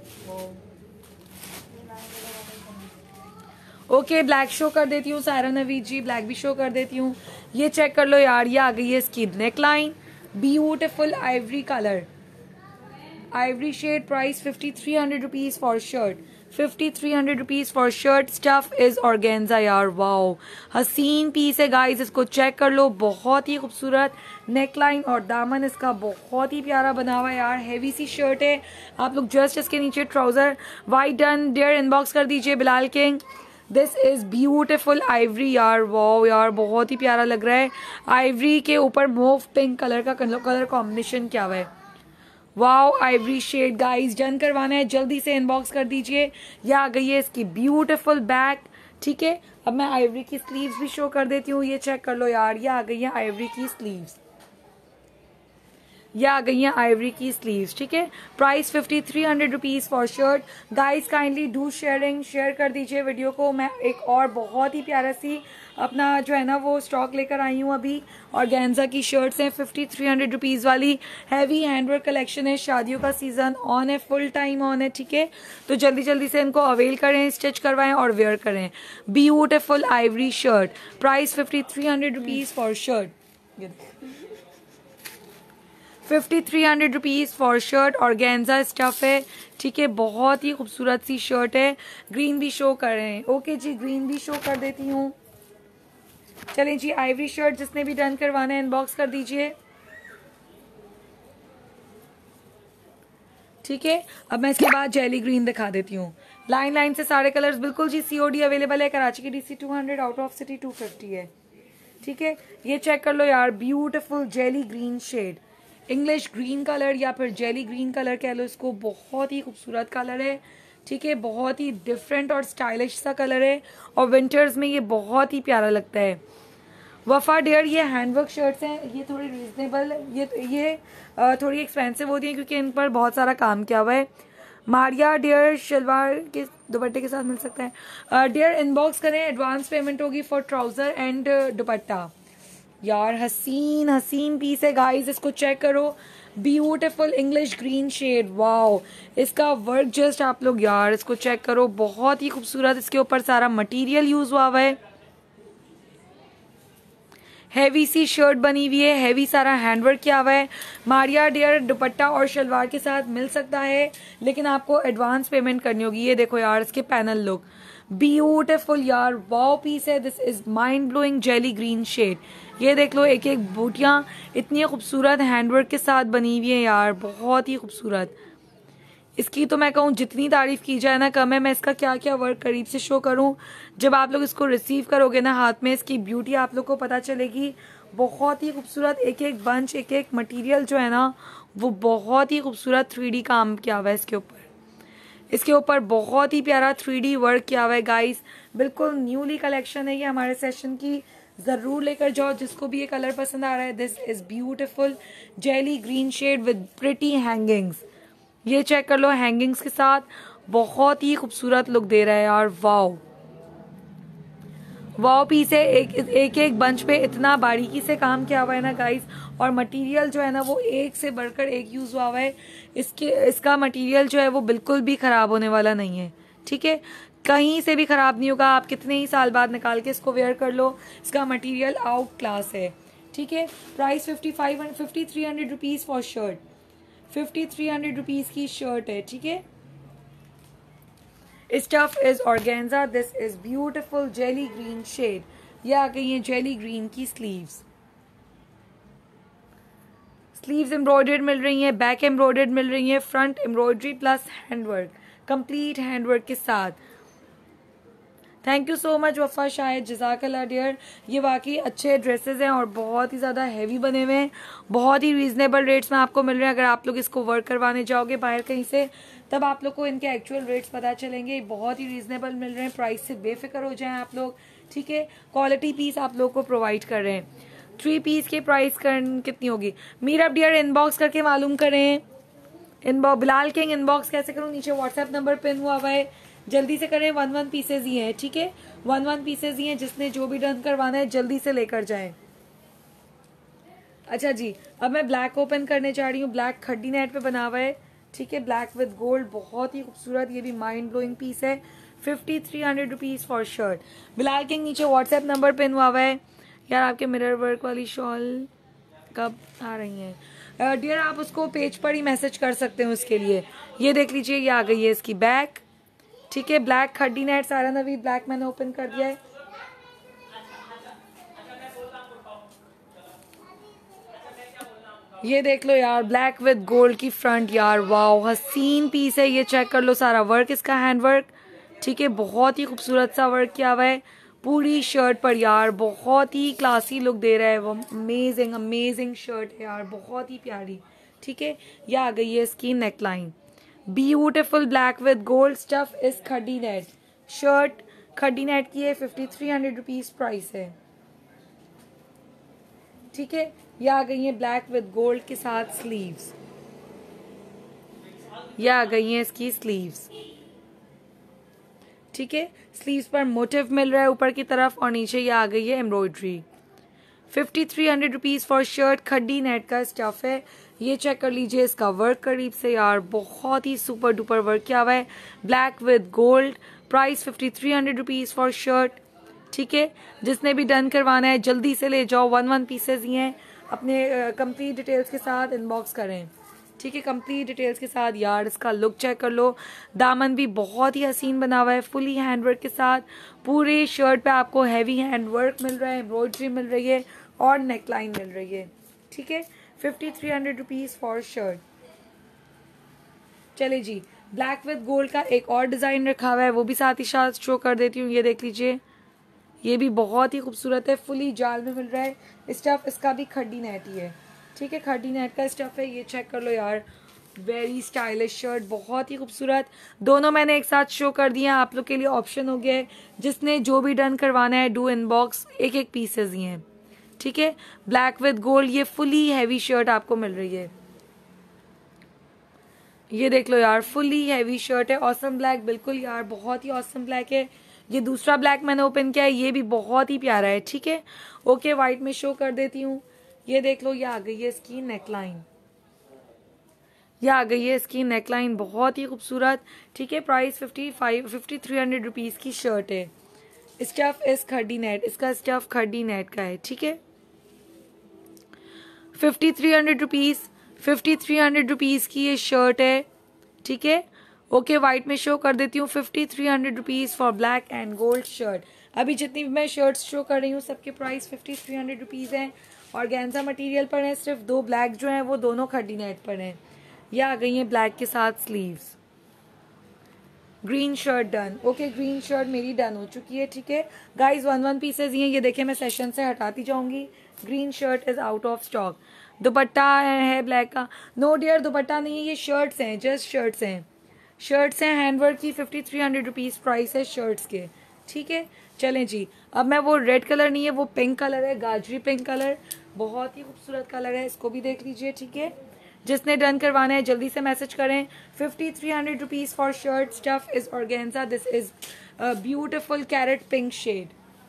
ओके okay, ब्लैक शो कर देती हूँ सायरा नवीद जी, ब्लैक भी शो कर देती हूँ। ये चेक कर लो यार, ये आ गई है इसकी neck line, beautiful ivory colour, ivory shade. Price fifty three hundred rupees for shirt, fifty three hundred rupees for shirt. Stuff is organza. यार वाओ, हसीन पीस है गाइस, इसको चेक कर लो, बहुत ही खूबसूरत नेक लाइन और दामन इसका बहुत ही प्यारा बना हुआ है। यार हैवी सी शर्ट है। आप लोग जस्ट इसके नीचे trouser white done dear inbox कर दीजिए Bilal king. This is beautiful ivory. यार वाओ, यार बहुत ही प्यारा लग रहा है। आइवरी के ऊपर मोव पिंक कलर का कलर कॉम्बिनेशन क्या हुआ है। Wow ivory shade guys, done करवाना है जल्दी से इनबॉक्स कर दीजिए। यह आ गई है इसकी ब्यूटिफुल बैक, ठीक है। अब मैं आइवरी की स्लीव्स भी शो कर देती हूँ। ये चेक कर लो यार, ये आ गई है आइवरी की स्लीव्स, ये आ गई है आइवरी की स्लीव्स, ठीक है। Price fifty three hundred rupees for shirt. Guys kindly do sharing, share कर दीजिए वीडियो को। मैं एक और बहुत ही प्यारा सी अपना जो है ना वो स्टॉक लेकर आई हूँ अभी। ऑर्गेन्जा की शर्ट्स हैं फिफ्टी थ्री हंड्रेड रुपीज वाली, हैवी हैंडवर्क कलेक्शन है। शादियों का सीजन ऑन है, फुल टाइम ऑन है, ठीक है। तो जल्दी जल्दी से इनको अवेल करें, स्टिच करवाएं और वेयर करें। Beautiful ivory shirt, price fifty three hundred rupees for shirt, fifty three hundred rupees for shirt. Organza stuff है, ठीक है, बहुत ही खूबसूरत सी शर्ट है। ग्रीन भी शो कर रहे हैं, ओके जी, ग्रीन भी शो कर देती हूँ। चलें जी, आइवरी शर्ट जिसने भी डन करवाना है इनबॉक्स कर दीजिए, ठीक है। अब मैं इसके बाद जेली ग्रीन दिखा देती हूँ। लाइन लाइन से सारे कलर्स बिल्कुल जी सीओडी अवेलेबल है। कराची की DC two hundred, out of city two fifty है, ठीक है। ये चेक कर लो यार, beautiful jelly green shade, English green colour या फिर जेली ग्रीन कलर कह लो इसको, बहुत ही खूबसूरत कलर है, ठीक है, बहुत ही डिफरेंट और स्टाइलिश सा कलर है और विंटर्स में ये बहुत ही प्यारा लगता है। वफा डियर ये हैंडवर्क शर्ट्स हैं, ये थोड़ी रीजनेबल, ये ये थोड़ी एक्सपेंसिव होती हैं क्योंकि इन पर बहुत सारा काम किया हुआ है। मारिया डियर शलवार के दुपट्टे के साथ मिल सकता है। डियर इनबॉक्स करें, एडवांस पेमेंट होगी फॉर ट्राउजर एंड दुपट्टा। यार हसीन हसीन पीस है गाइस, इसको चेक करो, beautiful English green shade, wow इसका वर्क जस्ट आप लोग यार इसको चेक करो, बहुत ही खूबसूरत इसके ऊपर सारा मटेरियल यूज हुआ हुआ है। हैवी सी शर्ट बनी हुई है, हैवी सारा हैंडवर्क किया हुआ है। मारिया डियर दुपट्टा और शलवार के साथ मिल सकता है लेकिन आपको एडवांस पेमेंट करनी होगी। ये देखो यार इसके पैनल लुक ब्यूटीफुल यार, वाओ पीस है। This is mind blowing jelly green shade. ये देख लो एक एक बूटियां इतनी खूबसूरत हैंडवर्क के साथ बनी हुई है यार, बहुत ही खूबसूरत। इसकी तो मैं कहूँ जितनी तारीफ की जाए ना कम है। मैं इसका क्या क्या वर्क करीब से शो करूँ, जब आप लोग इसको रिसीव करोगे ना हाथ में, इसकी ब्यूटी आप लोग को पता चलेगी। बहुत ही खूबसूरत एक एक बंच, एक एक मटेरियल जो है ना वो बहुत ही खूबसूरत थ्री डी काम किया हुआ है इसके ऊपर। इसके ऊपर बहुत ही प्यारा थ्री डी वर्क किया हुआ है गाइस, बिल्कुल न्यूली कलेक्शन है ये हमारे सेशन की। जरूर लेकर जाओ जिसको भी ये कलर पसंद आ रहा है। This is beautiful jelly green shade with pretty hangings. ये चेक कर लो, हैंगिंग्स के साथ बहुत ही खूबसूरत लुक दे रहा है यार, वाओ वाओ पीस है। एक एक एक बंच पे इतना बारीकी से काम किया हुआ है ना गाइस, और मटेरियल जो है ना वो एक से बढ़कर एक यूज हुआ हुआ है। इसके इसका मटेरियल जो है वो बिल्कुल भी खराब होने वाला नहीं है, ठीक है, कहीं से भी खराब नहीं होगा। आप कितने ही साल बाद निकाल के इसको वेयर कर लो, इसका मटेरियल आउट क्लास है, ठीक है। Price fifty five fifty three hundred rupees for shirt, fifty three hundred rupees की शर्ट है, ठीक है। Stuff is organza. This is beautiful jelly green shade. ये आ गई है जेली ग्रीन की स्लीव्स। स्लीव्स एम्ब्रॉयडर्ड मिल रही हैं, बैक एम्ब्रॉयडर्ड मिल रही हैं, front embroidery plus handwork, complete handwork के साथ। थैंक यू सो मच वफा शायद, जज़ाकल्लाह डियर। ये वाकई अच्छे ड्रेसेस हैं और बहुत ही ज़्यादा हैवी बने हुए हैं, बहुत ही रीजनेबल रेट्स में आपको मिल रहे हैं। अगर आप लोग इसको वर्क करवाने जाओगे बाहर कहीं से तब आप लोग को इनके एक्चुअल रेट्स पता चलेंगे। बहुत ही रीजनेबल मिल रहे हैं, प्राइस से बेफिक्र हो जाएं आप लोग, ठीक है। क्वालिटी पीस आप लोग को प्रोवाइड कर रहे हैं। थ्री पीस के प्राइस कितनी होगी मीरा डियर, इनबॉक्स करके मालूम करें। इनबॉक्स बिलाल किंग इनबॉक्स कैसे करूँ, नीचे व्हाट्सएप नंबर पिन हुआ हुआ है, जल्दी से करें। वन वन पीसेज ही हैं, ठीक है, वन वन पीसेज ही हैं। जिसने जो भी डन करवाना है जल्दी से लेकर जाएं। अच्छा जी, अब मैं ब्लैक ओपन करने जा रही हूँ। ब्लैक खड्डी नेट पे बना हुआ है, ठीक है, ब्लैक विद गोल्ड, बहुत ही खूबसूरत। ये भी माइंड ब्लोइंग पीस है। Fifty three hundred rupees for shirt. Bilal king नीचे व्हाट्सएप नंबर पिन हुआ हुआ है। यार आपके मिरर वर्क वाली शॉल कब आ रही है डियर, आप उसको पेज पर ही मैसेज कर सकते हैं उसके लिए। ये देख लीजिए, ये आ गई है इसकी बैक, ठीक है। ब्लैक खड्डी नेट सारा नवी ब्लैक मैंने ओपन कर दिया है। ये देख लो यार, ब्लैक विद गोल्ड की फ्रंट, यार वाओ हसीन पीस है। ये चेक कर लो, सारा वर्क इसका हैंड वर्क, ठीक है, बहुत ही खूबसूरत सा वर्क किया हुआ है पूरी शर्ट पर यार, बहुत ही क्लासी लुक दे रहा है वो। अमेजिंग अमेजिंग शर्ट है यार, बहुत ही प्यारी, ठीक है। ये आ गई है इसकी neckline, beautiful black with gold. Stuff is खड्डी net. Shirt खड्डी नेट की है, fifty three hundred rupees price है, ठीक है। ये आ गई है ब्लैक विद गोल्ड के साथ स्लीव्स। ये आ गई है इसकी स्लीव्स, ठीक है। स्लीव्स पर मोटिव मिल रहा है ऊपर की तरफ और नीचे ये आ गई है embroidery. Fifty three hundred rupees for shirt, खड्डी नेट का स्टफ है। ये चेक कर लीजिए इसका वर्क करीब से यार, बहुत ही सुपर डुपर वर्क किया हुआ है, black with gold. Price fifty three hundred rupees for shirt, ठीक है। जिसने भी डन करवाना है जल्दी से ले जाओ, वन वन पीसेज ही हैं। अपने कंप्लीट डिटेल्स के साथ इनबॉक्स करें, ठीक है, कंप्लीट डिटेल्स के साथ। यार इसका लुक चेक कर लो, दामन भी बहुत ही हसीन बना हुआ है फुली हैंडवर्क के साथ। पूरे शर्ट पे आपको हैवी हैंडवर्क मिल रहा है, एम्ब्रॉयडरी मिल रही है और नेकलाइन मिल रही है, ठीक है। Fifty three hundred rupees for shirt. चले जी, ब्लैक विद गोल्ड का एक और डिजाइन रखा हुआ है, वो भी साथ ही साथ शो कर देती हूँ। ये देख लीजिए, ये भी बहुत ही खूबसूरत है, फुली जाल में मिल रहा है। स्टफ इसका भी खड्डी नेट ही है, ठीक है, खड्डी नेट का स्टफ है। ये चेक कर लो यार, वेरी स्टाइलिश शर्ट, बहुत ही खूबसूरत। दोनों मैंने एक साथ शो कर दिया, आप लोग के लिए ऑप्शन हो गया है। जिसने जो भी डन करवाना है डू इनबॉक्स, एक एक पीसेस ही हैं, ठीक है। ब्लैक विद गोल्ड, ये फुली हैवी शर्ट आपको मिल रही है। ये देख लो यार, फुली हैवी शर्ट है। ऑसम ब्लैक, बिल्कुल यार बहुत ही ऑसम ब्लैक है। ये दूसरा ब्लैक मैंने ओपन किया है, ये भी बहुत ही प्यारा है, ठीक है। ओके, व्हाइट में शो कर देती हूँ। ये देख लो, ये आ गई है इसकी नेकलाइन, ये आ गई है इसकी नेकलाइन, बहुत ही खूबसूरत, ठीक है। Price fifty five fifty three hundred rupees की शर्ट है। स्टफ इस खड्डी नेट, इसका स्टफ खड्डी नेट का है, ठीक है। Fifty three hundred rupees fifty three hundred rupees की ये शर्ट है, ठीक है। ओके, व्हाइट में शो कर देती हूँ। Fifty three hundred rupees for black and gold shirt. अभी जितनी भी मैं शर्ट्स शो कर रही हूँ सबके price fifty three hundred rupees है। ऑर्गेन्जा मटेरियल पर है, सिर्फ दो ब्लैक जो हैं वो दोनों खड्डी नेट पर हैं। ये आ गई है ब्लैक के साथ sleeves. Green shirt done. Okay, green shirt मेरी डन हो चुकी है, ठीक है। गाइज वन वन पीसेज ही हैं, ये देखिए मैं सेशन से हटाती जाऊंगी। Green shirt is out of stock. Dupatta है ब्लैक का, नो डियर दुपट्टा नहीं है, ये शर्ट्स हैं, जस्ट शर्ट्स हैं, शर्ट्स हैं हैंडवर्क की। Fifty three hundred rupees price है शर्ट्स के, ठीक है। चलें जी, अब मैं वो रेड कलर नहीं है, वो पिंक कलर है, गाजरी पिंक कलर, बहुत ही खूबसूरत कलर है, इसको भी देख लीजिए, ठीक है। जिसने डन करवाना है जल्दी से मैसेज करें। Fifty three hundred rupees for shirt, stuff is organza, this is beautiful carrot pink shade.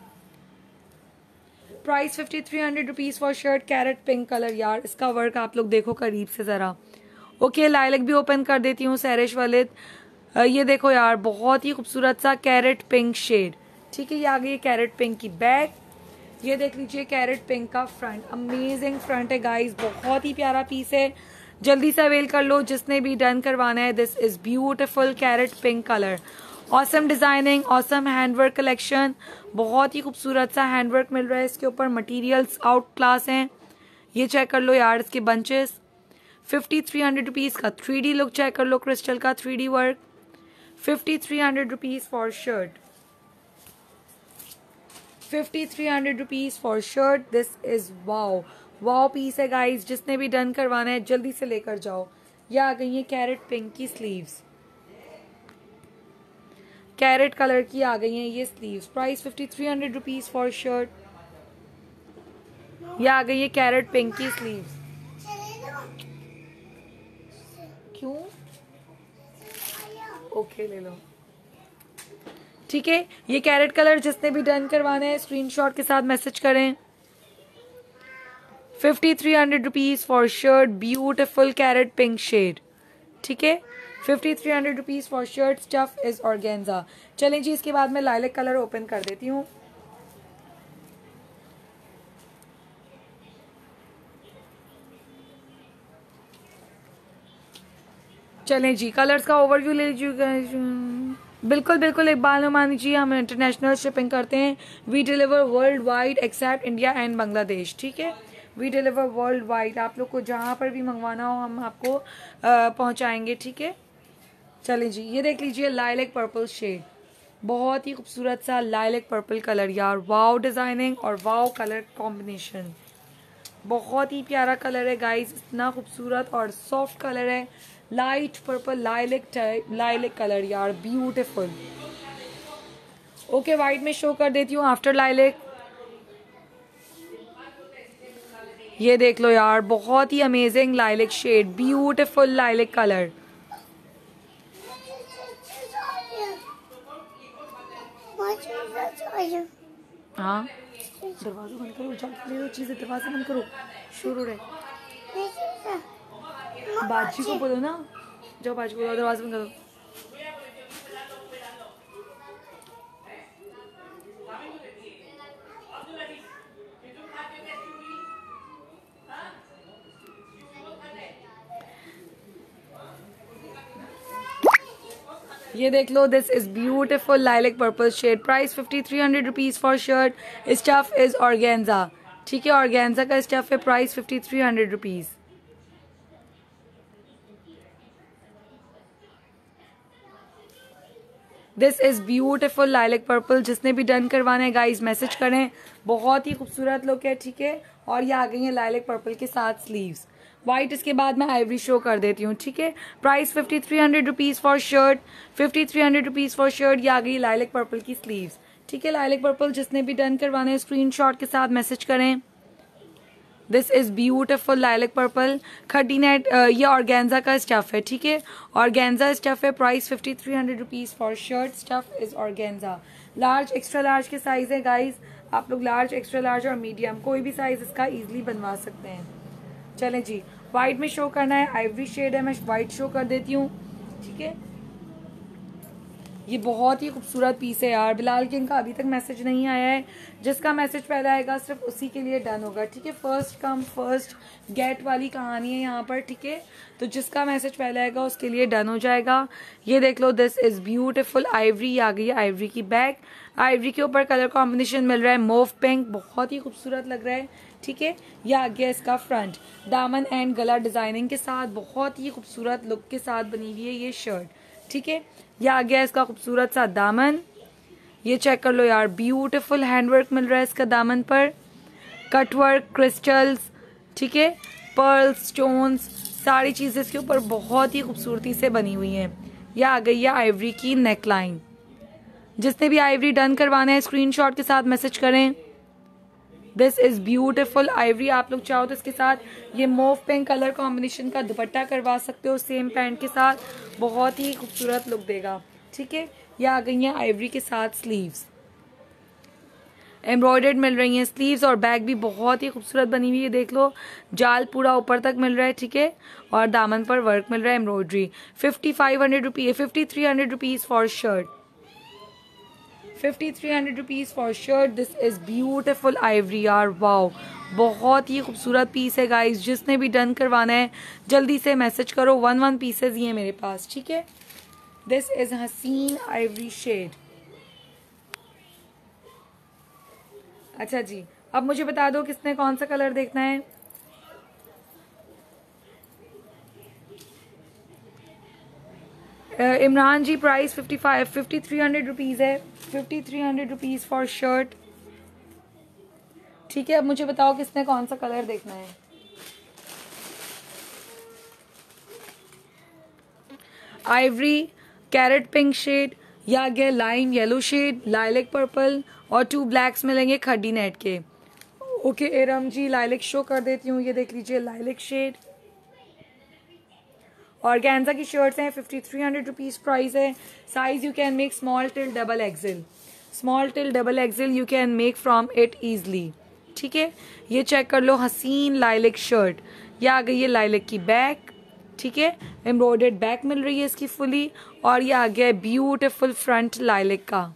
Price fifty three hundred rupees for shirt, carrot pink colour. यार इसका वर्क आप लोग देखो करीब से जरा। ओके, लाइलक भी ओपन कर देती हूँ सैरिश वालिद। ये देखो यार, बहुत ही खूबसूरत सा कैरेट पिंक शेड, ठीक है। ये आ गई कैरेट पिंक की बैक। ये देख लीजिए कैरेट पिंक का फ्रंट, अमेजिंग फ्रंट है गाइस, बहुत ही प्यारा पीस है। जल्दी से अवेल कर लो जिसने भी डन करवाना है। This is beautiful carrot pink colour, awesome designing, awesome handwork collection, बहुत ही खूबसूरत सा हैंडवर्क मिल रहा है इसके ऊपर। मटेरियल्स आउट क्लास हैं, ये चेक कर लो यार इसके bunches. Fifty three hundred rupees का थ्री डी लुक चेक कर लो, क्रिस्टल का three D work. Fifty three hundred rupees for shirt, fifty three hundred rupees for shirt. This is wow wow piece है guys, जिसने भी done करवाना है जल्दी से लेकर जाओ। ये आ गई है कैरेट पिंक की स्लीव्स, कैरेट कलर की आ गई हैं ये sleeves. Price fifty three hundred rupees for shirt. ये आ गई है कैरेट पिंक की स्लीव्स। क्यों? ओके ले लो, ठीक है। ये कैरेट कलर जिसने भी डन करवाना है स्क्रीनशॉट के साथ मैसेज करें। Fifty three hundred rupees for shirt, beautiful carrot pink shade, ठीक है। Fifty three hundred rupees for shirt, stuff is organza. चलें जी, इसके बाद मैं लाइलक कलर ओपन कर देती हूँ। चलें जी, कलर्स का ओवरव्यू ले लीजिएगा। बिल्कुल बिल्कुल, इकबाल नुमानी जी, हम इंटरनेशनल शिपिंग करते हैं। We deliver worldwide except India and Bangladesh, ठीक है। वी डिलीवर वर्ल्ड वाइड, आप लोग को जहाँ पर भी मंगवाना हो हम आपको पहुँचाएंगे, ठीक है। चलें जी, ये देख लीजिए लाइलैक पर्पल शेड, बहुत ही खूबसूरत सा लाइलैक पर्पल कलर यार, वाओ डिजाइनिंग और वाओ कलर कॉम्बिनेशन, बहुत ही प्यारा कलर है गाइस, इतना खूबसूरत और सॉफ्ट कलर है। Light purple lilac type lilac colour यार, ब्यूटीफुल। ओके, व्हाइट में शो कर देती हूँ आफ्टर लाइलैक। ये देख लो यार, बहुत ही amazing lilac shade, beautiful lilac colour. हाँ, दरवाजा बंद करो, जाके ले लो चीजें, दरवाजा बंद करो, शोर हो रहा है। बाजी को बोलो ना, जाओ बाजी को बोलो दरवाजा बंद करो। ये देख लो, this is beautiful lilac purple shade. Price fifty three hundred rupees for shirt, stuff is organza, ठीक है। ऑर्गेन्जा का स्टफ है, price fifty three hundred rupees. This is beautiful lilac purple, जिसने भी डन करवाना है गाइज मैसेज करें। बहुत ही खूबसूरत लुक है, ठीक है। और ये आ गई है लाइलैक पर्पल के साथ स्लीव्स। वाइट इसके बाद मैं आइवरी शो कर देती हूँ, ठीक है। Price fifty three hundred rupees for shirt, fifty three hundred rupees for shirt. ये आ गई लाइलैक पर्पल की स्लीव्स, ठीक है। लाइलैक पर्पल जिसने भी डन करवाना है स्क्रीनशॉट के साथ मैसेज करें। This is beautiful lilac purple khaddi net, ये ऑर्गेन्जा का स्टफ है, ठीक है। ऑर्गेन्जा स्टफ है। Price fifty three hundred rupees for shirt, stuff is organza. Large extra large के साइज है गाइज, आप लोग लार्ज एक्स्ट्रा लार्ज और मीडियम कोई भी साइज इसका इजीली बनवा सकते हैं। चलें जी, व्हाइट में शो करना है, आइवरी शेड है, मैं व्हाइट शो कर देती हूँ, ठीक है। ये बहुत ही खूबसूरत पीस है यार। बिलाल किंग का अभी तक मैसेज नहीं आया है, जिसका मैसेज पहले आएगा सिर्फ उसी के लिए डन होगा, ठीक है। फर्स्ट कम फर्स्ट गेट वाली कहानी है यहाँ पर, ठीक है। तो जिसका मैसेज पहले आएगा उसके लिए डन हो जाएगा। ये देख लो, दिस इज ब्यूटिफुल आइवरी आ गई है, आइवरी की बैक। आइवरी के ऊपर कलर कॉम्बिनेशन मिल रहा है मोव पिंक, बहुत ही खूबसूरत लग रहा है, ठीक है। यह आ गया इसका फ्रंट, दामन एंड गला डिजाइनिंग के साथ बहुत ही खूबसूरत लुक के साथ बनी हुई है ये शर्ट, ठीक है। यह आ गया इसका खूबसूरत सा दामन, ये चेक कर लो यार, ब्यूटीफुल हैंडवर्क मिल रहा है इसका दामन पर, कटवर्क, क्रिस्टल्स, ठीक है, पर्ल्स, स्टोन्स, सारी चीजें इसके ऊपर बहुत ही खूबसूरती से बनी हुई हैं। यह आ गई है आइवरी की नेकलाइन। जिसने भी आइवरी डन करवाना है स्क्रीनशॉट के साथ मैसेज करें। This is beautiful ivory. आप लोग चाहो तो इसके साथ ये मोव पिंक कलर कॉम्बिनेशन का दुपट्टा करवा सकते हो सेम पैंट के साथ, बहुत ही खूबसूरत लुक देगा, ठीक है। ये आ गई हैं आइवरी के साथ स्लीव्स, एम्ब्रॉयडर्ड मिल रही हैं स्लीव्स, और बैग भी बहुत ही खूबसूरत बनी हुई है, देख लो जाल पूरा ऊपर तक मिल रहा है, ठीक है। और दामन पर वर्क मिल रहा है embroidery. Fifty five hundred rupees fifty three hundred rupees for shirt, fifty three hundred rupees for shirt. This is beautiful ivory यार, वाओ, बहुत ही खूबसूरत पीस है गाइस। जिसने भी डन करवाना है जल्दी से मैसेज करो, वन वन पीसेज ही है मेरे पास, ठीक है। दिस इज हसीन आइवरी शेड। अच्छा जी, अब मुझे बता दो किसने कौन सा कलर देखना है। uh, Imran ji, price fifty five fifty three hundred rupees है, fifty three hundred rupees for shirt, ठीक है। अब मुझे बताओ किसने कौन सा कलर देखना है। आइवरी, कैरेट पिंक शेड, या गया lime yellow shade, lilac purple, और टू ब्लैक्स मिलेंगे खड्डी नेट के। Okay Eram ji, lilac show कर देती हूँ, ये देख लीजिए लाइलैक शेड। ऑर्गेन्जा की शर्ट्स हैं, fifty three hundred rupees price है। Size you can make small till double XL, small till double XL you can make from it easily, ठीक है। ये चेक कर लो, हसीन लाइलैक शर्ट। ये आ गई है लाइलैक की बैक, ठीक है, एम्ब्रॉयडर्ड बैक मिल रही है इसकी फुली, और ये आ गया है ब्यूटिफुल फ्रंट लाइलैक का,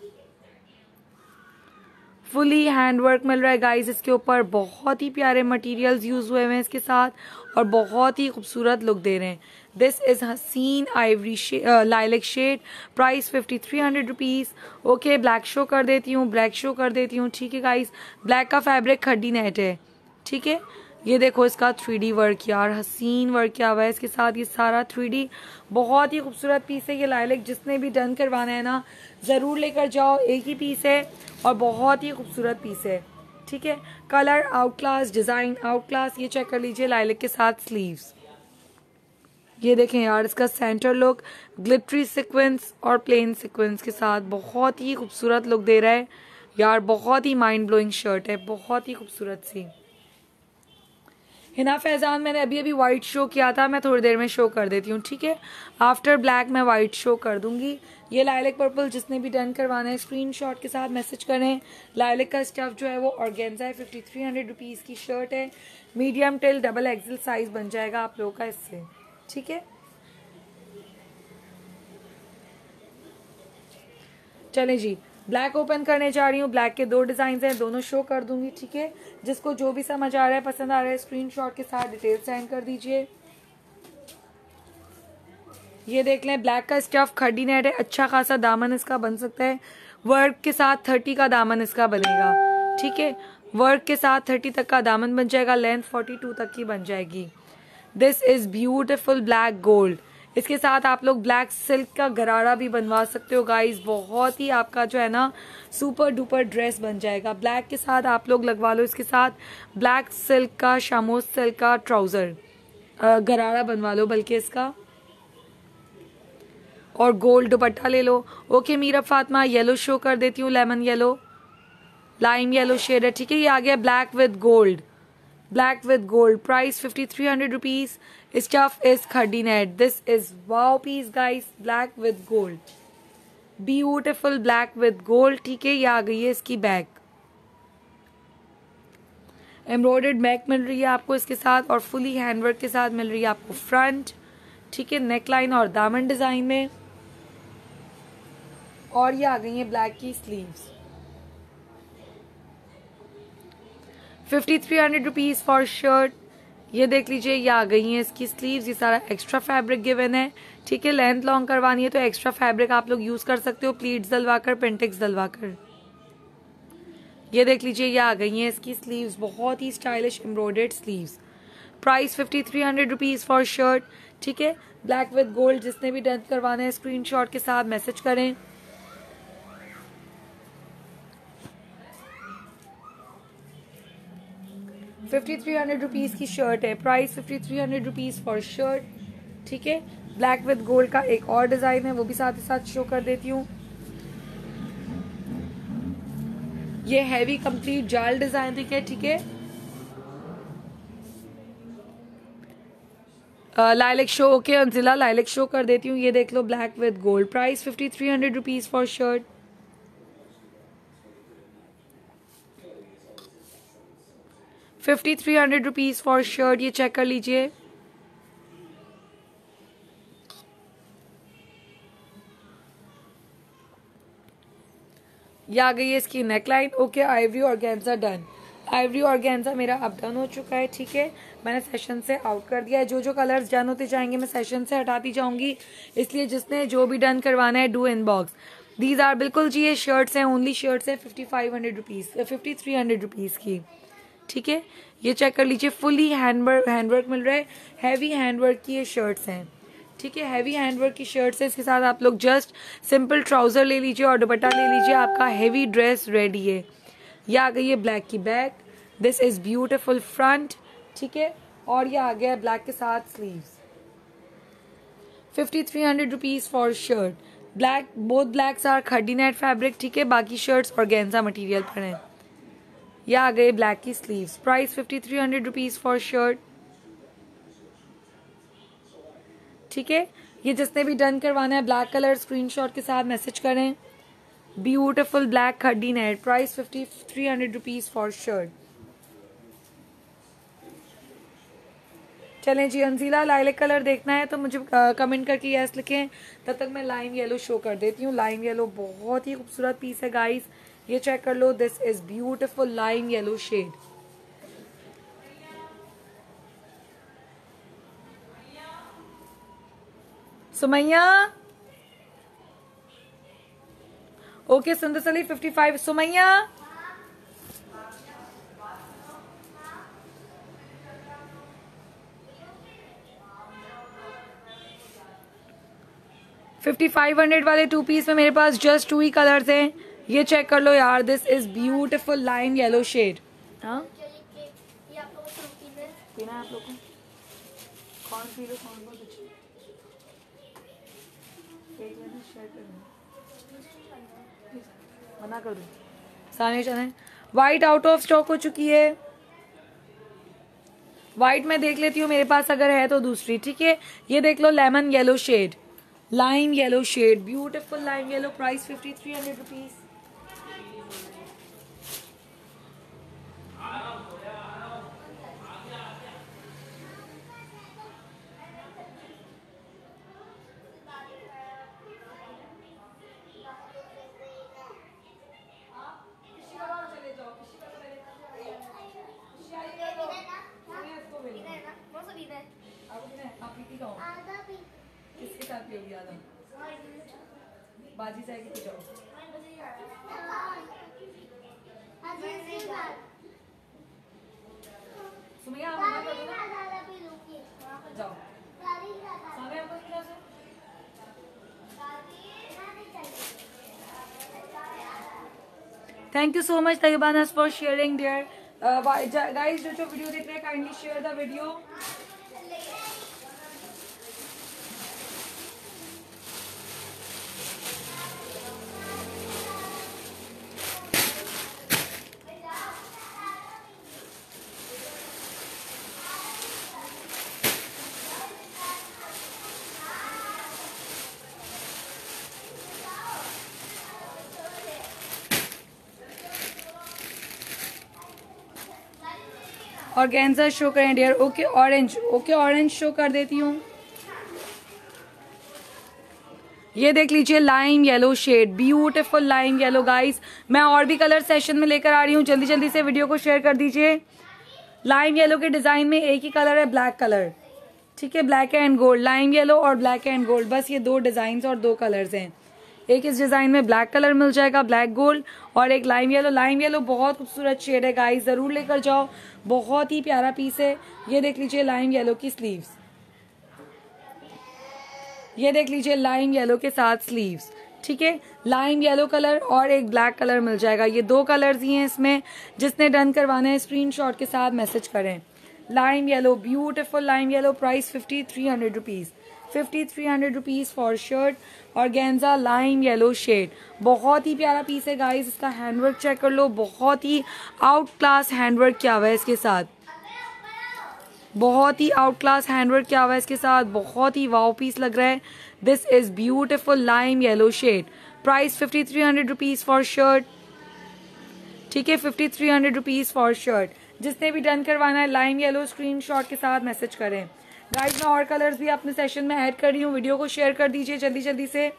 फुली हैंडवर्क मिल रहा है गाइस इसके ऊपर। बहुत ही प्यारे मटेरियल्स यूज हुए हैं इसके साथ, और बहुत ही खूबसूरत लुक दे रहे हैं। दिस इज हसीन ivory lilac shade, price fifty three hundred rupees. Okay, black show कर देती हूँ, ब्लैक शो कर देती हूँ, ठीक है गाइस। ब्लैक का फैब्रिक खड्डी नेट है, ठीक है। ये देखो इसका थ्री डी वर्क यार, हसीन वर्क किया हुआ है इसके साथ, ये सारा थ्री डी, बहुत ही खूबसूरत पीस है ये लाइलैक। जिसने भी डन करवाना है ना जरूर लेकर जाओ, एक ही पीस है और बहुत ही खूबसूरत पीस है, ठीक है। Colour out class, design out class. ये चेक कर लीजिए लाइलैक के साथ स्लीव्स, ये देखें यार इसका सेंटर लुक ग्लिटरी सीक्वेंस और प्लेन सीक्वेंस के साथ बहुत ही खूबसूरत लुक दे रहा है यार। बहुत ही माइंड ब्लोइंग शर्ट है, बहुत ही खूबसूरत सी। हिना फैजान, मैंने अभी अभी व्हाइट शो किया था, मैं थोड़ी देर में शो कर देती हूँ, ठीक है। आफ्टर ब्लैक मैं व्हाइट शो कर दूंगी। ये लाइलैक पर्पल जिसने भी डन करवाना है स्क्रीनशॉट के साथ मैसेज करें। लाइलैक का स्टफ जो है वो ऑर्गेन्जा है, फिफ्टी थ्री हंड्रेड रुपीज की शर्ट है। Medium till double XL size बन जाएगा आप लोगों का इससे, ठीक है। चले जी, ब्लैक ओपन करने जा रही हूँ। ब्लैक के दो डिजाइन हैं, दोनों शो कर दूंगी, ठीक है। जिसको जो भी समझ आ रहा है, पसंद आ रहा है, स्क्रीनशॉट के साथ डिटेल सेंड कर दीजिए। ये देख लें, ब्लैक का स्टफ खड्डी नेट है, अच्छा खासा दामन इसका बन सकता है। वर्क के साथ थर्टी का दामन इसका बनेगा, ठीक है। वर्क के साथ थर्टी तक का दामन बन जाएगा, लेंथ फोर्टी टू तक की बन जाएगी। This is beautiful black gold. इसके साथ आप लोग ब्लैक सिल्क का गरारा भी बनवा सकते हो गाइस, बहुत ही आपका जो है ना सुपर डुपर ड्रेस बन जाएगा। ब्लैक के साथ आप लोग लगवा लो इसके साथ ब्लैक सिल्क का, शामोज सिल्क का ट्राउजर, गरारा बनवा लो बल्कि इसका, और गोल्ड दुपट्टा ले लो। Okay Meera Fatima, yellow show कर देती हूँ, lemon yellow, lime yellow shade है, ठीक है। ये आ गया black with gold, black with gold, price fifty three hundred rupees. Stuff is खड्डी net, this is wow piece guys, black with gold, beautiful black with gold, ठीक है। ये आ गई है इसकी बैक, एम्ब्रॉयडर्ड बैक मिल रही है आपको इसके साथ, और फुली हैंडवर्क के साथ मिल रही है आपको फ्रंट, ठीक है, नेकलाइन और दामन डिजाइन में। और ये आ गई है ब्लैक की sleeves, fifty three hundred rupees for shirt. ये देख लीजिए, ये आ गई है इसकी स्लीव्स, ये सारा एक्स्ट्रा फैब्रिक गिवन है, ठीक है। लेंथ लॉन्ग करवानी है तो एक्स्ट्रा फैब्रिक आप लोग यूज कर सकते हो, प्लीट्स डलवाकर, पेंटेक्स डलवाकर। ये देख लीजिए, ये आ गई है इसकी स्लीव्स, बहुत ही stylish embroidered sleeves, price fifty three hundred rupees for shirt, ठीक है। ब्लैक विद गोल्ड, जिसने भी डन करवाना है स्क्रीनशॉट के साथ मैसेज करें। फिफ्टी थ्री हंड्रेड रुपीज की शर्ट है, price fifty three hundred rupees for shirt, ठीक है। ब्लैक विद गोल्ड का एक और डिजाइन है, वो भी साथ ही साथ शो कर देती हूँ। ये हैवी कंप्लीट जाल डिजाइन दिखे है, ठीक है। Lilac show, okay Angela, lilac show कर देती हूँ। ये देख लो, black with gold, price fifty three hundred rupees for shirt, fifty three hundred rupees for shirt. ये चेक कर लीजिए, ये आ गई है इसकी neckline, okay. Ivory organza done, ivory organza मेरा अब डन हो चुका है, ठीक है। मैंने सेशन से आउट कर दिया है, जो जो कलर्स डन होते जाएंगे मैं सेशन से हटाती जाऊंगी, इसलिए जिसने जो भी डन करवाना है डू इनबॉक्स। दीज आर, बिल्कुल जी, ये शर्ट्स हैं, ओनली शर्ट्स हैं, fifty five hundred rupees, fifty three hundred rupees की, ठीक है। ये चेक कर लीजिए, फुली हैंडवर्क हैंडवर्क मिल रहा है, हैवी हैंडवर्क की ये शर्ट्स हैं, ठीक है। हैवी हैंडवर्क की शर्ट्स है, इसके साथ आप लोग जस्ट सिंपल ट्राउजर ले लीजिए और दुपट्टा ले लीजिए, आपका हैवी ड्रेस रेडी है। ये आ गई है ब्लैक की back, this is beautiful front, ठीक है। और ये आ गया ब्लैक के साथ sleeves, fifty three hundred rupees for shirt. Black, both blacks are khaddi net fabric, ठीक है। बाकी शर्ट्स ऑर्गेन्जा मटेरियल पर हैं। ये आ गए ब्लैक की sleeves, price fifty three hundred rupees for shirt, ठीक है। ये जिसने भी डन करवाना है ब्लैक कलर, स्क्रीनशॉट के साथ मैसेज करें। Beautiful black खड्डी net, price fifty three hundred rupees for shirt. चलें जी, अंजीला लाइलेक कलर देखना है तो मुझे कमेंट करके यस लिखें, तब तक मैं लाइम येलो शो कर देती हूँ। लाइम येलो बहुत ही खूबसूरत पीस है गाइस, ये चेक कर लो, this is beautiful lime yellow shade. Sumaiya, okay सुंदर सली fifty five. Sumaiya, fifty five hundred वाले टू पीस में मेरे पास जस्ट टू ही कलर्स हैं, ये चेक कर लो यार, this is beautiful lime yellow shade. हाँ पीना है आप लोग को, कौन पी लो, कौन बहुत अच्छी, मना कर दो, सारे चले। व्हाइट आउट ऑफ स्टॉक हो चुकी है, व्हाइट में देख लेती हूँ मेरे पास अगर है तो दूसरी, ठीक है। ये देख लो, lemon yellow shade, lime yellow shade, beautiful lime yellow, price fifty three hundred rupees. किसके साथ पियोगी आधा? बाजी जाएगी तो जाओ। सुमैया आप मना कर दो ना, जाओ। सामने आपको कितना से? थैंक यू सो मच तैयबानास फॉर शेयरिंग डियर गाइस। जो जो वीडियो देख रहे हैं kindly share the video. Organza show करें dear. Okay orange, okay orange show कर देती हूँ। ये देख लीजिए lime yellow shade, beautiful lime yellow guys. मैं और भी कलर सेशन में लेकर आ रही हूँ, जल्दी जल्दी से वीडियो को शेयर कर दीजिए। लाइम येलो के डिजाइन में एक ही कलर है, ब्लैक कलर, ठीक है, black and gold, lime yellow और ब्लैक एंड गोल्ड, बस ये दो डिजाइन और दो कलर्स हैं। एक इस डिजाइन में ब्लैक कलर मिल जाएगा, ब्लैक गोल्ड, और एक लाइम येलो। लाइम येलो बहुत खूबसूरत शेड है गाइस, जरूर लेकर जाओ, बहुत ही प्यारा पीस है। ये देख लीजिए लाइम येलो की स्लीव्स, ये देख लीजिए लाइम येलो के साथ स्लीव्स, ठीक है, लाइम येलो कलर और एक ब्लैक कलर मिल जाएगा। ये दो कलर्स ही हैं इसमें। जिसने डन करवाना है स्क्रीनशॉट के साथ मैसेज करें। Lime yellow, beautiful lime yellow, price fifty three hundred rupees, fifty three hundred rupees for shirt. Organza lime yellow shade, बहुत ही प्यारा पीस है गाइस। इसका हैंडवर्क चेक कर लो, बहुत ही आउट क्लास हैंडवर्क किया हुआ है इसके साथ, बहुत ही आउट क्लास हैंडवर्क किया हुआ है इसके साथ, बहुत ही वाव पीस लग रहा है। This is beautiful lime yellow shade, price fifty three hundred rupees for shirt, ठीक है, fifty three hundred rupees for shirt. जिसने भी डन करवाना है लाइम येलो स्क्रीनशॉट के साथ मैसेज करें। गाइस मैं और कलर्स भी अपने सेशन में ऐड कर रही हूँ, वीडियो को शेयर कर दीजिए जल्दी जल्दी से।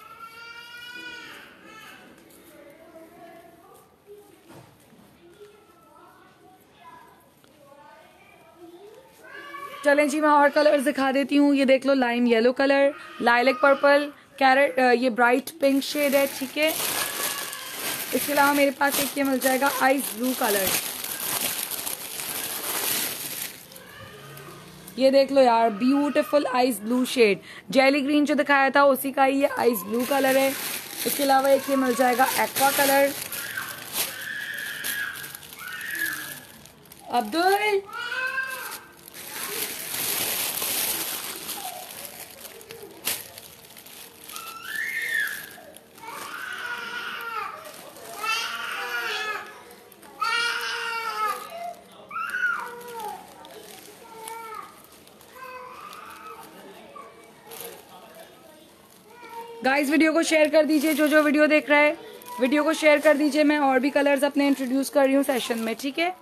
चलें जी, मैं और कलर्स दिखा देती हूँ। ये देख लो lime yellow colour, lilac purple, carrot, ये ब्राइट पिंक शेड है, ठीक है। इसके अलावा मेरे पास एक ये मिल जाएगा आइस ब्लू कलर, ये देख लो यार, beautiful ice blue shade. Jelly green जो दिखाया था उसी का ही ये आइस ब्लू कलर है। इसके अलावा एक ये मिल जाएगा aqua colour. Abdul guys video को शेयर कर दीजिए, जो जो वीडियो देख रहा है वीडियो को शेयर कर दीजिए। मैं और भी कलर्स अपने इंट्रोड्यूस कर रही हूँ सेशन में, ठीक है।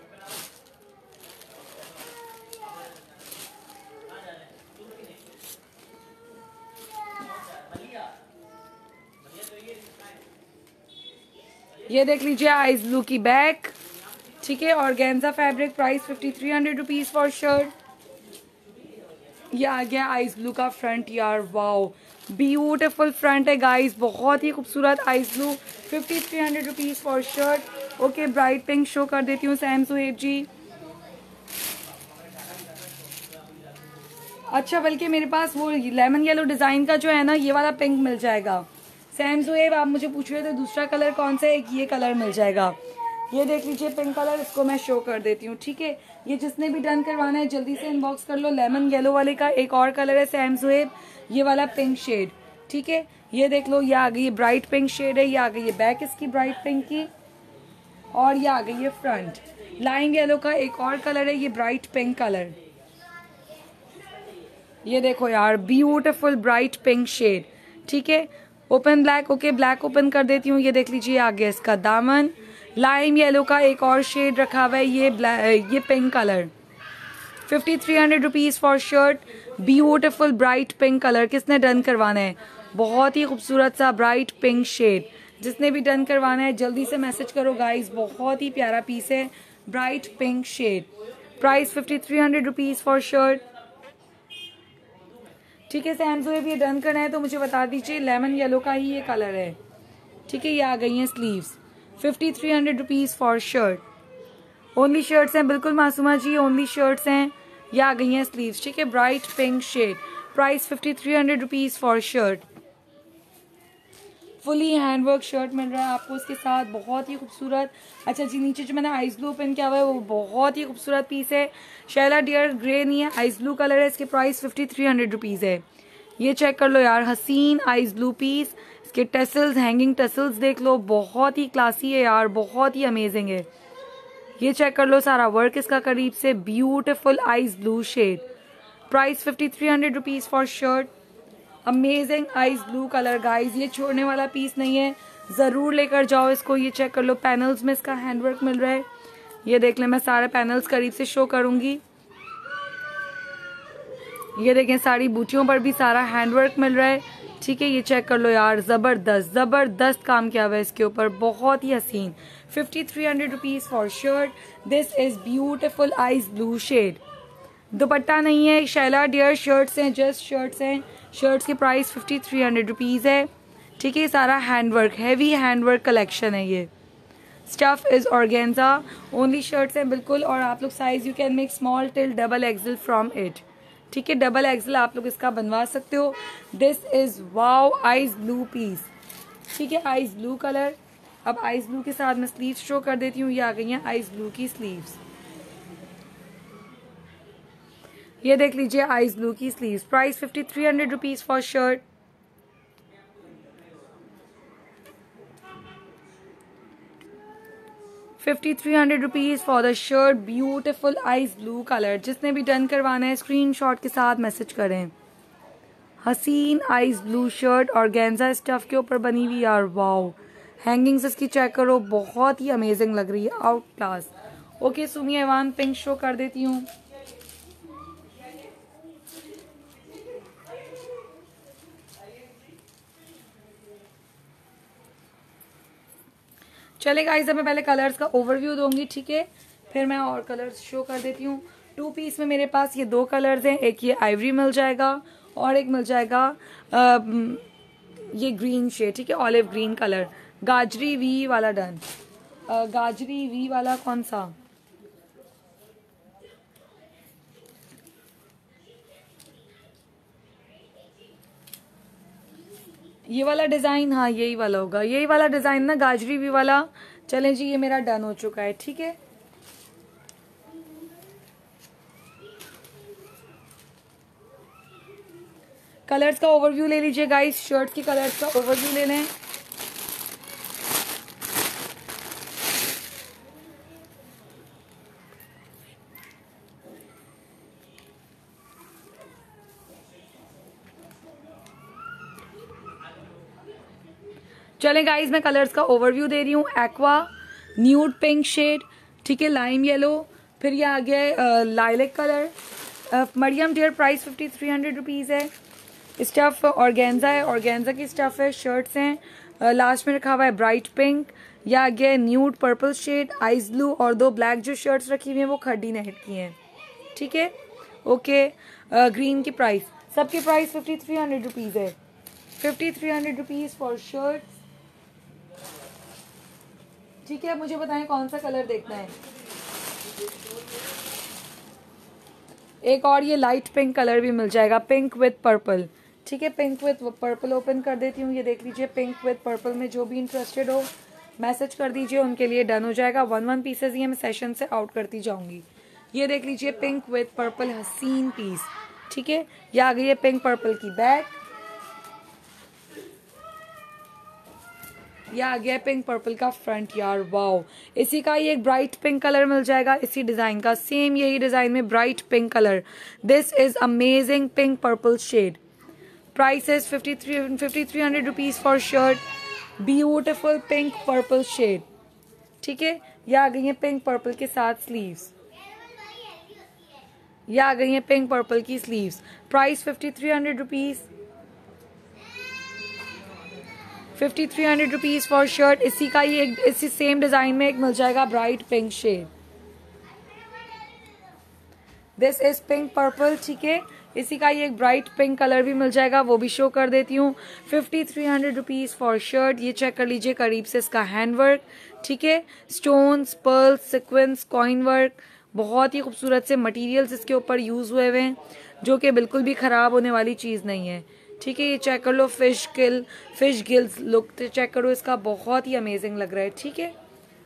ये देख लीजिए आइस ब्लू की बैक, ठीक है, organza fabric, price fifty three hundred rupees for shirt. ये आ गया आइस ब्लू का फ्रंट यार, वाओ ब्यूटीफुल फ्रंट है गाइस, बहुत ही खूबसूरत ice blue, fifty three hundred rupees for shirt. Okay bright pink show कर देती हूँ सैम सुहेब जी। अच्छा बल्कि मेरे पास वो लेमन येलो डिजाइन का जो है ना, ये वाला पिंक मिल जाएगा। सैम सुहेब आप मुझे पूछ रहे थे दूसरा कलर कौन सा है, एक ये कलर मिल जाएगा। ये देख लीजिए पिंक कलर, इसको मैं शो कर देती हूँ, ठीक है। ये जिसने भी डन करवाना है जल्दी से इनबॉक्स कर लो। लेमन येलो वाले का एक और कलर है सैम सुहेब, ये वाला पिंक शेड, ठीक है। ये देख लो, ये आ गई ब्राइट पिंक शेड है, ये आ गई है बैक इसकी ब्राइट पिंक की, और ये आ गई है फ्रंट। लाइम येलो का एक और कलर है, ये ब्राइट पिंक कलर, ये देखो यार ब्यूटीफुल ब्राइट पिंक शेड, ठीक है। Open black, okay black open कर देती हूँ। ये देख लीजिए आ गया इसका दामन। लाइम येलो का एक और शेड रखा हुआ है, ये ब्लैक, ये pink colour, fifty three hundred rupees for shirt. Beautiful bright pink colour, किसने डन करवाना है, बहुत ही खूबसूरत सा ब्राइट पिंक शेड। जिसने भी डन करवाना है जल्दी से मैसेज करो गाइस, बहुत ही प्यारा पीस है, bright pink shade, price fifty three hundred rupees for shirt, ठीक है। सैम सुहेब ये डन करना है तो मुझे बता दीजिए। लेमन येलो का ही ये कलर है, ठीक है। ये आ गई हैं sleeves, fifty three hundred rupees for shirt. Only shirts हैं, बिल्कुल मासूमा जी, ओनली शर्ट्स हैं। ये आ गई हैं स्लीव्स, ठीक है, bright pink shade, price fifty three hundred rupees for shirt. Fully handwork shirt मिल रहा है आपको इसके साथ, बहुत ही खूबसूरत। अच्छा जी, नीचे जो मैंने आइस ब्लू ओपन किया हुआ है वो बहुत ही खूबसूरत पीस है। शैला डियर ग्रे नहीं है, आइस ब्लू कलर है, इसके price fifty three hundred rupees है। ये चेक कर लो यार, हसीन आइस ब्लू पीस, इसके टेसल्स, हैंगिंग टेसल्स देख लो, बहुत ही क्लासी है यार, बहुत ही अमेजिंग है। ये चेक कर लो सारा वर्क इसका करीब से, beautiful ice blue shade, price fifty three hundred rupees for shirt. Amazing ice blue colour guys, ये छोड़ने वाला पीस नहीं है, जरूर लेकर जाओ इसको। ये चेक कर लो, पैनल्स में इसका हैंडवर्क मिल रहा है, ये देख लें, मैं सारे पैनल्स करीब से शो करूंगी। ये देखें सारी बूटियों पर भी सारा हैंडवर्क मिल रहा है, ठीक है। ये चेक कर लो यार, जबरदस्त जबरदस्त काम किया हुआ है इसके ऊपर, बहुत ही हसीन। Fifty three hundred rupees for shirt. This is beautiful ice blue shade. Dupatta नहीं है, शैला डियर शर्ट्स हैं, जस्ट शर्ट्स हैं। शर्ट्स की price fifty three hundred rupees है, ठीक है। सारा हैंडवर्क, हैवी हैंडवर्क कलेक्शन है ये। Stuff is organza, only shirts हैं बिल्कुल। और आप लोग size you can make small till double XL from it, ठीक है। डबल एक्सल आप लोग इसका बनवा सकते हो। This is wow ice blue piece, ठीक है। Ice blue colour. अब आइस ब्लू के साथ मैं स्लीव्स शो कर देती हूँ। ये आ गई हैं आइस ब्लू की स्लीव्स। ये देख लीजिए आइस ब्लू की sleeves. Price fifty three hundred rupees for shirt. Fifty three hundred rupees for the shirt, beautiful ice blue colour. जिसने भी डन करवाना है स्क्रीनशॉट के साथ मैसेज करें। हसीन ice blue shirt organza stuff के ऊपर बनी हुई यार, वाओ। हैंगिंग्स इसकी चेक करो, बहुत ही अमेजिंग लग रही है, out class. Okay Sumi Evan, pink show कर देती हूँ। चले गाइस, अब मैं पहले कलर्स का ओवरव्यू दूंगी, ठीक है, फिर मैं और कलर्स शो कर देती हूँ। टू पीस में मेरे पास ये दो कलर्स हैं, एक ये आइवरी मिल जाएगा और एक मिल जाएगा आ, ये ग्रीन शेड, ठीक है, ऑलिव ग्रीन कलर। गाजरी वी वाला डन। आ, गाजरी वी वाला कौन सा? ये वाला डिजाइन, हाँ यही वाला होगा, यही वाला डिजाइन ना, गाजरी वी वाला। चलें जी, ये मेरा डन हो चुका है, ठीक है। कलर्स का ओवरव्यू ले लीजिए गाइस, शर्ट्स की कलर्स का ओवरव्यू ले लें। चलें गाइस, मैं कलर्स का ओवरव्यू दे रही हूँ। एक्वा, न्यूड पिंक शेड, ठीक है, लाइम येलो, फिर ये आ गया lilac colour. Maryam dear, price fifty three hundred rupees है। स्टफ ऑर्गेन्जा है, ऑर्गेन्जा की स्टफ है, शर्ट्स हैं। लास्ट में रखा हुआ है ब्राइट पिंक। यह आ गया nude purple shade, ice blue, और दो ब्लैक जो शर्ट्स रखी हुई हैं वो खड्डी नेट की हैं, ठीक है। ओके, ग्रीन की प्राइस, सबकी price fifty three hundred rupees है। Fifty three hundred rupees for shirts, ठीक है। मुझे बताएं कौन सा कलर देखना है। एक और ये लाइट पिंक कलर भी मिल जाएगा, पिंक विद पर्पल, ठीक है। पिंक विद पर्पल ओपन कर देती हूँ। ये देख लीजिए, पिंक विद पर्पल में जो भी इंटरेस्टेड हो मैसेज कर दीजिए, उनके लिए डन हो जाएगा। वन वन पीसेज ये मैं सेशन से आउट करती जाऊंगी। ये देख लीजिए, पिंक विद पर्पल हसीन पीस, ठीक है। ये आ गई है पिंक पर्पल की बैग। यह आ गया पिंक पर्पल का फ्रंट यार, वाओ। इसी का ये एक ब्राइट पिंक कलर मिल जाएगा, इसी डिजाइन का सेम यही डिजाइन में bright pink colour. This is amazing pink purple shade. Price is fifty three fifty three hundred rupees for shirt, beautiful pink purple shade, ठीक है। यह आ गई है पिंक पर्पल के साथ स्लीव्स। यह आ गई है पिंक पर्पल की sleeves. Price fifty three hundred rupees fifty three hundred rupees for shirt. इसी का ये एक, इसी सेम डिजाइन में एक मिल जाएगा bright pink shade. This is pink purple, ठीक है। इसी का ये एक ब्राइट पिंक कलर भी मिल जाएगा, वो भी शो कर देती हूँ। Fifty three hundred rupees for shirt. ये चेक कर लीजिए करीब से इसका हैंडवर्क, ठीक है। Stones, pearls, sequins, coin work, बहुत ही खूबसूरत से मटेरियल्स इसके ऊपर यूज हुए हुए हैं, जो कि बिल्कुल भी खराब होने वाली चीज नहीं है, ठीक है। ये चेक कर लो, fish gill fish gills look check करो इसका, बहुत ही अमेजिंग लग रहा है, ठीक है।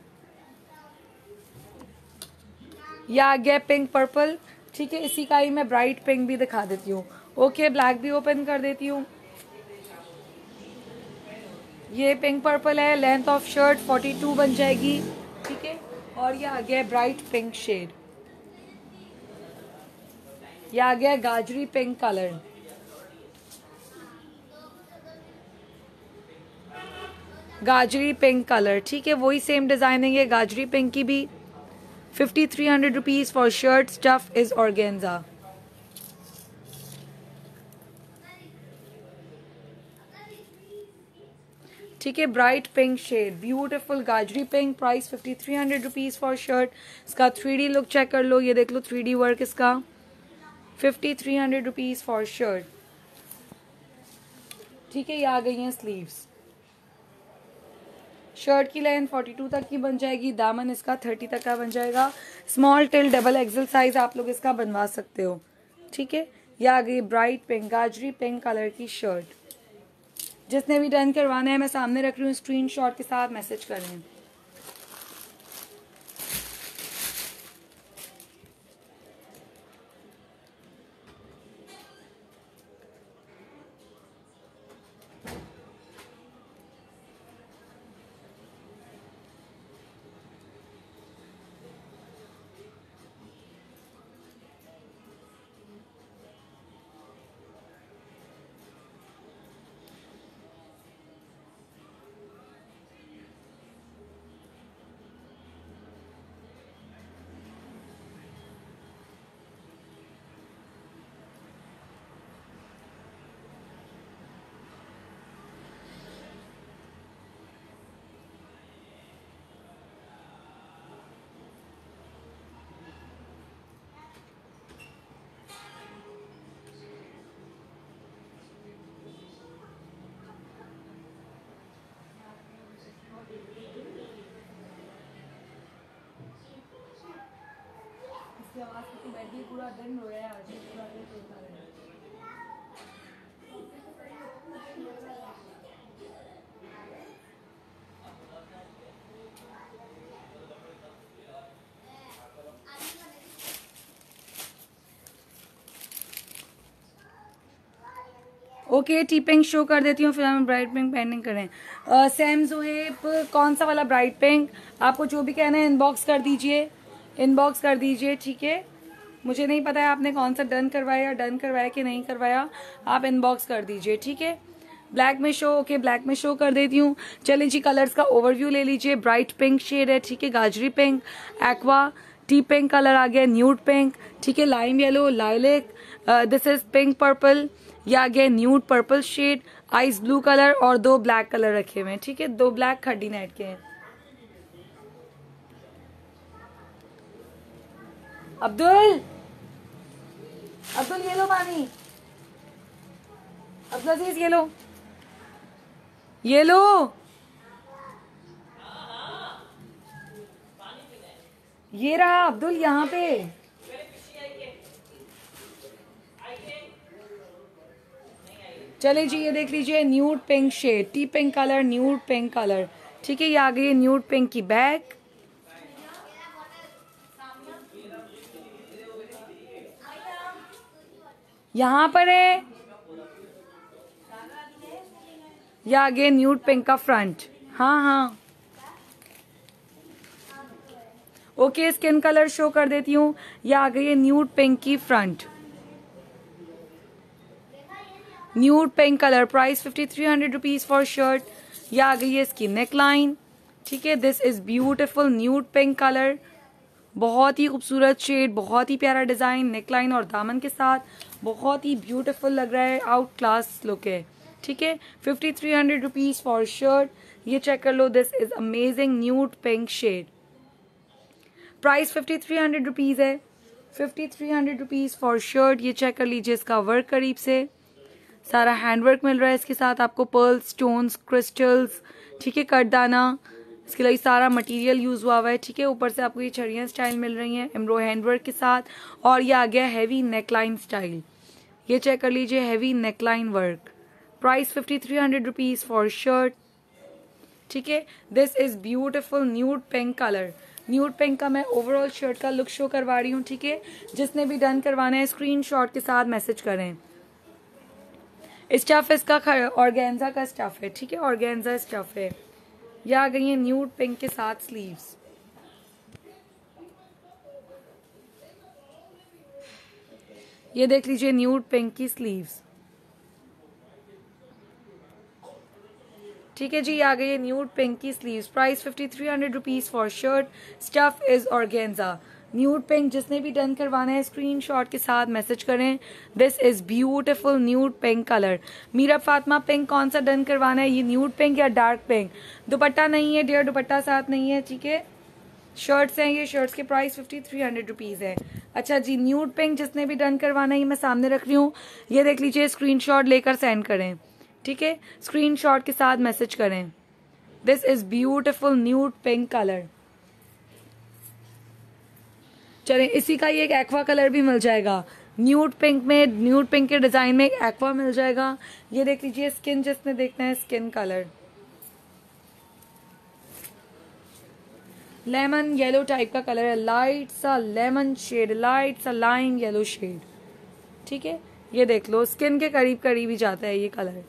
यह आ गया पिंक पर्पल, ठीक है। इसी का ही मैं ब्राइट पिंक भी दिखा देती हूँ। ओके, ब्लैक भी ओपन कर देती हूँ। ये पिंक पर्पल है, length of shirt forty two बन जाएगी, ठीक है। और यह आ गया ब्राइट पिंक शेड। यह आ गया गाजरी पिंक कलर। गाजरी पिंक कलर, ठीक है, वही सेम डिजाइन है ये गाजरी पिंक की भी। Fifty three hundred rupees for shirt, stuff is organza. ठीक है, ब्राइट पिंक शेड, ब्यूटीफुल गाजरी pink, price fifty three hundred rupees for shirt. इसका थ्री डी लुक चेक कर लो, ये देख लो थ्री डी वर्क इसका, fifty three hundred rupees for shirt. ठीक है, ये आ गई हैं स्लीव्स। शर्ट की लेंथ फोर्टी टू तक की बन जाएगी, दामन इसका थर्टी तक का बन जाएगा। Small till double XL size आप लोग इसका बनवा सकते हो। ठीक है, ये आ गई ब्राइट पिंक गाजरी पिंक कलर की शर्ट। जिसने भी डन करवाना है मैं सामने रख रही हूँ, स्क्रीनशॉट के साथ मैसेज करें। आवाज तो बैठ गई, पूरा दिन रो रहा है आज, पूरा दिन रोता है। ओके, टी पिंक शो कर देती हूँ, फिर हम ब्राइट पिंक पेंडिंग करें। सैम जोहेब, कौन सा वाला ब्राइट पिंक? आपको जो भी कहना है इनबॉक्स कर दीजिए, इनबॉक्स कर दीजिए। ठीक है, मुझे नहीं पता है आपने कौन सा डन करवाया, डन करवाया कि नहीं करवाया, आप इनबॉक्स कर दीजिए। ठीक है, ब्लैक में शो, ओके ब्लैक में शो कर देती हूँ। चलिए जी, कलर्स का ओवरव्यू ले लीजिए। ब्राइट पिंक शेड है, ठीक है, गाजरी pink, aqua, tea pink colour आ गया, न्यूड पिंक, ठीक है, lime yellow, lilac, this is pink purple, ये आ गया nude purple shade, ice blue colour और दो ब्लैक कलर रखे हुए हैं। ठीक है, दो ब्लैक खड्डी नेट के हैं। अब्दुल, अब्दुल ये लो पानी, अब्दुल अजीज ये लो, ये लो, ये रहा अब्दुल यहाँ पे। चले जी, ये देख लीजिए nude pink shade, tea pink colour, nude pink colour. ठीक है, ये आ गई है न्यूड पिंक की बैग। यहाँ पर है, ये आ गया न्यूड पिंक का फ्रंट। हाँ हाँ, ओके, स्किन कलर शो कर देती हूँ, ये आ गई है न्यूड पिंक की front, nude pink colour, price fifty three hundred rupees for shirt. ये आ गई है इसकी नेक लाइन। ठीक है, this is beautiful nude pink colour, बहुत ही खूबसूरत शेड, बहुत ही प्यारा डिजाइन, नेक लाइन और दामन के साथ बहुत ही ब्यूटिफुल लग रहा है, आउट क्लास लुक है। ठीक है, fifty three hundred rupees for shirt. ये चेक कर लो, this is amazing nude pink shade, price fifty three hundred rupees है, fifty three hundred rupees for shirt. ये चेक कर लीजिए, इसका वर्क करीब से सारा हैंडवर्क मिल रहा है, इसके साथ आपको पर्ल, स्टोन्स, क्रिस्टल्स, ठीक है, कटदाना, इसके लिए सारा मटेरियल यूज हुआ हुआ है। ठीक है, ऊपर से आपको ये छड़ियाँ स्टाइल मिल रही हैं एम्ब्रो हैंडवर्क के साथ, और ये आ गया हैवी नेकलाइन स्टाइल। ये चेक कर लीजिए, heavy neckline work, price fifty three hundred rupees for shirt. ठीक है, this is beautiful nude pink colour, nude pink का मैं ओवरऑल शर्ट का लुक शो करवा रही हूँ। ठीक है, जिसने भी डन करवाना है स्क्रीनशॉट के साथ मैसेज करें। स्टफ इसका ऑर्गेन्जा का स्टफ है। ठीक है, ऑर्गेन्जा स्टफ है। ये आ गई है न्यूड पिंक के साथ स्लीव्स। ये देख लीजिए न्यूड पिंक की स्लीव्स। ठीक है जी, ये आ गई है न्यूड पिंक की sleeves. Price fifty three hundred rupees for shirt. Stuff is organza. Nude pink जिसने भी डन करवाना है स्क्रीनशॉट के साथ मैसेज करें। This is beautiful nude pink colour. Meera Fatima pink कौन सा डन करवाना है, ये न्यूड पिंक या डार्क पिंक? दुपट्टा नहीं है डियर, दुपट्टा साथ नहीं है, ठीक है। शर्ट्स हैं ये, शर्ट्स के price fifty three hundred rupees है। अच्छा जी, न्यूड पिंक जिसने भी डन करवाना है ये मैं सामने रख रही हूँ, ये देख लीजिए, स्क्रीनशॉट लेकर सेंड करें, ठीक है। स्क्रीनशॉट के साथ मैसेज करें। This is beautiful nude pink colour. चलें, इसी का ये एक एक्वा कलर भी मिल जाएगा न्यूड पिंक में, न्यूड पिंक के डिजाइन में एक एक्वा मिल जाएगा। ये देख लीजिए, स्किन जिसने देखना है skin colour, lemon yellow type का कलर है, लाइट सा लेमन शेड, लाइट सा लाइम येलो शेड, ठीक है। ये देख लो, स्किन के करीब करीब ही जाता है ये कलर।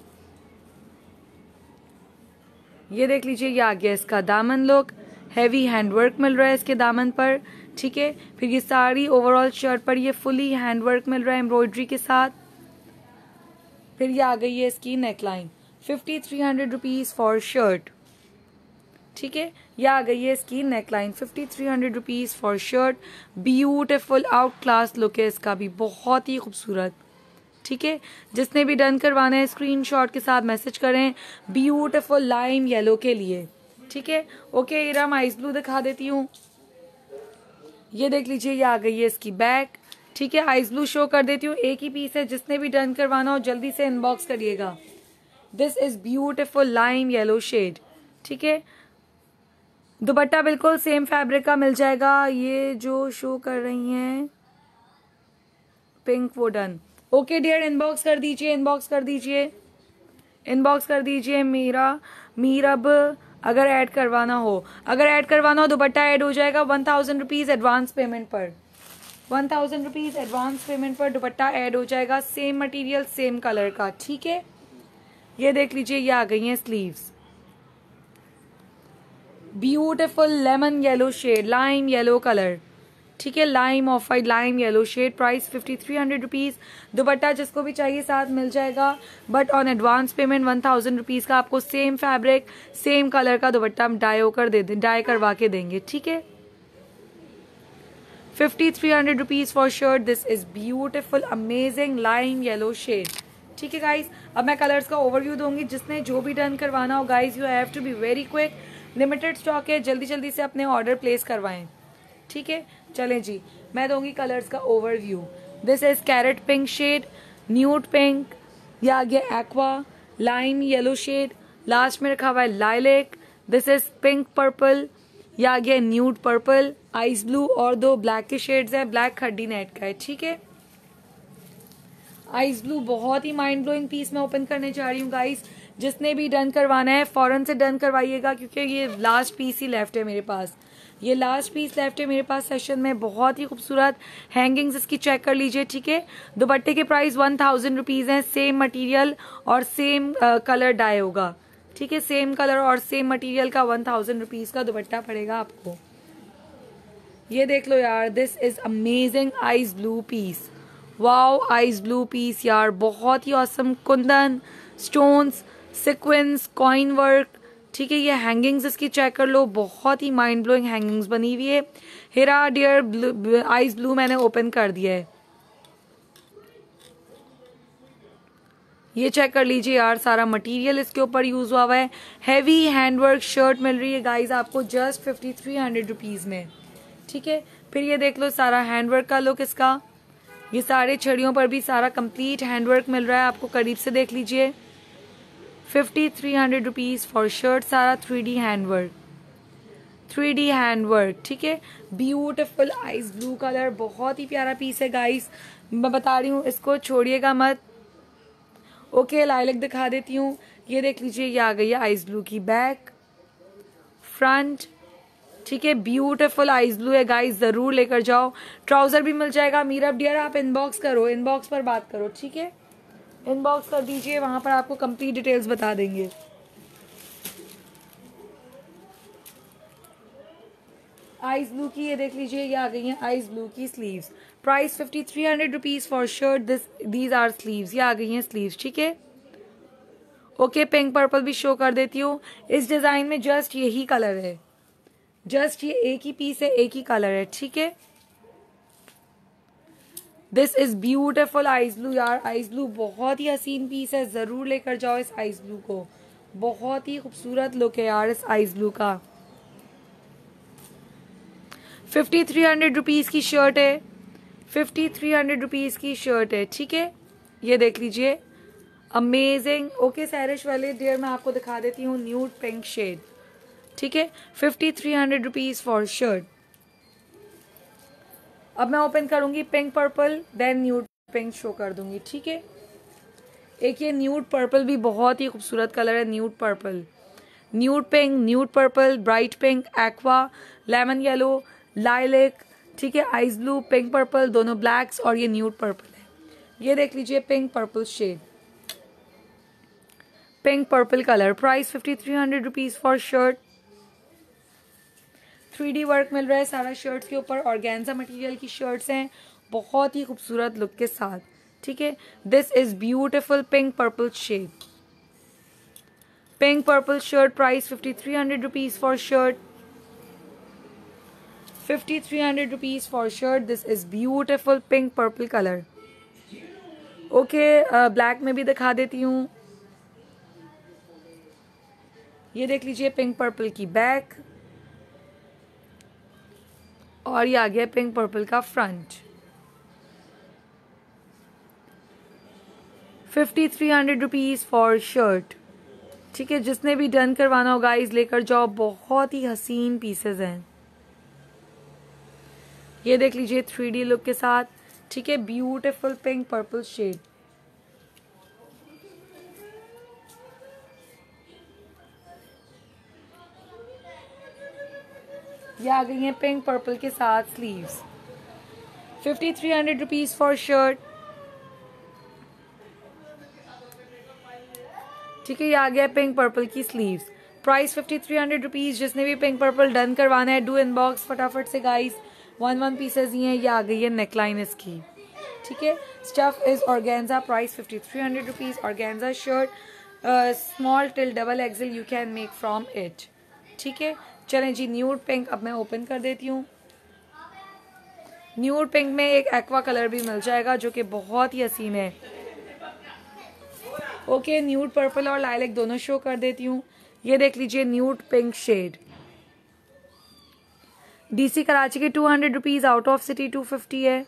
ये देख लीजिए, ये आ गया इसका दामन लुक, हैवी हैंडवर्क मिल रहा है इसके दामन पर, ठीक है। फिर ये साड़ी ओवरऑल शर्ट पर ये फुली हैंडवर्क मिल रहा है एम्ब्रॉयडरी के साथ। फिर ये आ गई है इसकी neckline, fifty three hundred rupees for shirt, ठीक है। ये आ गई है इसकी neckline, fifty three hundred rupees for shirt. Beautiful out class look है इसका भी, बहुत ही खूबसूरत, ठीक है। जिसने भी डन करवाना है स्क्रीनशॉट के साथ मैसेज करें ब्यूटिफुल लाइम येलो के लिए, ठीक है। ओके, इरा मैं आइस ब्लू दिखा देती हूँ। ये देख लीजिए, ये आ गई है इसकी बैक, ठीक है। आइस ब्लू शो कर देती हूँ, एक ही पीस है, जिसने भी डन करवाना हो जल्दी से इनबॉक्स करिएगा। This is beautiful lime yellow shade, ठीक है। दुपट्टा बिल्कुल सेम फैब्रिक का मिल जाएगा। ये जो शो कर रही हैं पिंक, वो डन। ओके डियर, इनबॉक्स कर दीजिए, इनबॉक्स कर दीजिए, इनबॉक्स कर दीजिए। मीरा मीरब अगर ऐड करवाना हो, अगर ऐड करवाना हो दुपट्टा ऐड हो जाएगा one thousand rupees advance payment पर, one thousand rupees advance payment पर दुपट्टा ऐड हो जाएगा, सेम मटेरियल सेम कलर का, ठीक है। ये देख लीजिए, ये आ गई हैं sleeves, beautiful lemon yellow shade, lime yellow colour, ठीक है। Lime off white lime yellow shade. Price fifty three hundred rupees. Dupatta जिसको भी चाहिए साथ मिल जाएगा, but on advance payment one thousand rupees का आपको सेम फैब्रिक सेम कलर का दुपट्टा हम डाई होकर दे दें, डाई करवा के देंगे, ठीक है। Fifty three hundred rupees for shirt. This is beautiful amazing lime yellow shade, ठीक है गाइज। अब मैं कलर्स का ओवरव्यू दूंगी, जिसने जो भी डन करवाना हो guys you have to be very quick, limited stock है, जल्दी जल्दी से अपने ऑर्डर प्लेस करवाएं, ठीक है। चलें जी, मैं दूंगी कलर्स का overview. This is carrot pink shade, nude pink, या आ गया aqua, lime yellow shade, last में रखा हुआ है lilac. This is pink purple, या आ गया न्यूड पर्पल, आइस ब्लू, और दो ब्लैक के शेड्स हैं, ब्लैक खड्डी नेट का है, ठीक है। आइस ब्लू बहुत ही माइंड ब्लोइंग पीस मैं ओपन करने जा रही हूँ गाइस। जिसने भी डन करवाना है फौरन से डन करवाइएगा, क्योंकि ये लास्ट पीस ही लेफ्ट है मेरे पास, ये लास्ट पीस लेफ्ट है मेरे पास सेशन में। बहुत ही खूबसूरत हैंगिंग्स इसकी चेक कर लीजिए, ठीक है। दुपट्टे के प्राइस वन थाउजेंड रुपीज है, सेम मटेरियल और सेम कलर डाई होगा, ठीक है। सेम कलर और सेम मटेरियल का वन थाउजेंड रुपीज का दुपट्टा पड़ेगा आपको। ये देख लो यार, this is amazing ice blue piece, wow ice blue piece यार, बहुत ही awesome. Kundan, stones, sequence, coin work, ठीक है। ये हैंगिंग्स इसकी चेक कर लो, बहुत ही माइंड ब्लोइंग हैंगिंग्स बनी हुई है। हेरा डियर आइस ब्लू मैंने ओपन कर दिया है, ये चेक कर लीजिए यार, सारा मटेरियल इसके ऊपर यूज हुआ हुआ है। हैवी हैंडवर्क शर्ट मिल रही है गाइज आपको just fifty three hundred rupees में, ठीक है। फिर ये देख लो सारा हैंडवर्क का लुक इसका, ये सारे छड़ियों पर भी सारा कंप्लीट हैंडवर्क मिल रहा है आपको, करीब से देख लीजिए। Fifty three hundred rupees for shirt, सारा three D handwork, three D handwork, ठीक है। ब्यूटिफुल आइस ब्लू कलर, बहुत ही प्यारा पीस है गाइस, मैं बता रही हूँ, इसको छोड़िएगा मत। ओके, लाइलक दिखा देती हूँ, ये देख लीजिए, ये आ गई है आइस ब्लू की बैक, फ्रंट, ठीक है। ब्यूटिफुल आइस ब्लू है गाइस, जरूर लेकर जाओ। ट्राउजर भी मिल जाएगा। मीरा डियर आप इनबॉक्स करो, इनबॉक्स पर बात करो, ठीक है। इनबॉक्स कर दीजिए, वहां पर आपको कंप्लीट डिटेल्स बता देंगे। आइस ब्लू की ये देख लीजिए, ये आ गई है आइस ब्लू की sleeves. Price fifty three hundred rupees for shirt, this these are sleeves, ये आ गई हैं स्लीव्स, ठीक है। ओके, पिंक पर्पल भी शो कर देती हूँ। इस डिजाइन में जस्ट यही कलर है, जस्ट ये एक ही पीस है, एक ही कलर है, ठीक है। This is beautiful ice blue. यार आइस ब्लू बहुत ही हसीन पीस है, जरूर लेकर जाओ इस आइस ब्लू को, बहुत ही खूबसूरत लुक है यार इस आइस ब्लू का। फिफ्टी थ्री हंड्रेड रुपीज की शर्ट है, फिफ्टी थ्री हंड्रेड रुपीज की शर्ट है, ठीक है। ये देख लीजिए, अमेजिंग। ओके सैरिश वाले डियर, मैं आपको दिखा देती हूँ न्यूड पिंक शेड, ठीक है। Fifty three hundred rupees for shirt. अब मैं ओपन करूंगी pink purple, then nude pink show कर दूंगी, ठीक है। एक ये न्यूड पर्पल भी बहुत ही खूबसूरत कलर है, nude purple, nude pink, nude purple, bright pink, aqua, lemon yellow, lilac, ठीक है, आइस ब्लू, पिंक पर्पल, दोनों ब्लैक्स और ये न्यूड पर्पल है। ये देख लीजिए pink purple shade, pink purple colour. Price fifty three hundred rupees for shirt. Three D work मिल रहा है सारा शर्ट्स के ऊपर, ऑर्गेन्जा मटेरियल की शर्ट्स हैं बहुत ही खूबसूरत लुक के साथ, ठीक है। This is beautiful pink purple shade, pink purple shirt. Price fifty three hundred rupees for shirt, fifty three hundred rupees for shirt. This is beautiful pink purple colour. Okay, black में भी दिखा देती हूँ। ये देख लीजिए पिंक पर्पल की back, और ये आ गया पिंक पर्पल का front. Fifty three hundred rupees for shirt, ठीक है। जिसने भी डन करवाना हो गाइस लेकर जाओ, बहुत ही हसीन पीसेस हैं। ये देख लीजिए थ्री डी लुक के साथ, ठीक है, ब्यूटिफुल पिंक पर्पल शेड। ये आ गई है पिंक पर्पल के साथ sleeves. Fifty three hundred rupees for shirt, ठीक है। ये आ गया पिंक पर्पल की sleeves. Price fifty three hundred rupees. जिसने भी पिंक पर्पल डन करवाना है, डू इनबॉक्स फटाफट से गाइस, वन वन पीसेज ही हैं। ये आ गई है नेकलाइन इसकी, ठीक है। Stuff is organza. Price fifty three hundred rupees. Organza shirt small till double XL you can make from it, ठीक है। चलें जी, न्यूड पिंक अब मैं ओपन कर देती हूँ। न्यूड पिंक में एक एक्वा कलर भी मिल जाएगा जो कि बहुत ही हसीन है। ओके, न्यूड पर्पल और लाइलेक दोनों शो कर देती हूँ। ये देख लीजिए nude pink shade. DC Karachi के two hundred rupees, out of city two fifty है।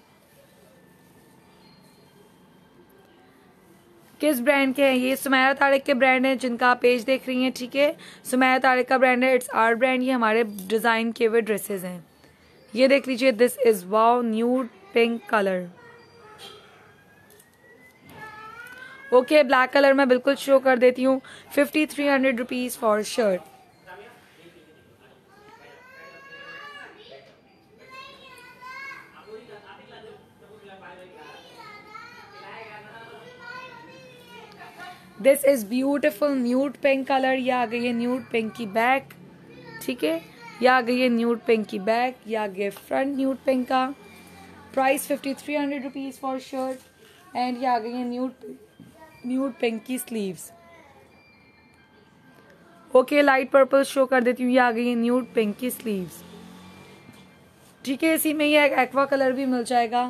किस ब्रांड के हैं ये? सुमैया तारिक के ब्रांड हैं जिनका आप पेज देख रही हैं, ठीक है। सुमैया तारिक का ब्रांड है, इट्स आवर ब्रांड। ये हमारे डिजाइन किए हुए ड्रेसेस हैं। ये देख लीजिए, this is wow nude pink colour. Okay, black colour में बिल्कुल शो कर देती हूँ। Fifty three hundred rupees for shirt. This is beautiful nude pink colour. ये आ गई है न्यूड पिंक की बैक, ठीक है। ये आ गई है न्यूड पिंक की बैक। ये आ गया फ्रंट न्यूड पिंक का। Price fifty three hundred rupees for shirt. And ये आ गई है न्यूड न्यूड पिंक की sleeves. Okay, light purple show कर देती हूँ। ये आ गई है न्यूड पिंक की स्लीव्स, ठीक है। इसी में ये एक एक्वा कलर भी मिल जाएगा।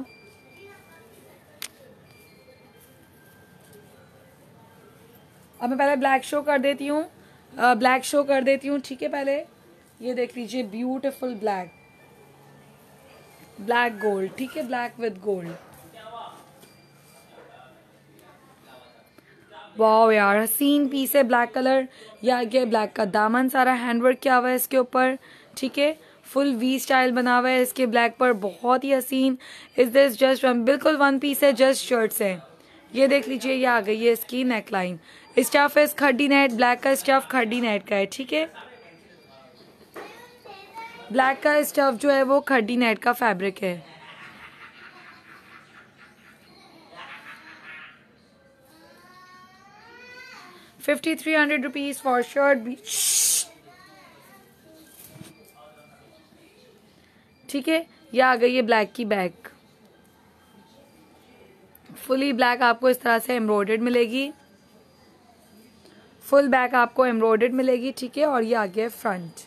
अब मैं पहले ब्लैक शो कर देती हूँ, ब्लैक शो कर देती हूँ, ठीक है। पहले ये देख लीजिए ब्यूटिफुल ब्लैक, ब्लैक गोल्ड, ठीक है, ब्लैक विद गोल्ड। वाओ यार, हसीन पीस है, ब्लैक कलर। या गया ब्लैक का दामन, सारा हैंडवर्क किया हुआ है इसके ऊपर, ठीक है। फुल वी स्टाइल बना हुआ है इसके ब्लैक पर, बहुत ही हसीन। इज दिस जस्ट बिल्कुल वन पीस है, जस्ट शर्ट्स है। ये देख लीजिए, ये आ गई है इसकी नेकलाइन। स्टफ है खड्डी नेट, ब्लैक का स्टफ खड्डी नेट का है, ठीक है। ब्लैक का स्टफ जो है वो खड्डी नेट का फैब्रिक है। Fifty three hundred rupees for shirt, ठीक है। ये आ गई है ब्लैक की बैग, फुली ब्लैक आपको इस तरह से एम्ब्रॉयडर्ड मिलेगी। फुल बैक आपको एम्ब्रॉयडर्ड मिलेगी, ठीक है। और ये आ गया front.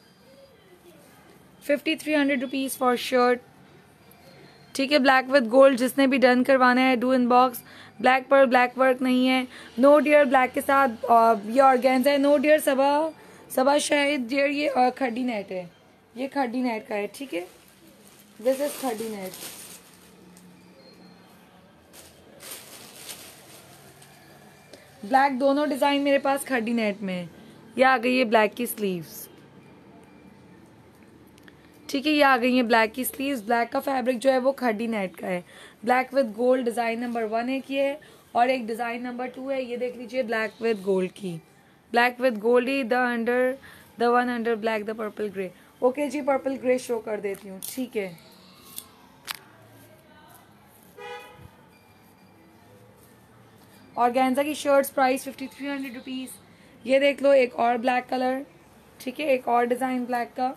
Fifty three hundred rupees for shirt, ठीक है। ब्लैक विद गोल्ड, जिसने भी डन करवाना है डू इनबॉक्स। ब्लैक पर ब्लैक वर्क नहीं है, नो डियर ब्लैक के साथ आ, ये ऑर्गेन्जा है। नो डियर सबा सबा शायद डियर ये खड्डी नेट है, ये खड्डी नेट का है, ठीक है। This is खड्डी net. ब्लैक दोनों डिजाइन मेरे पास खड्डी नेट में है। ये आ गई है ब्लैक की स्लीव्स, ठीक है। ये आ गई है ब्लैक की स्लीव्स। ब्लैक का फैब्रिक जो है वो खड्डी नेट का है। Black with gold design number one एक ये है और एक डिजाइन नंबर टू है, ये देख लीजिए ब्लैक विद गोल्ड की। ब्लैक विद गोल्ड ही the under the one under black the purple grey. Okay जी, पर्पल ग्रे शो कर देती हूँ, ठीक है। ऑर्गेन्जा की shirts price fifty three hundred rupees. ये देख लो एक और ब्लैक कलर, ठीक है, एक और डिजाइन ब्लैक का,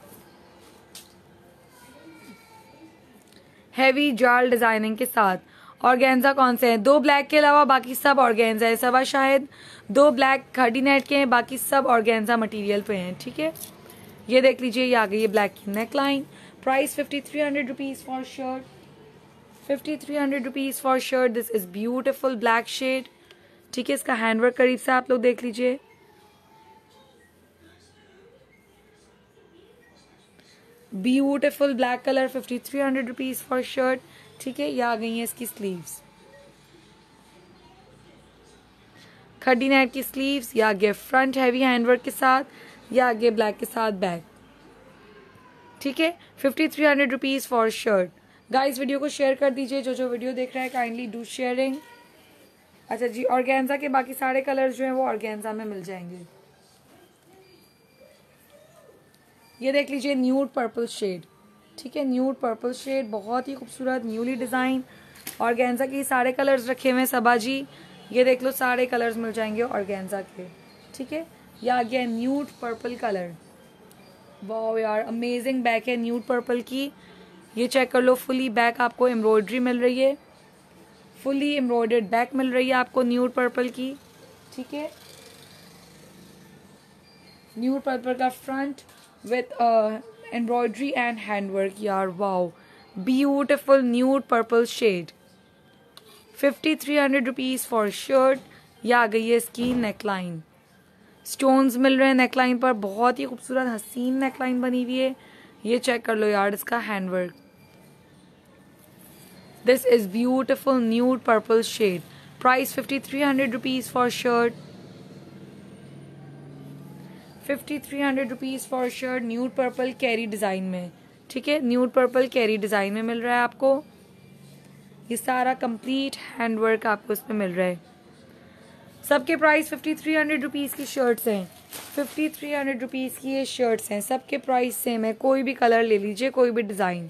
हैवी जाल डिजाइनिंग के साथ। ऑर्गेन्जा कौन से हैं? दो ब्लैक के अलावा बाकी सब ऑर्गेन्जा है। सबा शायद दो ब्लैक खड्डी नेट के हैं, बाकी सब ऑर्गेन्जा मटेरियल पे हैं, ठीक है। ये देख लीजिए, ये आ गई है ब्लैक की neck line. Price fifty three hundred rupees for shirt, fifty three hundred rupees for shirt. This is beautiful black shade, ठीक है। इसका हैंडवर्क करीब से आप लोग देख लीजिए, beautiful black colour. Fifty three hundred rupees for shirt, ठीक है। ये आ गई है इसकी स्लीव्स, खड्डी नेट की स्लीव्स। ये आगे फ्रंट हैवी हैंडवर्क के साथ, ये आगे ब्लैक के साथ बैक, ठीक है। Fifty three hundred rupees for shirt. Guys video को शेयर कर दीजिए, जो जो वीडियो देख रहा है काइंडली डू शेयरिंग। अच्छा जी, ऑर्गेन्जा के बाकी सारे कलर्स जो हैं वो ऑर्गेन्जा में मिल जाएंगे। ये देख लीजिए न्यूड पर्पल शेड, ठीक है। न्यूड पर्पल शेड बहुत ही खूबसूरत न्यूली डिजाइन। ऑर्गेन्जा के सारे कलर्स रखे हुए हैं सबा जी, ये देख लो सारे कलर्स मिल जाएंगे ऑर्गेन्जा के, ठीक है। ये आ गया न्यूड पर्पल कलर। वाओ यार, अमेजिंग बैक है न्यूड पर्पल की। ये चेक कर लो, फुली बैक आपको एम्ब्रॉयडरी मिल रही है, फुली एम्ब्रॉयडर्ड बैक मिल रही है आपको न्यूड पर्पल की, ठीक है। न्यूड पर्पल का front with uh, embroidery and handwork यार, wow beautiful nude purple shade. Fifty three hundred rupees for shirt. ये आ गई है इसकी नेकलाइन, स्टोन्स मिल रहे हैं नेकलाइन पर, बहुत ही खूबसूरत हसीन नेकलाइन बनी हुई है। ये चेक कर लो यार इसका handwork. This is beautiful nude purple shade. Price fifty three hundred rupees for shirt, fifty three hundred rupees for shirt. Nude purple carry design में, ठीक है। न्यूड पर्पल कैरी डिजाइन में मिल रहा है आपको। ये सारा कंप्लीट हैंडवर्क आपको इसमें मिल रहा है। सबके price fifty three hundred rupees की शर्ट्स हैं, फिफ्टी थ्री हंड्रेड रुपीज की ये शर्ट्स हैं। सबके प्राइस सेम है, कोई भी कलर ले लीजिए, कोई भी design.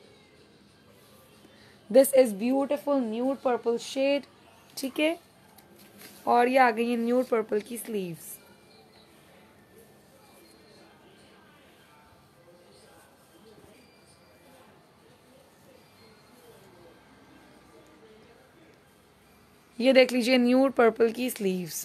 This is beautiful nude purple shade, ठीक है। और ये आ गई है न्यूड पर्पल की स्लीव्स। ये देख लीजिए न्यूड पर्पल की स्लीव्स।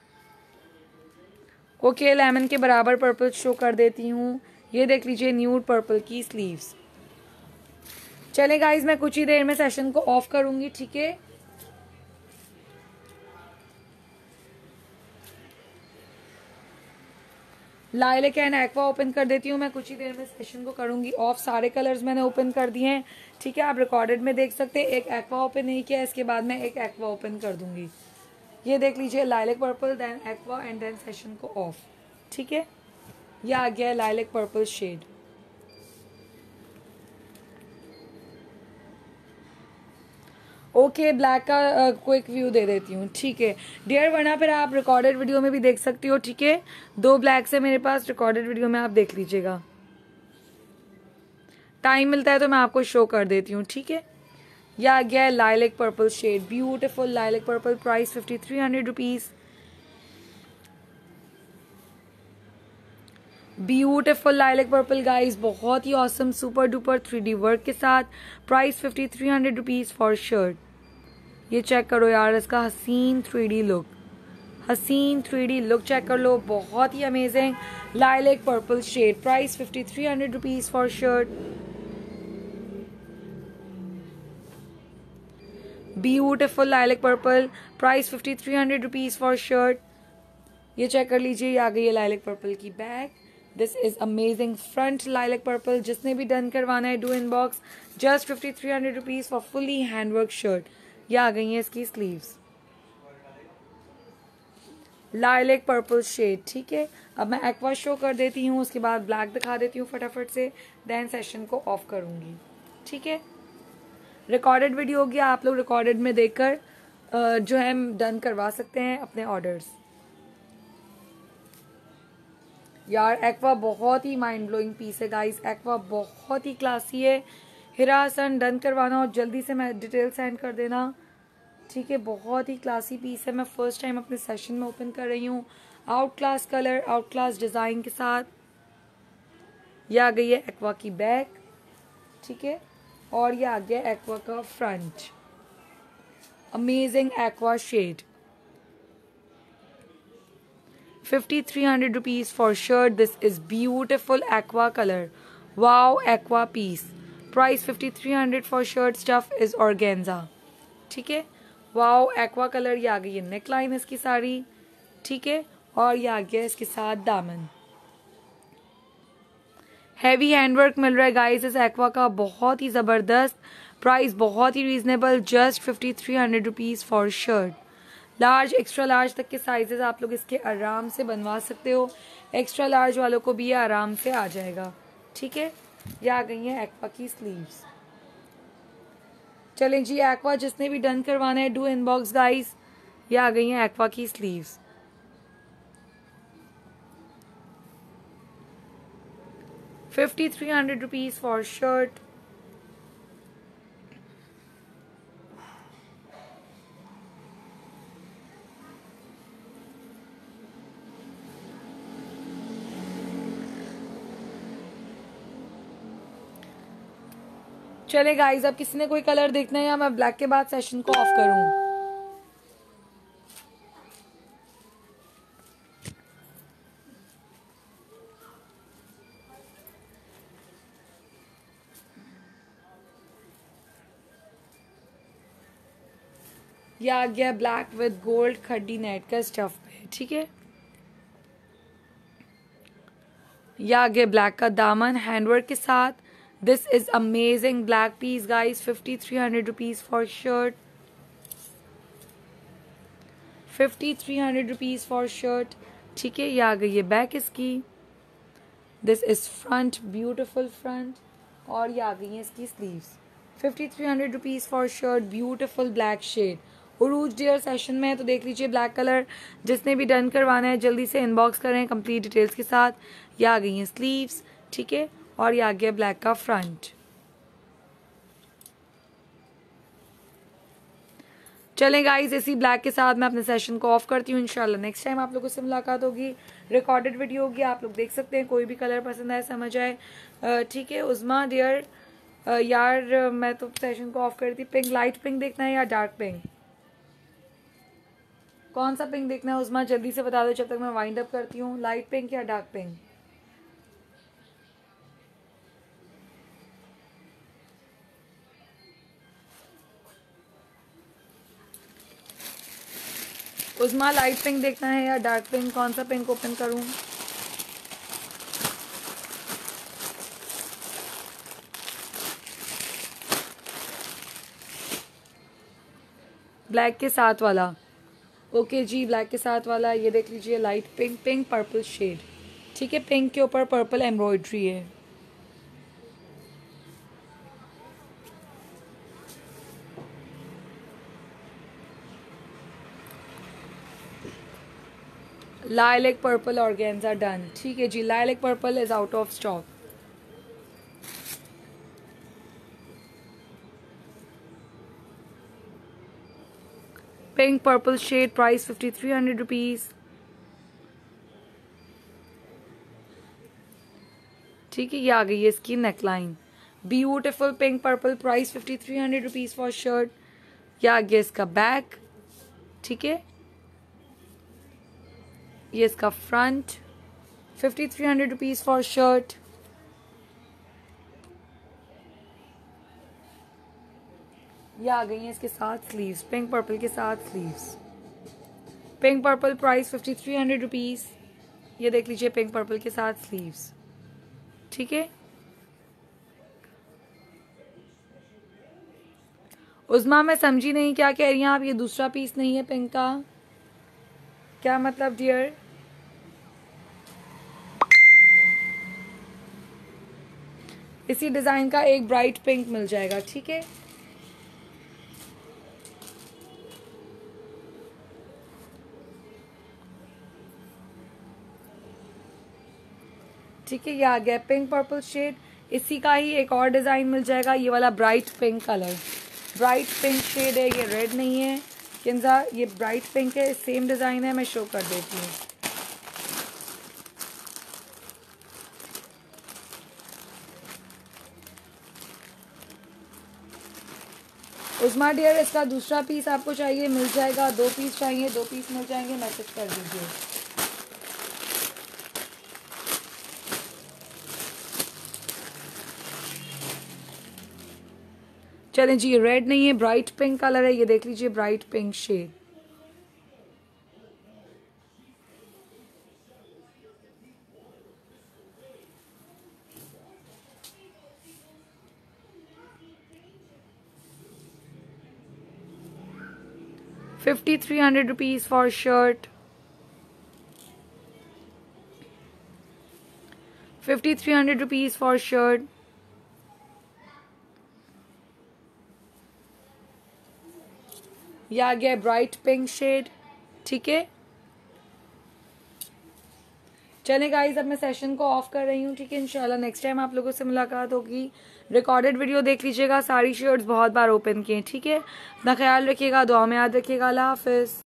ओके, लेमन के बराबर पर्पल शो कर देती हूँ। ये देख लीजिए न्यूड पर्पल की स्लीव्स। चले गाइज, मैं कुछ ही देर में सेशन को ऑफ करूंगी, ठीक है। लाइलेक एंड एक्वा ओपन कर देती हूँ मैं, कुछ ही देर में सेशन को करूंगी ऑफ। सारे कलर्स मैंने ओपन कर दिए हैं, ठीक है। आप रिकॉर्डेड में देख सकते हैं। एक एक्वा ओपन नहीं किया, इसके बाद मैं एक एक्वा ओपन कर दूंगी। ये देख लीजिए lilac purple, then aqua and then session को ऑफ, ठीक है। ये आ गया है lilac purple shade. Okay, black का क्विक व्यू दे देती हूँ, ठीक है डियर, वरना फिर आप रिकॉर्डेड वीडियो में भी देख सकती हो, ठीक है। दो ब्लैक से मेरे पास रिकॉर्डेड वीडियो में आप देख लीजिएगा, टाइम मिलता है तो मैं आपको शो कर देती हूँ, ठीक है। यह आ गया है lilac purple shade, beautiful lilac purple. Price fifty three hundred rupees. Beautiful lilac purple guys, बहुत ही awesome super duper three D work के साथ। Price fifty three hundred rupees for shirt. ये चेक करो यार इसका हसीन थ्री डी लुक, हसीन थ्री डी लुक चेक कर लो, बहुत ही amazing lilac purple shade, price fifty three hundred rupees for shirt. Beautiful lilac purple, price fifty three hundred rupees for shirt. ये चेक कर लीजिए, ये आ गई है लाइलेक पर्पल की back. This is amazing front lilac purple. जिसने भी डन करवाना है do inbox, just fifty three hundred rupees for fully handwork shirt. ये आ गई है इसकी स्लीव्स, लाइलेक पर्पल शेड। ठीक है, अब मैं एक्वा शो कर देती हूँ, उसके बाद ब्लैक दिखा देती हूँ फटाफट से, देन सेशन को ऑफ करूँगी। ठीक है, रिकॉर्डेड वीडियो होगी, आप लोग रिकॉर्डेड में देखकर जो है डन करवा सकते हैं अपने ऑर्डर्स। यार एक्वा बहुत ही माइंड ब्लोइंग पीस है गाइस, एक्वा बहुत ही क्लासी है। हिरा हसन डन करवाना और जल्दी से मैं डिटेल सेंड कर देना। ठीक है, बहुत ही क्लासी पीस है, मैं फर्स्ट टाइम अपने सेशन में ओपन कर रही हूँ। Out class colour, out class design के साथ ये आ गई है एक्वा की बैक। ठीक है, और ये आ गया एक्वा का front, amazing aqua shade. Fifty three hundred rupees for shirt. This is beautiful aqua colour, wow aqua piece, price fifty three hundred for shirt, stuff is organza. ठीक है, वाओ एक्वा कलर। ये आ गई है neck line इसकी सारी। ठीक है, और ये आ गया इसके साथ दामन। हैवी हैंडवर्क मिल रहा है गाइस इस एक्वा का, बहुत ही जबरदस्त, प्राइस बहुत ही reasonable, just fifty three hundred rupees for shirt. Large extra large तक के साइजेस आप लोग इसके आराम से बनवा सकते हो, एक्स्ट्रा लार्ज वालों को भी ये आराम से आ जाएगा। ठीक है, ये आ गई है एक्वा की स्लीव्स। चलें जी, एक्वा जिसने भी डन करवाना है डू इनबॉक्स गाइस। ये आ गई है एक्वा की sleeves, fifty three hundred rupees for shirt. चले गाइस, अब किसी ने कोई कलर देखना है या मैं ब्लैक के बाद सेशन को ऑफ करूं? ये आ गया ब्लैक विद गोल्ड खड्डी नेट का स्टफ पे। ठीक है, ये आ गया ब्लैक का दामन हैंडवर्क के साथ। This is amazing black piece guys, fifty three hundred rupees for shirt, fifty three hundred rupees for shirt. ठीक है, ये आ गई है बैक इसकी। This is front, beautiful front, और ये आ गई है इसकी sleeves, fifty three hundred rupees for shirt, beautiful black shade. Urooj dear session में है तो देख लीजिए ब्लैक कलर। जिसने भी डन करवाना है जल्दी से इनबॉक्स करें कंप्लीट डिटेल्स के साथ। ये आ गई हैं स्लीव्स। ठीक है, और ये आ गया ब्लैक का फ्रंट। चलें गाइस, इसी ब्लैक के साथ मैं अपने सेशन को ऑफ करती हूँ। इंशाल्लाह नेक्स्ट टाइम आप लोगों से मुलाकात होगी, रिकॉर्डेड वीडियो होगी, आप लोग देख सकते हैं। कोई भी कलर पसंद आए, समझ आए। ठीक है उज़मा डियर, यार मैं तो सेशन को ऑफ कर दी। पिंक, लाइट पिंक देखना है या डार्क पिंक? कौन सा पिंक देखना है उज़मा, जल्दी से बता दो जब तक मैं वाइंड अप करती हूँ। लाइट पिंक या dark pink? Uzma light pink देखना है या डार्क पिंक? कौन सा पिंक ओपन करूं? ब्लैक के साथ वाला। ओके जी, ब्लैक के साथ वाला। ये देख लीजिए light pink, pink purple shade. ठीक है, पिंक के ऊपर पर्पल एम्ब्रॉयडरी है। Lilac purple organza done. ठीक है जी, lilac purple is out of stock. Pink purple shade, price fifty three hundred rupees. ठीक है, ये आ गई है इसकी neckline, beautiful pink purple, price fifty three hundred rupees for shirt. ये आ गया इसका बैक। ठीक है, ये इसका front, fifty three hundred rupees for shirt. ये आ गई है इसके साथ स्लीव्स, पिंक पर्पल के साथ sleeves. Pink purple price fifty three hundred rupees. ये देख लीजिए पिंक पर्पल के साथ स्लीव्स, ठीक है। उस्मा मैं समझी नहीं क्या कह रही हैं आप, ये दूसरा पीस नहीं है पिंक का, क्या मतलब डियर? इसी डिजाइन का एक ब्राइट पिंक मिल जाएगा, ठीक है। ठीक है, ये आ गया पिंक पर्पल शेड। इसी का ही एक और डिजाइन मिल जाएगा, ये वाला bright pink colour, bright pink shade है, ये रेड नहीं है किंजा, ये ब्राइट पिंक है, सेम डिजाइन है, मैं शो कर देती हूँ। उस्मा डियर इसका दूसरा पीस आपको चाहिए मिल जाएगा, दो पीस चाहिए दो पीस मिल जाएंगे, मैसेज कर दीजिए। चलें जी, ये रेड नहीं है, ब्राइट पिंक कलर है, ये देख लीजिए bright pink shade. Fifty three hundred rupees for shirt, fifty three hundred rupees for shirt. ये आ गया ब्राइट पिंक शेड, ठीक है। चले गाइस, अब मैं सेशन को ऑफ कर रही हूँ, ठीक है। इंशाल्लाह नेक्स्ट टाइम आप लोगों से मुलाकात होगी। रिकॉर्डेड वीडियो देख लीजिएगा, सारी शर्ट्स बहुत बार ओपन किए, ठीक है। अपना ख्याल रखिएगा, दुआ में याद रखिएगा। अल्लाह हाफिज।